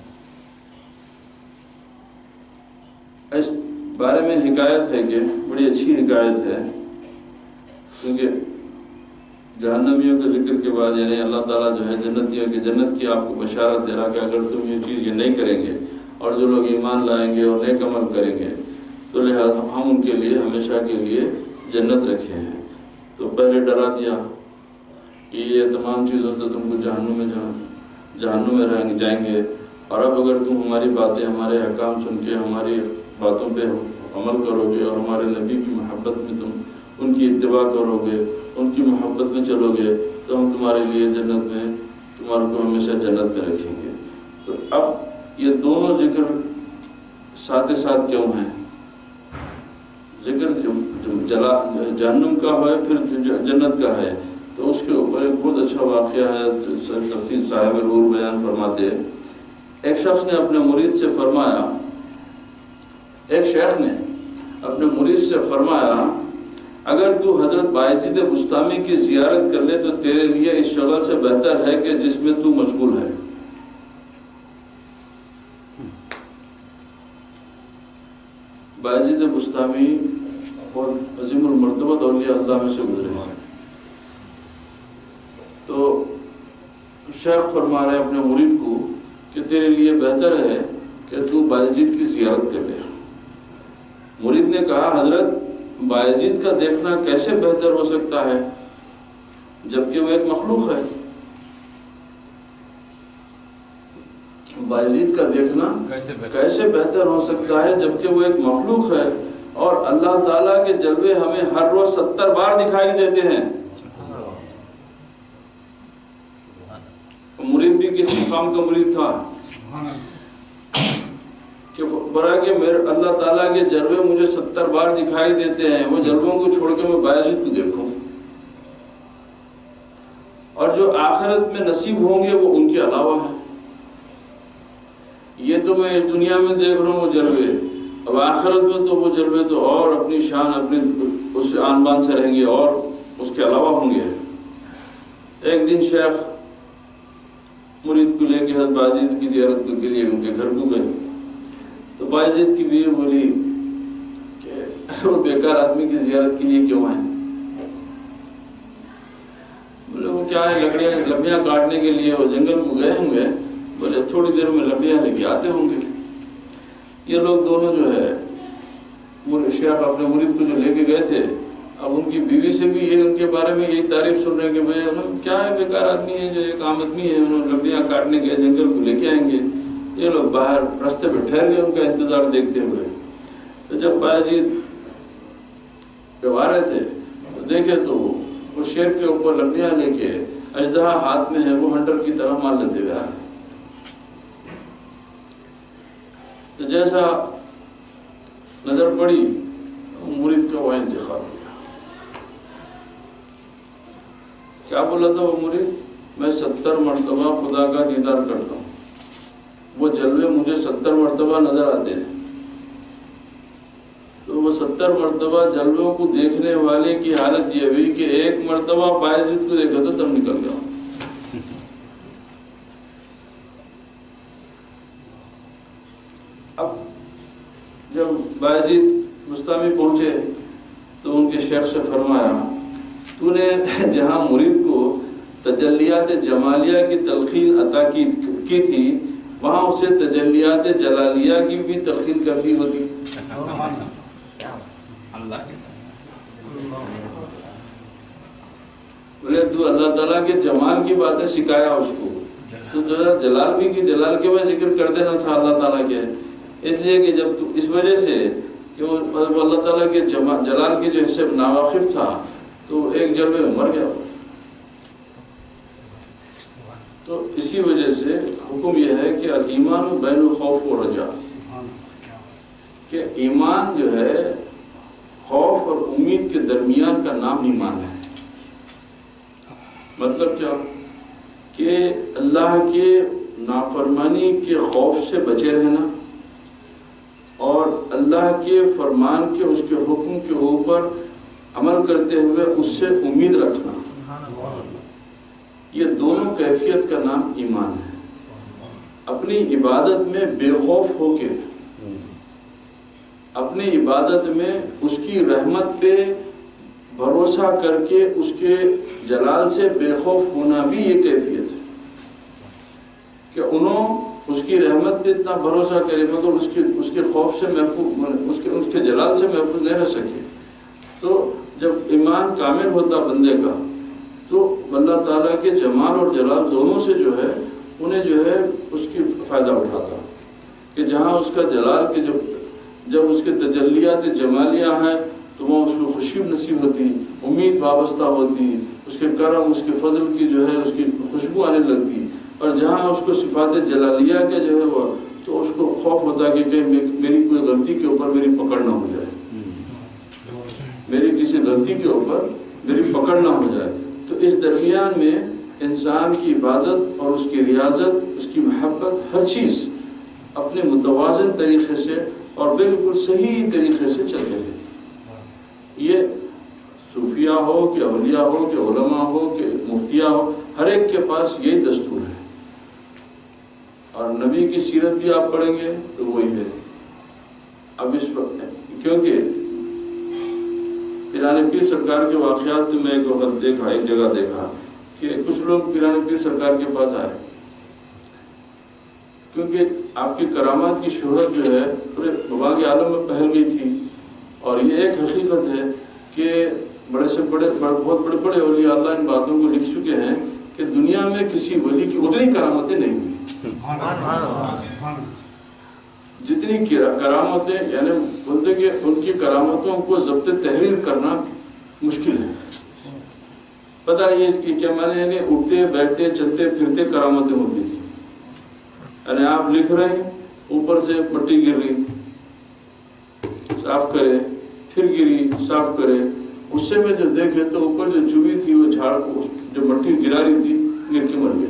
اس بارے میں حکایت ہے کہ بڑی اچھی حکایت ہے، کیونکہ جہنمیوں کے ذکر کے بعد یعنی اللہ تعالیٰ جو ہے جنتیوں کی جنت کی آپ کو بشارت دے رہا کہ اگر تم یہ چیز یہ نہیں کریں گے اور جو لوگ ایمان لائیں گے اور نیک عمل کریں گے تو لہٰذا ہم ان کے لیے ہمیشہ کے لیے جنت رکھے ہیں. تو پہلے ڈرا دیا کہ یہ تمام چیزوں سے تم کو جہنم میں جائیں گے، اور اب اگر تم ہماری باتیں ہمارے احکام سن کے ہماری باتوں پہ عمل کرو گے اور ہمارے نبی کی محبت میں تم ان کی اتباع کرو گے، ان کی محبت میں چلو گے تو ہم تمہارے لیے جنت میں تمہارے کو ہمیشہ جنت میں رکھیں گے. تو اب یہ دونوں ذکر ساتھ ساتھ کیوں ہیں؟ ذکر جو جہنم کا ہے پھر جنت کا ہے، تو اس کے اوپر ایک بہت اچھا واقعہ ہے. تفسیر صاحب رور بیان فرماتے ہیں ایک شخص نے اپنے مرید سے فرمایا، ایک شیخ نے اپنے مرید سے فرمایا اگر تو حضرت بایزید بستامی کی زیارت کر لے تو تیرے لیے اس شغل سے بہتر ہے کہ جس میں تو مشغول ہے. بایزید بستامی اور عظیم المرتبہ اولیاء اللہ میں سے گزرے ہیں. تو شیخ فرما رہے اپنے مرید کو کہ تیرے لیے بہتر ہے کہ تو بایزید کی زیارت کر لے. مرید نے کہا حضرت بایزید کا دیکھنا کیسے بہتر ہو سکتا ہے جبکہ وہ ایک مخلوق ہے؟ بایزید کا دیکھنا کیسے بہتر ہو سکتا ہے جبکہ وہ ایک مخلوق ہے اور اللہ تعالیٰ کے جلوے ہمیں ہر روز 70 بار دکھائی دیتے ہیں. مرید بھی کسی قوم کا مرید تھا کہ برا کہ اللہ تعالیٰ کے جلوے مجھے 70 بار دکھائی دیتے ہیں، وہ جلووں کو چھوڑ کے میں بایزید کو دیکھوں، اور جو آخرت میں نصیب ہوں گے وہ ان کے علاوہ ہیں. یہ تو میں اس دنیا میں دیکھ رہا ہوں وہ جلوے، اب آخرت میں تو وہ جلوے تو اور اپنی شان اپنی اس آن بان سے رہیں گے اور اس کے علاوہ ہوں گے. ایک دن شیخ مرید کو لے کے حضرت بایزید کی زیارت کے لیے ان کے گھر کو گئے تو بایزید کی بیوی بولی کہ وہ بیکار آدمی کی زیارت کے لیے کیوں آئے؟ بولے وہ کیا ہے لکڑیاں کاٹنے کے لیے وہ جنگل کو گئے ہوں گے، بولے تھوڑی دیر میں لکڑیاں لے کے آتے ہوں گے. یہ لوگ دونوں جو ہے شیخ اپنے مرید کو جو لے کے گئے تھے اب ان کی بیوی سے بھی یہ ان کے بارے میں یہی تعریف سن رہے ہیں کہ بھائی کیا ہے بیکار آدمی ہے جو ایک عام آدمی ہے، انہوں لکڑیاں کاٹنے گئے جنگل کو لے کے آئیں گے. یہ لوگ باہر راستے پہ ٹھہر گئے ان کا انتظار دیکھتے ہوئے. تو جب بایزید جب آ رہے تھے تو دیکھے تو وہ شیر کے اوپر لکڑیاں لے کے اژدہا ہاتھ میں ہے وہ ہنٹر کی طرح مار لیتے ہوئے آ رہے. تو جیسا نظر پڑی مرید کا وہ انتخاب ہوا. کیا بولا تھا وہ مرید؟ میں 70 مرتبہ خدا کا دیدار کرتا ہوں، وہ جلوے مجھے 70 مرتبہ نظر آتے ہیں. تو تو وہ 70 مرتبہ جلووں کو دیکھنے والے کی حالت یہ ہوئی کہ ایک مرتبہ بایزید کو دیکھا تو تب نکل گیا۔ اب جب بایزید مستامی پہنچے تو ان کے شیخ سے فرمایا تو نے جہاں مرید کو تجلیات جمالیہ کی تلقین عطا کی تھی وہاں اسے تجلیات جلالیہ کی بھی تلقین کرنی ہوتی۔ بولے تو اللہ تعالیٰ کے جمال کی باتیں سکھایا اس کو، تو جلال بھی کی جلال کے بعد ذکر کر دینا تھا اللہ تعالیٰ کے، اس لیے کہ جب تو اس وجہ سے کہ وہ اللہ تعالیٰ کے جلال کے جو حصے ناواقف تھا تو ایک جلوے میں مر گیا۔ تو اسی وجہ سے حکم یہ ہے کہ ایمان بین الخوف و رجا، کہ ایمان جو ہے خوف اور امید کے درمیان کا نام ایمان ہے۔ مطلب کیا کہ اللہ کے نافرمانی کے خوف سے بچے رہنا اور اللہ کے فرمان کے اس کے حکم کے اوپر عمل کرتے ہوئے اس سے امید رکھنا، یہ دونوں کیفیت کا نام ایمان ہے۔ اپنی عبادت میں بے خوف ہو کے، اپنی عبادت میں اس کی رحمت پہ بھروسہ کر کے اس کے جلال سے بے خوف ہونا بھی یہ کیفیت ہے کہ انہوں اس کی رحمت پہ اتنا بھروسہ کرے مگر اس کے خوف سے محفوظ، اس کے جلال سے محفوظ نہیں رہ سکے۔ تو جب ایمان کامل ہوتا بندے کا تو اللہ تعالیٰ کے جمال اور جلال دونوں سے جو ہے انہیں جو ہے اس کی فائدہ اٹھاتا، کہ جہاں اس کا جلال کے جب اس کے تجلیات جمالیہ ہیں تو وہ اس کو خوشی نصیب ہوتی، امید وابستہ ہوتی، اس کے کرم اس کے فضل کی جو ہے اس کی خوشبو آنے لگتی، اور جہاں اس کو صفات جلالیہ کے جو ہے وہ تو اس کو خوف ہوتا کہ کہیں میری کوئی غلطی کے اوپر میری پکڑ نہ ہو جائے، میری کسی غلطی کے اوپر میری پکڑ نہ ہو جائے۔ تو اس درمیان میں انسان کی عبادت اور اس کی ریاضت، اس کی محبت، ہر چیز اپنے متوازن طریقے سے اور بالکل صحیح طریقے سے چلتے رہتی۔ یہ صوفیہ ہو کہ اولیاء ہو کہ علماء ہو کہ مفتیاء ہو، ہر ایک کے پاس یہی دستور ہے، اور نبی کی سیرت بھی آپ پڑھیں گے تو وہی ہے۔ اب اس پر کیونکہ پیرانے پیر سرکار کے واقعات میں ایک وقت دیکھا، ایک جگہ دیکھا کہ کچھ لوگ پیرانے پیر سرکار کے پاس آئے کیونکہ آپ کی کرامات کی شہرت جو ہے پورے باغ عالم میں پھیل گئی تھی، اور یہ ایک حقیقت ہے کہ بڑے سے بڑے بہت بڑے اولیاء اللہ ان باتوں کو لکھ چکے ہیں کہ دنیا میں کسی ولی کی اتنی کرامتیں نہیں ہوئی جتنی کرامتیں، یعنی بولتے کہ ان کی کرامتوں کو ضبط تحریر کرنا مشکل ہے۔ پتہ یہ کہ کیا میں نے یعنی اٹھتے بیٹھتے چلتے پھرتے کرامتیں ہوتی تھی، یعنی آپ لکھ رہے ہیں اوپر سے مٹی گر رہی، صاف کرے، پھر گری، صاف کرے، غصے میں جو دیکھے تو اوپر جو چوبی تھی وہ جھاڑ جو مٹی گرا رہی تھی گر کے مر گئی۔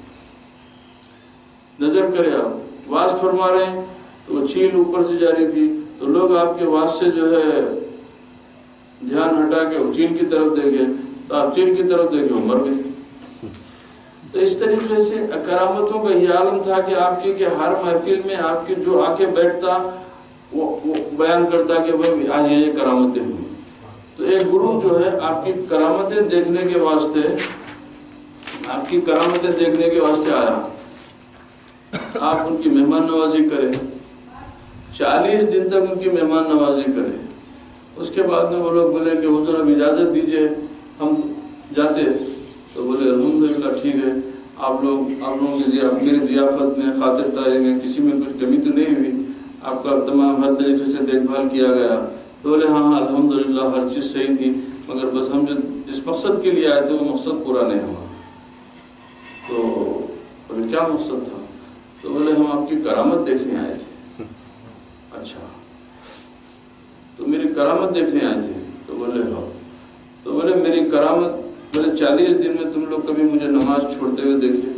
نظر کرے آپ واز فرما رہے ہیں تو وہ چھیل اوپر سے جا رہی تھی، تو لوگ آپ کے واز سے جو ہے دھیان ہٹا کے چیل کی طرف دیکھے تو آپ چیل کی طرف دیکھے وہ مر گئے۔ تو اس طریقے سے کرامتوں کا یہ عالم تھا کہ آپ کی کہ ہر محفل میں آپ کے جو آ کے بیٹھتا وہ بیان کرتا کہ وہ آج یہ کرامتیں ہوئی۔ تو ایک گرو جو ہے آپ کی کرامتیں دیکھنے کے واسطے آیا، آپ ان کی مہمان نوازی کریں، 40 دن تک ان کی مہمان نوازی کریں۔ اس کے بعد میں وہ لوگ بولے کہ حضور اب اجازت دیجئے ہم جاتے، تو بولے الحمدللہ ٹھیک ہے، آپ لوگوں کی میری ضیافت میں خاطر تاریخ میں کسی میں کچھ کمی تو نہیں ہوئی، آپ کا تمام ہر طریقے سے دیکھ بھال کیا گیا۔ تو بولے ہاں الحمدللہ ہر چیز صحیح تھی، مگر بس ہم جو جس مقصد کے لیے آئے تھے وہ مقصد پورا نہیں ہوا۔ تو بولے کیا مقصد تھا؟ تو بولے ہم آپ کی کرامت دیکھنے آئے تھے۔ اچھا تو میری کرامت دیکھنے آئے تھے؟ تو بولے ہاں۔ تو بولے میری کرامت، بولے 40 دن میں تم لوگ کبھی مجھے نماز چھوڑتے ہوئے دیکھے؟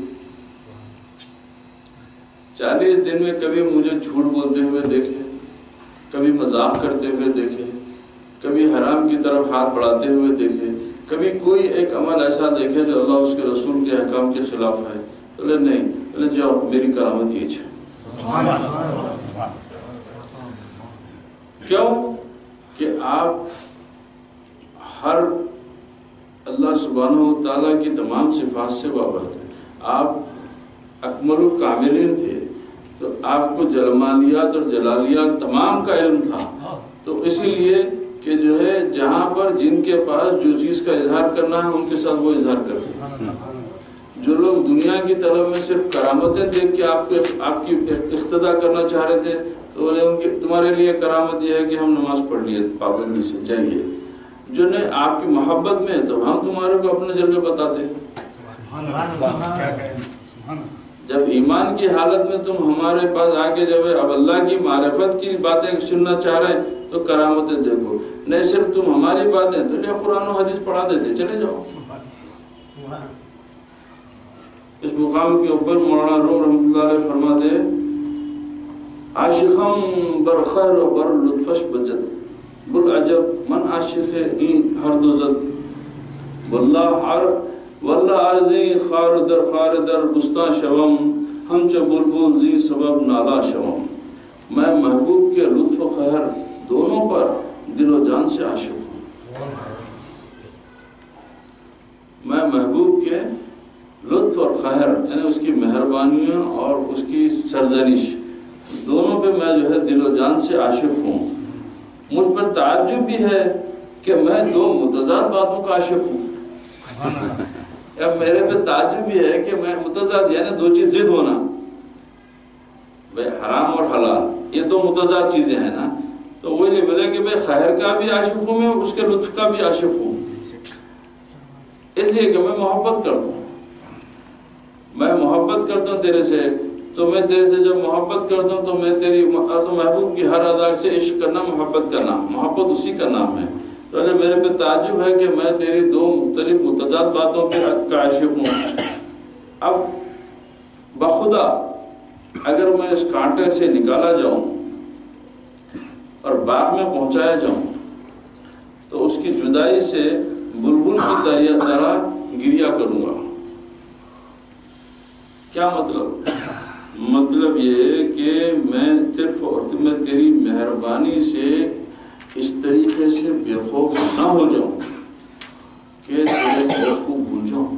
40 دن میں کبھی مجھے جھوٹ بولتے ہوئے دیکھے؟ کبھی مذاق کرتے ہوئے دیکھے، کبھی حرام کی طرف ہاتھ بڑھاتے ہوئے دیکھے، کبھی کوئی ایک عمل ایسا دیکھے جو اللہ اس کے رسول کے احکام کے خلاف ہے، بولے نہیں، بولے جاؤ میری کرامت یہ ہے۔ کیوں کہ آپ ہر اللہ سبحانہ و تعالیٰ کی تمام صفات سے وابستہ ہیں، آپ اکمل الکاملین تھے، تو آپ کو جلمالیات اور جلالیات تمام کا علم تھا، تو اسی لیے کہ جو ہے جہاں پر جن کے پاس جو چیز کا اظہار کرنا ہے ان کے ساتھ وہ اظہار کرتے ہیں۔ جو لوگ دنیا کی طلب میں صرف کرامتیں دیکھ کے آپ کی اقتدا کرنا چاہ رہے تھے، تو بولے ان کی تمہارے لیے کرامت یہ ہے کہ ہم نماز پڑھ لیے پابندی سے جائیے، جو نے آپ کی محبت میں تو ہم تمہارے کو اپنے جلوے بتاتے ہیں۔ جب ایمان کی حالت میں تم ہمارے پاس آگے جب اب اللہ کی معرفت کی باتیں سننا چاہ رہے ہیں تو کرامتیں دیکھو، نہیں صرف تم ہماری باتیں تو لے قرآن و حدیث پڑھا دیتے چلے جاؤ۔ اس مقام کے اوپر مولانا روم رحمۃ اللہ علیہ فرماتے ہیں عاشقم بر خیر و بر لطفش بجد بل عجب من عاشق این ہر دوزد واللہ عرضی خار در بستان شوم ہم چا بلبل زی سبب نالا شوم۔ میں محبوب کے لطف و خیر دونوں پر دل و جان سے عاشق ہوں۔ میں محبوب کے لطف اور خیر یعنی اس کی مہربانیوں اور اس کی سرزنش دونوں پہ میں جو ہے دل و جان سے عاشق ہوں۔ مجھ پر تعجب بھی ہے کہ میں دو متضاد باتوں کا عاشق ہوں۔ اب میرے پہ تعجب بھی ہے کہ میں متضاد یعنی دو چیز ضد ہونا، بھائی حرام اور حلال یہ دو متضاد چیزیں ہیں نا، تو وہی نہیں بولے کہ بھائی خیر کا بھی عاشق ہوں میں، اس کے لطف کا بھی عاشق ہوں، اس لیے کہ میں محبت کرتا ہوں، میں محبت کرتا ہوں تیرے سے، تو میں تیرے سے جب محبت کرتا ہوں تو میں تیری تو محبوب کی ہر ادا سے عشق کرنا محبت کا نام، محبت اسی کا نام ہے۔ تو میرے پہ تعجب ہے کہ میں تیری دو مختلف متضاد باتوں کا عاشق ہوں۔ اب بخدا اگر میں اس کانٹے سے نکالا جاؤں اور باغ میں پہنچایا جاؤں تو اس کی جدائی سے بلبل کی طرح گریا کروں گا۔ کیا مطلب؟ مطلب یہ ہے کہ میں صرف میں تیری مہربانی سے اس طریقے سے بے خوف نہ ہو جاؤں کہ تیرے خوف کو بھول جاؤں۔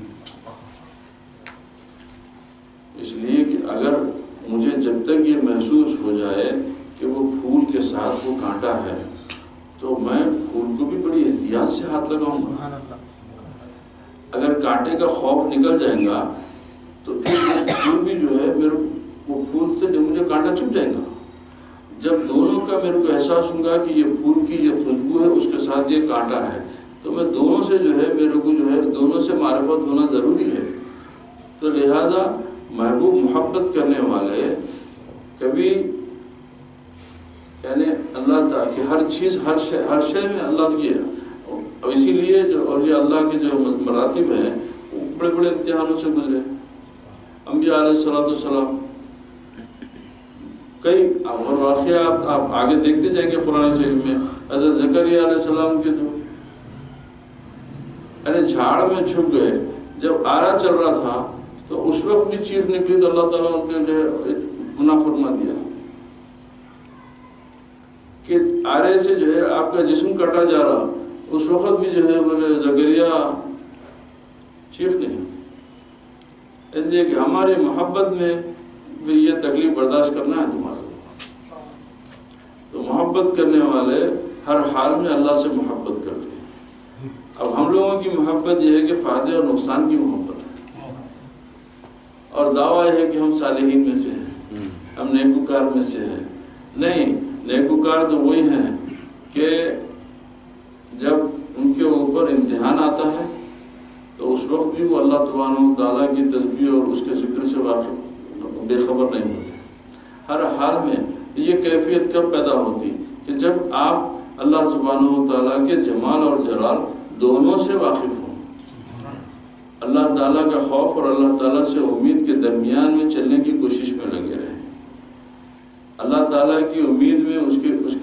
اس لیے کہ اگر مجھے جب تک یہ محسوس ہو جائے کہ وہ پھول کے ساتھ وہ کانٹا ہے تو میں پھول کو بھی بڑی احتیاط سے ہاتھ لگاؤں گا۔ اگر کانٹے کا خوف نکل جائے گا تو پھر پھول بھی جو ہے میرے وہ پھول سے مجھے کانٹا چھپ جائے گا۔ جب دونوں کا میرے کو احساس ہوگا کہ یہ پھول کی یہ خوشبو ہے اس کے ساتھ یہ کانٹا ہے، تو میں دونوں سے جو ہے میرے کو جو ہے دونوں سے معرفت ہونا ضروری ہے۔ تو لہذا محبوب محبت کرنے والے کبھی یعنی اللہ تعالیٰ کی ہر چیز ہر شے میں اللہ کی ہے، اور اسی لیے جو اور یہ اللہ کے جو مراتب ہیں وہ بڑے بڑے امتحانوں سے گزرے۔ انبیاء علیہ السلام کئی واقعات آپ آگے دیکھتے جائیں گے قرآن شریف میں۔ حضرت زکریا علیہ السلام کے تو جھاڑ میں چھپ گئے، جب آرا چل رہا تھا تو اس وقت بھی چیخ نکلی تو اللہ تعالیٰ ان کے گناہ فرما دیا کہ آرے سے جو ہے آپ کا جسم کٹا جا رہا، اس وقت بھی جو ہے بولے زکریا چیخ نہیں۔ اس لیے کہ ہماری محبت میں بھی یہ تکلیف برداشت کرنا ہے تمہارا، تو محبت کرنے والے ہر حال میں اللہ سے محبت کرتے ہیں۔ اب ہم لوگوں کی محبت یہ ہے کہ فائدے اور نقصان کی محبت ہے، اور دعویٰ یہ ہے کہ ہم صالحین میں سے ہیں، ہم نیکوکار میں سے ہیں۔ نہیں، نیکوکار تو وہی ہیں کہ جب ان کے اوپر امتحان آتا ہے تو اس وقت بھی وہ اللہ تبارک و تعالیٰ کی تسبیح اور اس کے ذکر سے واقف بے خبر نہیں ہوتے۔ ہر حال میں یہ کیفیت کب پیدا ہوتی کہ جب آپ اللہ سبحانہ و تعالیٰ کے جمال اور جلال دونوں سے واقف ہوں، اللہ تعالیٰ کا خوف اور اللہ تعالیٰ سے امید کے درمیان میں چلنے کی کوشش میں لگے رہیں، اللہ تعالیٰ کی امید میں اس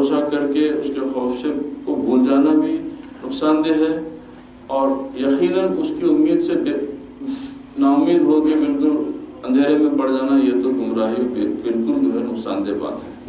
بھروسہ کر کے اس کے خوف سے کو بھول جانا بھی نقصان دہ ہے، اور یقیناً اس کی امید سے نا امید ہو کے بالکل اندھیرے میں پڑ جانا یہ تو گمراہی بالکل جو ہے نقصان دہ بات ہے۔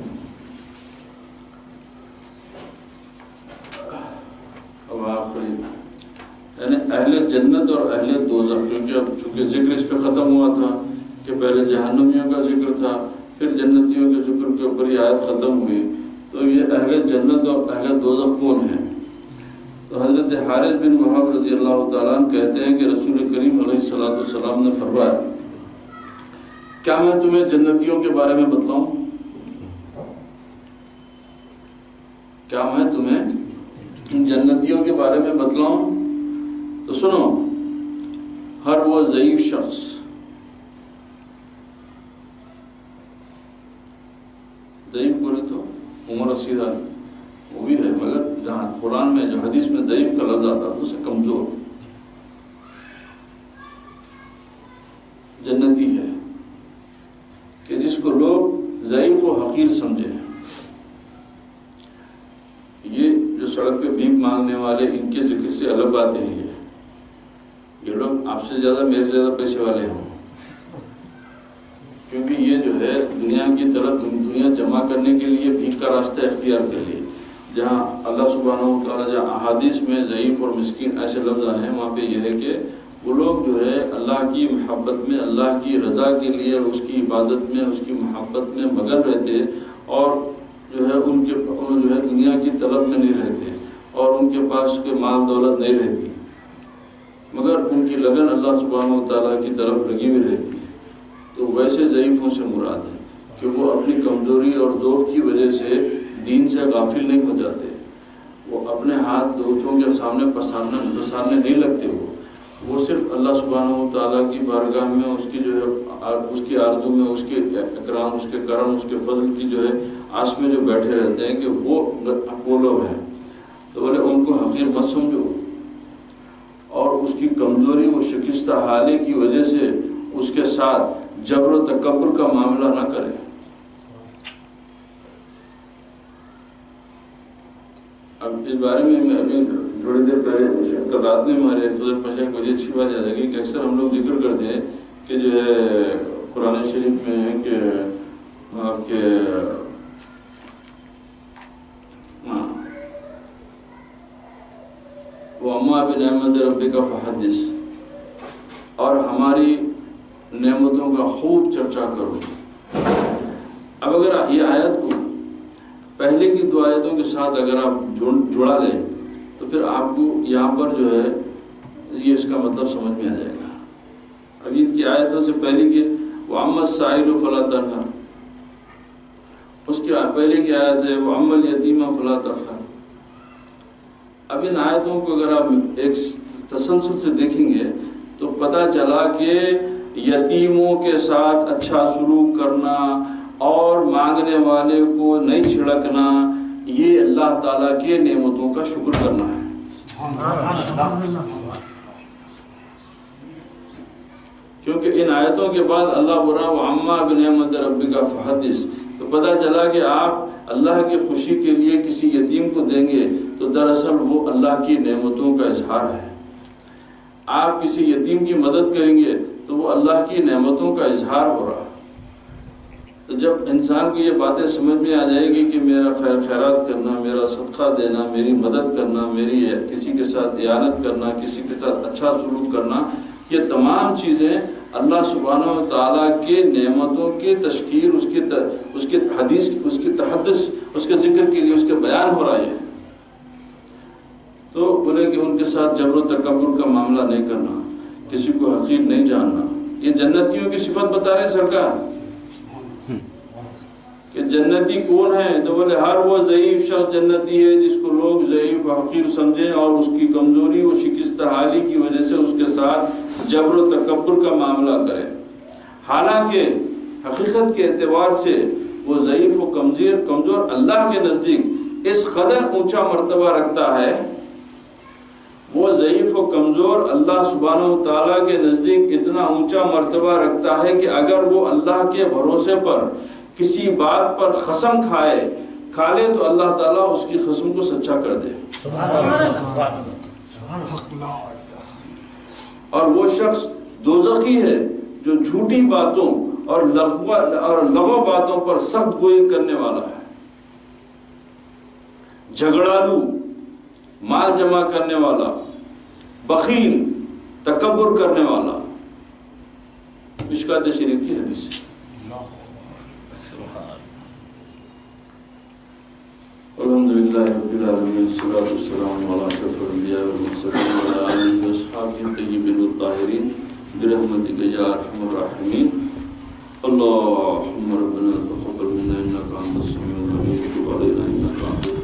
اب آخری یعنی اہل جنت اور اہل دوزخ، کیونکہ اب چونکہ ذکر اس پہ ختم ہوا تھا کہ پہلے جہنمیوں کا ذکر تھا، پھر جنتیوں کے ذکر کے اوپر یہ آیت ختم ہوئی، تو یہ اہل جنت اور اہل دوزخ کون ہیں؟ تو حضرت حارث بن وہب رضی اللہ تعالیٰ عنہ کہتے ہیں کہ رسول کریم علیہ السلام نے فرمایا، کیا میں تمہیں جنتیوں کے بارے میں بتلاؤں؟ کیا میں تمہیں جنتیوں کے بارے میں بتلاؤں؟ تو سنو، ہر وہ ضعیف شخص ضعیف بولے تو عمر رسید وہ بھی ہے، مگر جہاں قرآن میں جو حدیث میں ضعیف کا لفظ آتا تو اسے کمزور جنتی ہے، کہ جس کو لوگ ضعیف و حقیر سمجھے۔ یہ جو سڑک پہ بھیک مانگنے والے، ان کے ذکر سے الگ باتیں ہیں، یہ لوگ آپ سے زیادہ میرے سے زیادہ پیسے والے ہوں، کیونکہ یہ جو ہے دنیا کی طرف دنیا جمع کرنے کے لیے بھیک کا راستہ اختیار کر لیے۔ جہاں اللہ سبحانہ و تعالیٰ جہاں احادیث میں ضعیف اور مسکین ایسے لفظ آئے ہیں، وہاں پہ یہ ہے کہ وہ لوگ جو ہے اللہ کی محبت میں، اللہ کی رضا کے لیے اور اس کی عبادت میں، اس کی محبت میں مگن رہتے، اور جو ہے ان کے جو ہے دنیا کی طلب میں نہیں رہتے، اور ان کے پاس کوئی مال دولت نہیں رہتی، مگر ان کی لگن اللہ سبحانہ و تعالیٰ کی طرف لگی ہوئی رہتی ہے۔ تو ویسے ضعیفوں سے مراد ہے کہ وہ اپنی کمزوری اور ضعف کی وجہ سے دین سے غافل نہیں ہو جاتے، وہ اپنے ہاتھ دوسروں کے سامنے پسارنے نہیں لگتے، وہ صرف اللہ سبحانہ و تعالیٰ کی بارگاہ میں اس کی جو ہے اس کی آرزو میں، اس کے اکرام، اس کے کرم، اس کے فضل کی جو ہے آس میں جو بیٹھے رہتے ہیں کہ وہ لوگ ہیں۔ تو بولے ان کو حقیر مت سمجھو، اور اس کی کمزوری و شکستہ حالی کی وجہ سے اس کے ساتھ جبر و تکبر کا معاملہ نہ کرے۔ اب اس بارے میں ابھی تھوڑی دیر پہلے کل رات میں ہمارے حضرت پاشا کو یہ اچھی بات یاد آ گئی کہ اکثر ہم لوگ ذکر کرتے ہیں کہ جو ہے قرآن شریف میں ہے کہ آپ کے وَأَمَّا بِنِعْمَتِ رَبِّكَ فَحَدِّثْ، اور ہماری نعمتوں کا خوب چرچا کرو۔ اب اگر یہ آیت کو پہلے کی دو آیتوں کے ساتھ اگر آپ جڑا لیں تو پھر آپ کو یہاں پر جو ہے یہ اس کا مطلب سمجھ میں آ جائے گا۔ اب ان کی آیتوں سے پہلے کی وَأَمَّا السَّائِلُ فَلَا تَنْهَرْ، اس کی پہلے کی آیت ہے وَأَمَّا الْيَتِيمَ فَلَا تَقْهَرْ۔ اب ان آیتوں کو اگر آپ ایک تسلسل سے دیکھیں گے تو پتہ چلا کہ یتیموں کے ساتھ اچھا سلوک کرنا اور مانگنے والے کو نہیں چھڑکنا، یہ اللہ تعالیٰ کے نعمتوں کا شکر کرنا ہے۔ کیونکہ ان آیتوں کے بعد اللہ برا وَعَمَّا بِنِعْمَتِ رَبِّكَ فَحَدِّثْ، تو پتہ چلا کہ آپ اللہ کی خوشی کے لیے کسی یتیم کو دیں گے تو دراصل وہ اللہ کی نعمتوں کا اظہار ہے۔ آپ کسی یتیم کی مدد کریں گے تو وہ اللہ کی نعمتوں کا اظہار ہو رہا۔ تو جب انسان کو یہ باتیں سمجھ میں آ جائے گی کہ میرا خیرات کرنا، میرا صدقہ دینا، میری مدد کرنا، میری کسی کے ساتھ اعانت کرنا، کسی کے ساتھ اچھا سلوک کرنا، یہ تمام چیزیں اللہ سبحانہ و تعالیٰ کے نعمتوں کی تشکیر، اس کی حدیث، اس کی تحدث، اس کے ذکر کے لیے اس کے بیان ہو رہا ہے۔ تو بولے کہ ان کے ساتھ جبر و تکبر کا معاملہ نہیں کرنا، کسی کو حقیر نہیں جاننا، یہ جنتیوں کی صفت بتا رہے سرکار کہ جنتی کون ہے؟ تو بولے ہر وہ ضعیف شخص جنتی ہے جس کو لوگ ضعیف و حقیر سمجھیں اور اس کی کمزوری و شکستہ حالی کی وجہ سے اس کے ساتھ جبر و تکبر کا معاملہ کرے، حالانکہ حقیقت کے اعتبار سے وہ ضعیف و کمزور اللہ کے نزدیک اس قدر اونچا مرتبہ رکھتا ہے، وہ ضعیف و کمزور اللہ سبحانہ و تعالیٰ کے نزدیک اتنا اونچا مرتبہ رکھتا ہے کہ اگر وہ اللہ کے بھروسے پر کسی بات پر قسم کھا لے تو اللہ تعالیٰ اس کی قسم کو سچا کر دے. اور وہ شخص دوزخی ہے جو جھوٹی باتوں اور لغو باتوں پر سخت گوئی کرنے والا ہے، جھگڑالو، مال جمع کرنے والا، بخیل، تکبر کرنے والا. مشکوٰۃ شریف کی حدیث ہے. الحمدللہ رب العالمین، والصلاۃ والسلام علی اشرف الانبیاء والمرسلین وعلی آلہ واصحابہ الطیبین الطاہرین برحمتک یا ارحم الراحمین. اللهم ربنا تقبل منا انك انت السميع العليم وتب علينا انك انت